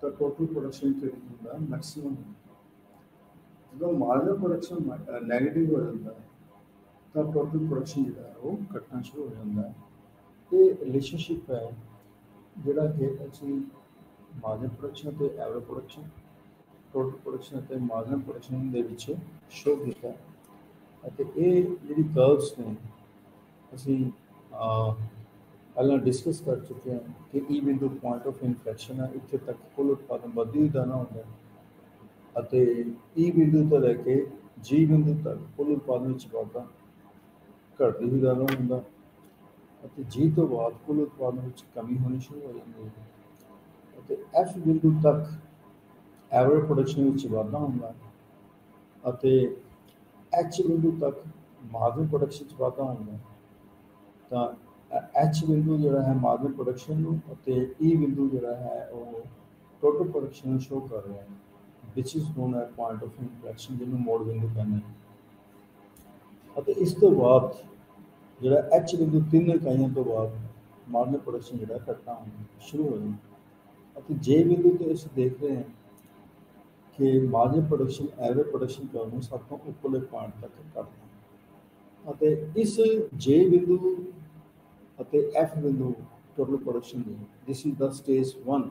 ਤਾਂ ਟੋਟਲ ਪ੍ਰੋਡਕਸ਼ਨ ਕਿਹੜੀ ਹੁੰਦਾ ਮੈਕਸਿਮਮ ਹੁੰਦਾ। ਜਦੋਂ ਮਾਰਜਨਲ ਪ੍ਰੋਡਕਸ਼ਨ ਨੈਗੇਟਿਵ ਹੋ ਜਾਂਦਾ ਤਾਂ ਟੋਟਲ ਪ੍ਰੋਡਕਸ਼ਨ ਜਿਹੜਾ ਉਹ ਘਟਣਾ ਸ਼ੁਰੂ ਹੋ ਜਾਂਦਾ ਹੈ। ਇਹ ਰਿਲੇਸ਼ਨਸ਼ਿਪ ਹੈ ਜਿਹੜਾ ਕਿ ਅਸੀਂ ਮਾਰਜਨਲ ਪ੍ਰੋਡਕਸ਼ਨ ਅਤੇ ਐਵਰੇਜ ਪ੍ਰੋਡਕਸ਼ਨ, ਟੋਟਲ ਪ੍ਰੋਡਕਸ਼ਨ ਅਤੇ ਮਾਰਜਨਲ ਪ੍ਰੋਡਕਸ਼ਨ ਦੇ ਵਿੱਚ ਸ਼ੋ ਕੀਤਾ ਅਤੇ ਇਹ ਜਿਹੜੀ ਕਰਵਸ ਨੇ ਅਸੀਂ ਪਹਿਲਾਂ ਡਿਸਕਸ ਕਰ ਚੁੱਕੇ ਹਾਂ ਕਿ ਈ ਬਿੰਦੂ ਪੁਆਇੰਟ ਆਫ ਇਨਫਲੈਕਸ਼ਨ ਹੈ, ਇੱਥੇ ਤੱਕ ਕੁੱਲ ਉਤਪਾਦਨ ਵਧਦੀ ਦਾਣਾ ਹੁੰਦਾ ਅਤੇ ਈ ਬਿੰਦੂ ਤੋਂ ਲੈ ਕੇ ਜੀ ਬਿੰਦੂ ਤੱਕ ਕੁੱਲ ਉਤਪਾਦਨ ਵਿੱਚ ਵਾਧਾ ਘਟਦੀ ਹੀ ਦਾਣਾ ਹੁੰਦਾ ਅਤੇ ਜੀ ਤੋਂ ਬਾਅਦ ਕੁੱਲ ਉਤਪਾਦਨ ਵਿੱਚ ਕਮੀ ਹੋਣੀ ਸ਼ੁਰੂ ਹੋ ਜਾਂਦੀ ਹੈ ਅਤੇ ਐਫ ਬਿੰਦੂ ਤੱਕ ਐਵਰੇਜ ਪ੍ਰੋਡਕਸ਼ਨ ਵਿੱਚ ਵਾਧਾ ਹੁੰਦਾ ਅਤੇ ਐਚ ਬਿੰਦੂ ਤੱਕ ਮਾਰਜਨਲ ਪ੍ਰੋਡਕਸ਼ਨ 'ਚ ਵਾਧਾ ਹੁੰਦਾ। ਤਾਂ ਐਚ ਬਿੰਦੂ ਜਿਹੜਾ ਹੈ ਮਾਰਜਨਲ ਪ੍ਰੋਡਕਸ਼ਨ ਨੂੰ ਅਤੇ ਈ ਬਿੰਦੂ ਜਿਹੜਾ ਹੈ ਉਹ ਟੋਟਲ ਪ੍ਰੋਡਕਸ਼ਨ ਨੂੰ ਸ਼ੋ ਕਰ ਰਿਹਾ ਹੈ, which is known as point of inflection, ਜਿਹਨੂੰ ਮੋੜ ਬਿੰਦੂ ਕਹਿੰਦੇ ਹਾਂ। ਅਤੇ ਇਸ ਤੋਂ ਬਾਅਦ ਜਿਹੜਾ ਐਚ ਬਿੰਦੂ ਤਿੰਨ ਇਕਾਈਆਂ ਤੋਂ ਬਾਅਦ ਮਾਰਜਨਲ ਪ੍ਰੋਡਕਸ਼ਨ ਜਿਹੜਾ ਘਟਣਾ ਸ਼ੁਰੂ ਹੋ ਜਾਂਦਾ ਅਤੇ ਜੇ ਬਿੰਦੂ 'ਤੇ ਅਸੀਂ ਦੇਖ ਰਹੇ ਹਾਂ ਕਿ marginal production average production curve ਨੂੰ ਸਭ ਤੋਂ ਉੱਪਰਲੇ ਪੁਆਇੰਟ ਤੱਕ ਘਟਦਾ ਅਤੇ ਇਸ ਜੇ ਬਿੰਦੂ ਅਤੇ ਐਫ ਬਿੰਦੂ ਟੋਟਲ ਪ੍ਰੋਡਕਸ਼ਨ ਦੀ this is the stage one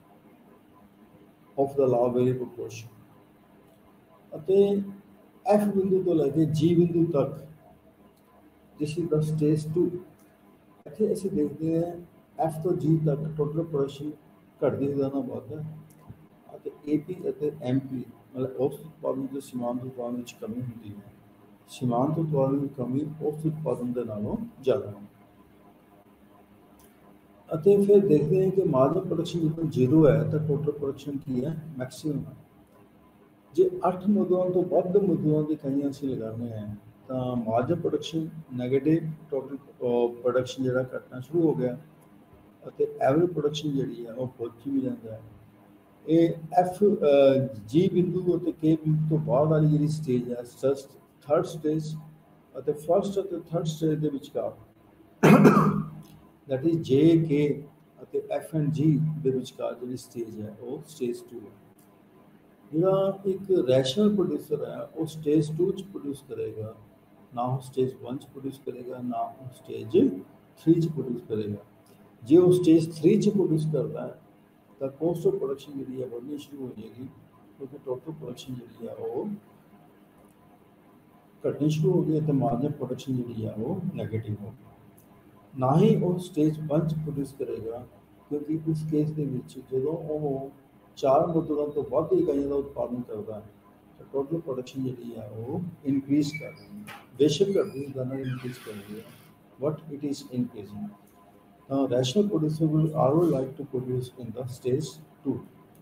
of the law vary proportion ਅਤੇ ਐਫ ਬਿੰਦੂ ਤੋਂ ਲੈ ਕੇ ਜੀ ਬਿੰਦੂ ਤੱਕ this is the stage two. ਇੱਥੇ ਅਸੀਂ ਦੇਖਦੇ ਹਾਂ ਐਫ ਤੋਂ ਜੀ ਤੱਕ ਟੋਟਲ ਪ੍ਰੋਡਕਸ਼ਨ ਘਟਦੀ ਦਾਣਾ ਵੱਧਦਾ ਅਤੇ ਏ ਪੀ ਅਤੇ ਐਮ ਪੀ ਮਤਲਬ ਉਸ ਉਤਪਾਦਨ ਦੇ ਸੀਮਾਂਤ ਉਤਪਾਦਨ ਵਿੱਚ ਕਮੀ ਹੁੰਦੀ ਹੈ, ਸੀਮਾਂਤ ਉਤਪਾਦਨ ਦੀ ਕਮੀ ਉਸ ਉਤਪਾਦਨ ਦੇ ਨਾਲੋਂ ਜ਼ਿਆਦਾ ਹੁੰਦੀ ਅਤੇ ਫਿਰ ਦੇਖਦੇ ਹਾਂ ਕਿ ਮਾਰਜਨਲ ਪ੍ਰੋਡਕਸ਼ਨ ਜਦੋਂ ਜ਼ੀਰੋ ਹੈ ਤਾਂ ਟੋਟਲ ਪ੍ਰੋਡਕਸ਼ਨ ਕੀ ਹੈ ਮੈਕਸਿਮਮ ਹੈ। ਜੇ ਅੱਠ ਮਜ਼ਦੂਰਾਂ ਤੋਂ ਵੱਧ ਮਜ਼ਦੂਰਾਂ ਦੀ ਇਕਾਈਆਂ ਅਸੀਂ ਲਗਾਉਂਦੇ ਹਾਂ ਤਾਂ marginal production negative, total production ਜਿਹੜਾ ਘਟਣਾ ਸ਼ੁਰੂ ਹੋ ਗਿਆ ਅਤੇ ਐਵਰੇਜ ਪ੍ਰੋਡਕਸ਼ਨ ਜਿਹੜੀ ਹੈ ਉਹ ਪਹੁੰਚ ਵੀ ਜਾਂਦਾ ਹੈ। ਇਹ ਐਫ ਜੀ ਬਿੰਦੂ ਅਤੇ ਕੇ ਬਿੰਦੂ ਤੋਂ ਬਾਅਦ ਵਾਲੀ ਜਿਹੜੀ ਸਟੇਜ ਹੈ ਫਸਟ ਥਰਡ ਸਟੇਜ ਅਤੇ ਫਸਟ ਅਤੇ ਥਰਡ ਸਟੇਜ ਦੇ ਵਿਚਕਾਰ ਦੈਟ ਇਜ਼ ਜੇ ਕੇ ਅਤੇ ਐਫ ਐਂਡ ਜੀ ਦੇ ਵਿਚਕਾਰ ਜਿਹੜੀ ਸਟੇਜ ਹੈ ਉਹ ਸਟੇਜ ਟੂ ਹੈ। ਜਿਹੜਾ ਇੱਕ ਰੈਸ਼ਨਲ ਪ੍ਰੋਡਿਊਸਰ ਹੈ ਉਹ ਸਟੇਜ ਟੂ 'ਚ ਪ੍ਰੋਡਿਊਸ ਕਰੇਗਾ, ਨਾ ਉਹ ਸਟੇਜ ਵਨ 'ਚ ਪ੍ਰੋਡਿਊਸ ਕਰੇਗਾ, ਨਾ ਉਹ ਸਟੇਜ ਥ੍ਰੀ 'ਚ ਪ੍ਰੋਡਿਊਸ ਕਰੇਗਾ। ਜੇ ਉਹ ਸਟੇਜ ਥ੍ਰੀ 'ਚ ਪ੍ਰੋਡਿਊਸ ਕਰਦਾ ਹੈ ਤਾਂ ਕੋਸਟ ਆਫ ਪ੍ਰੋਡਕਸ਼ਨ ਜਿਹੜੀ ਹੈ ਵਧਣੀ ਸ਼ੁਰੂ ਹੋ ਜਾਏਗੀ ਕਿਉਂਕਿ ਟੋਟਲ ਪ੍ਰੋਡਕਸ਼ਨ ਜਿਹੜੀ ਹੈ ਉਹ ਘਟਣੀ ਸ਼ੁਰੂ ਹੋ ਗਈ ਅਤੇ ਮਾਰਜਨਲ ਪ੍ਰੋਡਕਸ਼ਨ ਜਿਹੜੀ ਹੈ ਉਹ ਨੈਗੇਟਿਵ ਹੋ ਗਈ। ਨਾ ਹੀ ਉਹ ਸਟੇਜ ਵਨ 'ਚ ਪ੍ਰੋਡਿਊਸ ਕਰੇਗਾ ਕਿਉਂਕਿ ਇਸ ਕੇਸ ਦੇ ਵਿੱਚ ਜਦੋਂ ਉਹ ਚਾਰ ਮਜ਼ਦੂਰਾਂ ਤੋਂ ਵੱਧ ਇਕਾਈਆਂ ਦਾ ਉਤਪਾਦਨ ਕਰਦਾ ਹੈ ਤਾਂ ਟੋਟਲ ਪ੍ਰੋਡਕਸ਼ਨ ਜਿਹੜੀ ਹੈ ਉਹ ਇਨਕਰੀਜ਼ ਕਰ ਰਹੀ ਹੈ, ਬੇਸ਼ੱਕ ਘਟਦੀ ਦਾਣਾ ਇਨਕਰੀਜ਼ ਕਰ ਰਹੀ ਹੈ ਬਟ ਇਟ ਇਜ਼ ਇਨਕਰੀਜ਼ਿੰਗ। ਤਾਂ rational producer will always like to produce in the stage two.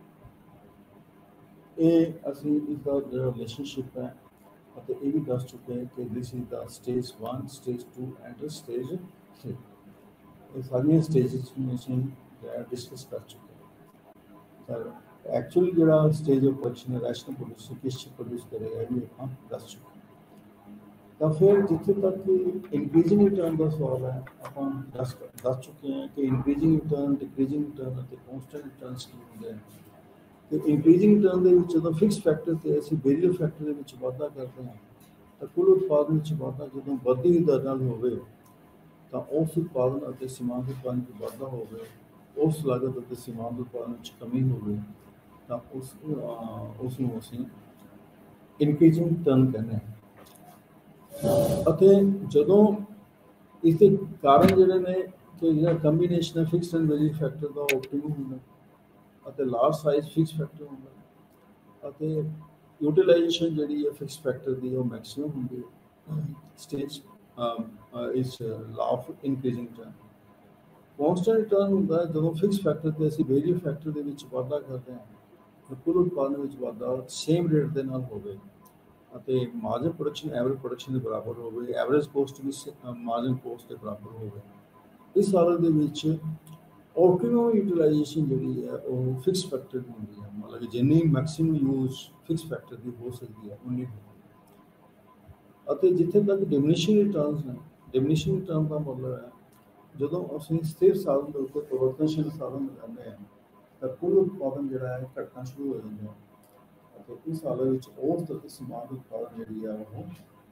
ਇਹ ਅਸੀਂ ਇਸਦਾ ਜਿਹੜਾ ਰਿਲੇਸ਼ਨਸ਼ਿਪ ਹੈ ਅਤੇ ਇਹ ਵੀ ਦੱਸ ਚੁੱਕੇ ਹਾਂ ਕਿ this is the stage one, stage two and stage three. ਇਹ ਸਾਰੀਆਂ ਸਟੇਜਸ ਨੂੰ ਅਸੀਂ ਡਿਸਕਸ ਕਰ ਚੁੱਕੇ ਹਾਂ। ਤਾਂ ਐਕਚੁਅਲੀ ਜਿਹੜਾ ਸਟੇਜ ਆਫ ਪ੍ਰੋਡਕਸ਼ਨ ਹੈ ਰੈਸ਼ਨਲ ਪ੍ਰੋਡਿਊਸਰ ਕਿਸ 'ਚ ਪ੍ਰੋਡਿਊਸ ਕਰੇਗਾ ਇਹ ਵੀ ਆਪਾਂ ਦੱਸ ਚੁੱਕੇ ਹਾਂ। ਤਾਂ ਫਿਰ ਜਿੱਥੇ ਤੱਕ ਇਨਕਰੀਜ਼ਿੰਗ ਰਿਟਰਨ ਦਾ ਸਵਾਲ ਹੈ ਆਪਾਂ ਦੱਸ ਦੱਸ ਚੁੱਕੇ ਹਾਂ ਕਿ ਇਨਕਰੀਜ਼ਿੰਗ ਰਿਟਰਨ, ਡਿਕਰੀਜ਼ਿੰਗ ਰਿਟਰਨ ਅਤੇ ਕੌਂਸਟੈਂਟ ਰਿਟਰਨਸ ਕੀ ਹੁੰਦੇ ਹਨ। ਤੇ ਇੰਕਰੀਜ਼ਿੰਗ ਰਿਟਰਨ ਦੇ ਵਿੱਚ ਜਦੋਂ ਫਿਕਸ ਫੈਕਟਰ ਤੇ ਅਸੀਂ ਵੇਰੀਏਬਲ ਫੈਕਟਰ ਦੇ ਵਿੱਚ ਵਾਧਾ ਕਰਦੇ ਹਾਂ ਤਾਂ ਕੁੱਲ ਉਤਪਾਦਨ ਵਿੱਚ ਵਾਧਾ ਜਦੋਂ ਵੱਧਦੀ ਦਰ ਨਾਲ ਹੋਵੇ ਤਾਂ ਉਸ ਉਤਪਾਦਨ ਅਤੇ ਸੀਮਾਂਤ ਉਤਪਾਦਨ ਵਿੱਚ ਵਾਧਾ ਹੋਵੇ, ਉਸ ਲਾਗਤ ਅਤੇ ਸੀਮਾਂਤ ਉਤਪਾਦਨ ਵਿੱਚ ਕਮੀ ਹੋਵੇ ਤਾਂ ਉਸ ਉਸ ਨੂੰ ਅਸੀਂ ਇਨਕਰੀਜ਼ਿੰਗ ਰਿਟਰਨ ਕਹਿੰਦੇ ਹਾਂ। ਅਤੇ ਜਦੋਂ ਇਸ ਦੇ ਕਾਰਨ ਜਿਹੜੇ ਨੇ ਕਿ ਜਿਹੜਾ ਕੰਬੀਨੇਸ਼ਨ ਹੈ ਫਿਕਸਡ ਐਂਡ ਵੇਰੀਏਬਲ ਫੈਕਟਰ ਦਾ ਆਪਟੀਮਮ ਹੁੰਦਾ ਅਤੇ ਲਾਰਜ ਸਾਈਜ਼ ਫਿਕਸ ਫੈਕਟਰ ਹੁੰਦਾ ਅਤੇ ਯੂਟੀਲਾਈਜੇਸ਼ਨ ਜਿਹੜੀ ਹੈ ਫਿਕਸ ਫੈਕਟਰ ਦੀ ਉਹ ਮੈਕਸਿਮਮ ਹੁੰਦੀ ਹੈ ਸਟੇਜ ਇਸ law of increasing return. Constant return ਹੁੰਦਾ ਜਦੋਂ ਫਿਕਸ ਫੈਕਟਰ ਤੇ ਅਸੀਂ ਵੇਰੀਏਬਲ ਫੈਕਟਰ ਦੇ ਵਿੱਚ ਵਾਧਾ ਕਰਦੇ ਹਾਂ ਤਾਂ ਕੁੱਲ ਉਤਪਾਦਨ ਵਿੱਚ ਵਾਧਾ ਸੇਮ ਰੇਟ ਦੇ ਨਾਲ ਹੋਵੇ ਅਤੇ ਮਾਰਜਨ ਪ੍ਰੋਡਕਸ਼ਨ ਐਵਰੇਜ ਪ੍ਰੋਡਕਸ਼ਨ ਦੇ ਬਰਾਬਰ ਹੋਵੇ, ਐਵਰੇਜ ਕੋਸਟ ਵੀ ਮਾਰਜਨ ਕੋਸਟ ਦੇ ਬਰਾਬਰ ਹੋਵੇ। ਇਸ ਹਾਲਤ ਦੇ ਵਿੱਚ ਆਪਟੀਮਮ ਯੂਟੀਲਾਈਜੇਸ਼ਨ ਜਿਹੜੀ ਹੈ ਉਹ ਫਿਕਸ ਫੈਕਟਰ ਦੀ ਹੁੰਦੀ ਹੈ, ਮਤਲਬ ਕਿ ਜਿੰਨੀ ਮੈਕਸਿਮਮ ਯੂਜ਼ ਫਿਕਸ ਫੈਕਟਰ ਦੀ ਹੋ ਸਕਦੀ ਹੈ ਉਨੀ। ਅਤੇ ਜਿੱਥੇ ਤੱਕ ਡਿਮਿਨਿਸ਼ਿੰਗ ਰਿਟਰਨਸ ਨੇ, ਡਿਮਿਨਿਸ਼ਿੰਗ ਰਿਟਰਨ ਦਾ ਮਤਲਬ ਹੈ ਜਦੋਂ ਅਸੀਂ ਸਥਿਰ ਸਾਧਨ ਦੇ ਉੱਤੇ ਪਰਿਵਰਤਨਸ਼ੀਲ ਸਾਧਨ ਲਗਾਉਂਦੇ ਹਾਂ ਤਾਂ ਕੁੱਲ ਉਤਪਾਦਨ ਜਿਹੜਾ ਹੈ ਘਟਣਾ ਸ਼ੁਰੂ ਹੋ ਜਾਂਦਾ ਹੈ ਅਤੇ ਇਸ ਹਾਲਤ ਵਿੱਚ ਔਸਤ ਅਤੇ ਸਮਾਨ ਉਤਪਾਦਨ ਜਿਹੜੀ ਆ ਉਹ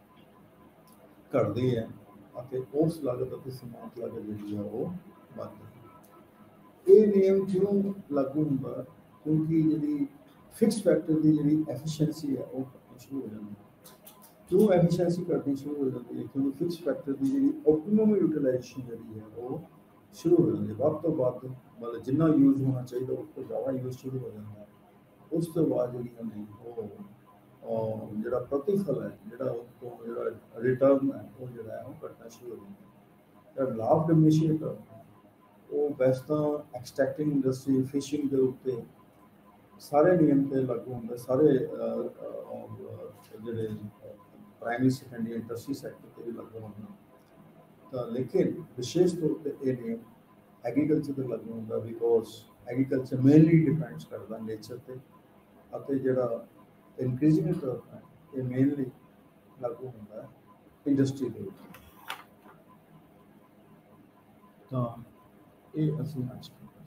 ਘਟਦੀ ਹੈ ਅਤੇ ਉਸ ਲਾਗਤ ਅਤੇ ਸਮਾਨ ਲਾਗਤ ਜਿਹੜੀ ਆ ਉਹ ਵੱਧਦੀ ਹੈ। ਇਹ ਨਿਯਮ ਕਿਉਂ ਲਾਗੂ ਹੁੰਦਾ? ਕਿਉਂਕਿ ਜਿਹੜੀ ਫਿਕਸ ਫੈਕਟਰ ਦੀ ਜਿਹੜੀ ਐਫੀਸ਼ੀਐਂਸੀ ਹੈ ਉਹ ਘਟਣੀ ਸ਼ੁਰੂ ਹੋ ਜਾਂਦੀ ਹੈ। क्यों एफिशिएंसी घटनी शुरू हो जाती है? क्योंकि फिक्स फैक्टर की जी ऑप्टिमम यूटिलाइजेशन जी है वो शुरू हो जाती है। वध तो वध मतलब जिन्ना यूज होना चाहिए उस तो ज़्यादा यूज शुरू हो जाता है। उस तो बाद जी वो जो प्रतिफल है जो जो रिटर्न है वो जो है वो घटना शुरू हो जाता है। लाभ डिमिनिशिएटर वो वैसे तो एक्सट्रैक्टिंग इंडस्ट्री फिशिंग के उत्ते सारे नियम पे लागू होंगे, सारे जो प्राइमरी सेकेंडरी इंडस्ट्री सैक्टर पर भी लागू होना। तो लेकिन विशेष तौर पर यह नियम एग्रीकल्चर पर लागू होता बिकॉज एग्रीकल्चर मेनली डिपेंड्स करता नेचर पर जोड़ा इनक्रीजिंग टर्म है ये मेनली लागू होता है इंडस्ट्री के ऊपर। तो ये असं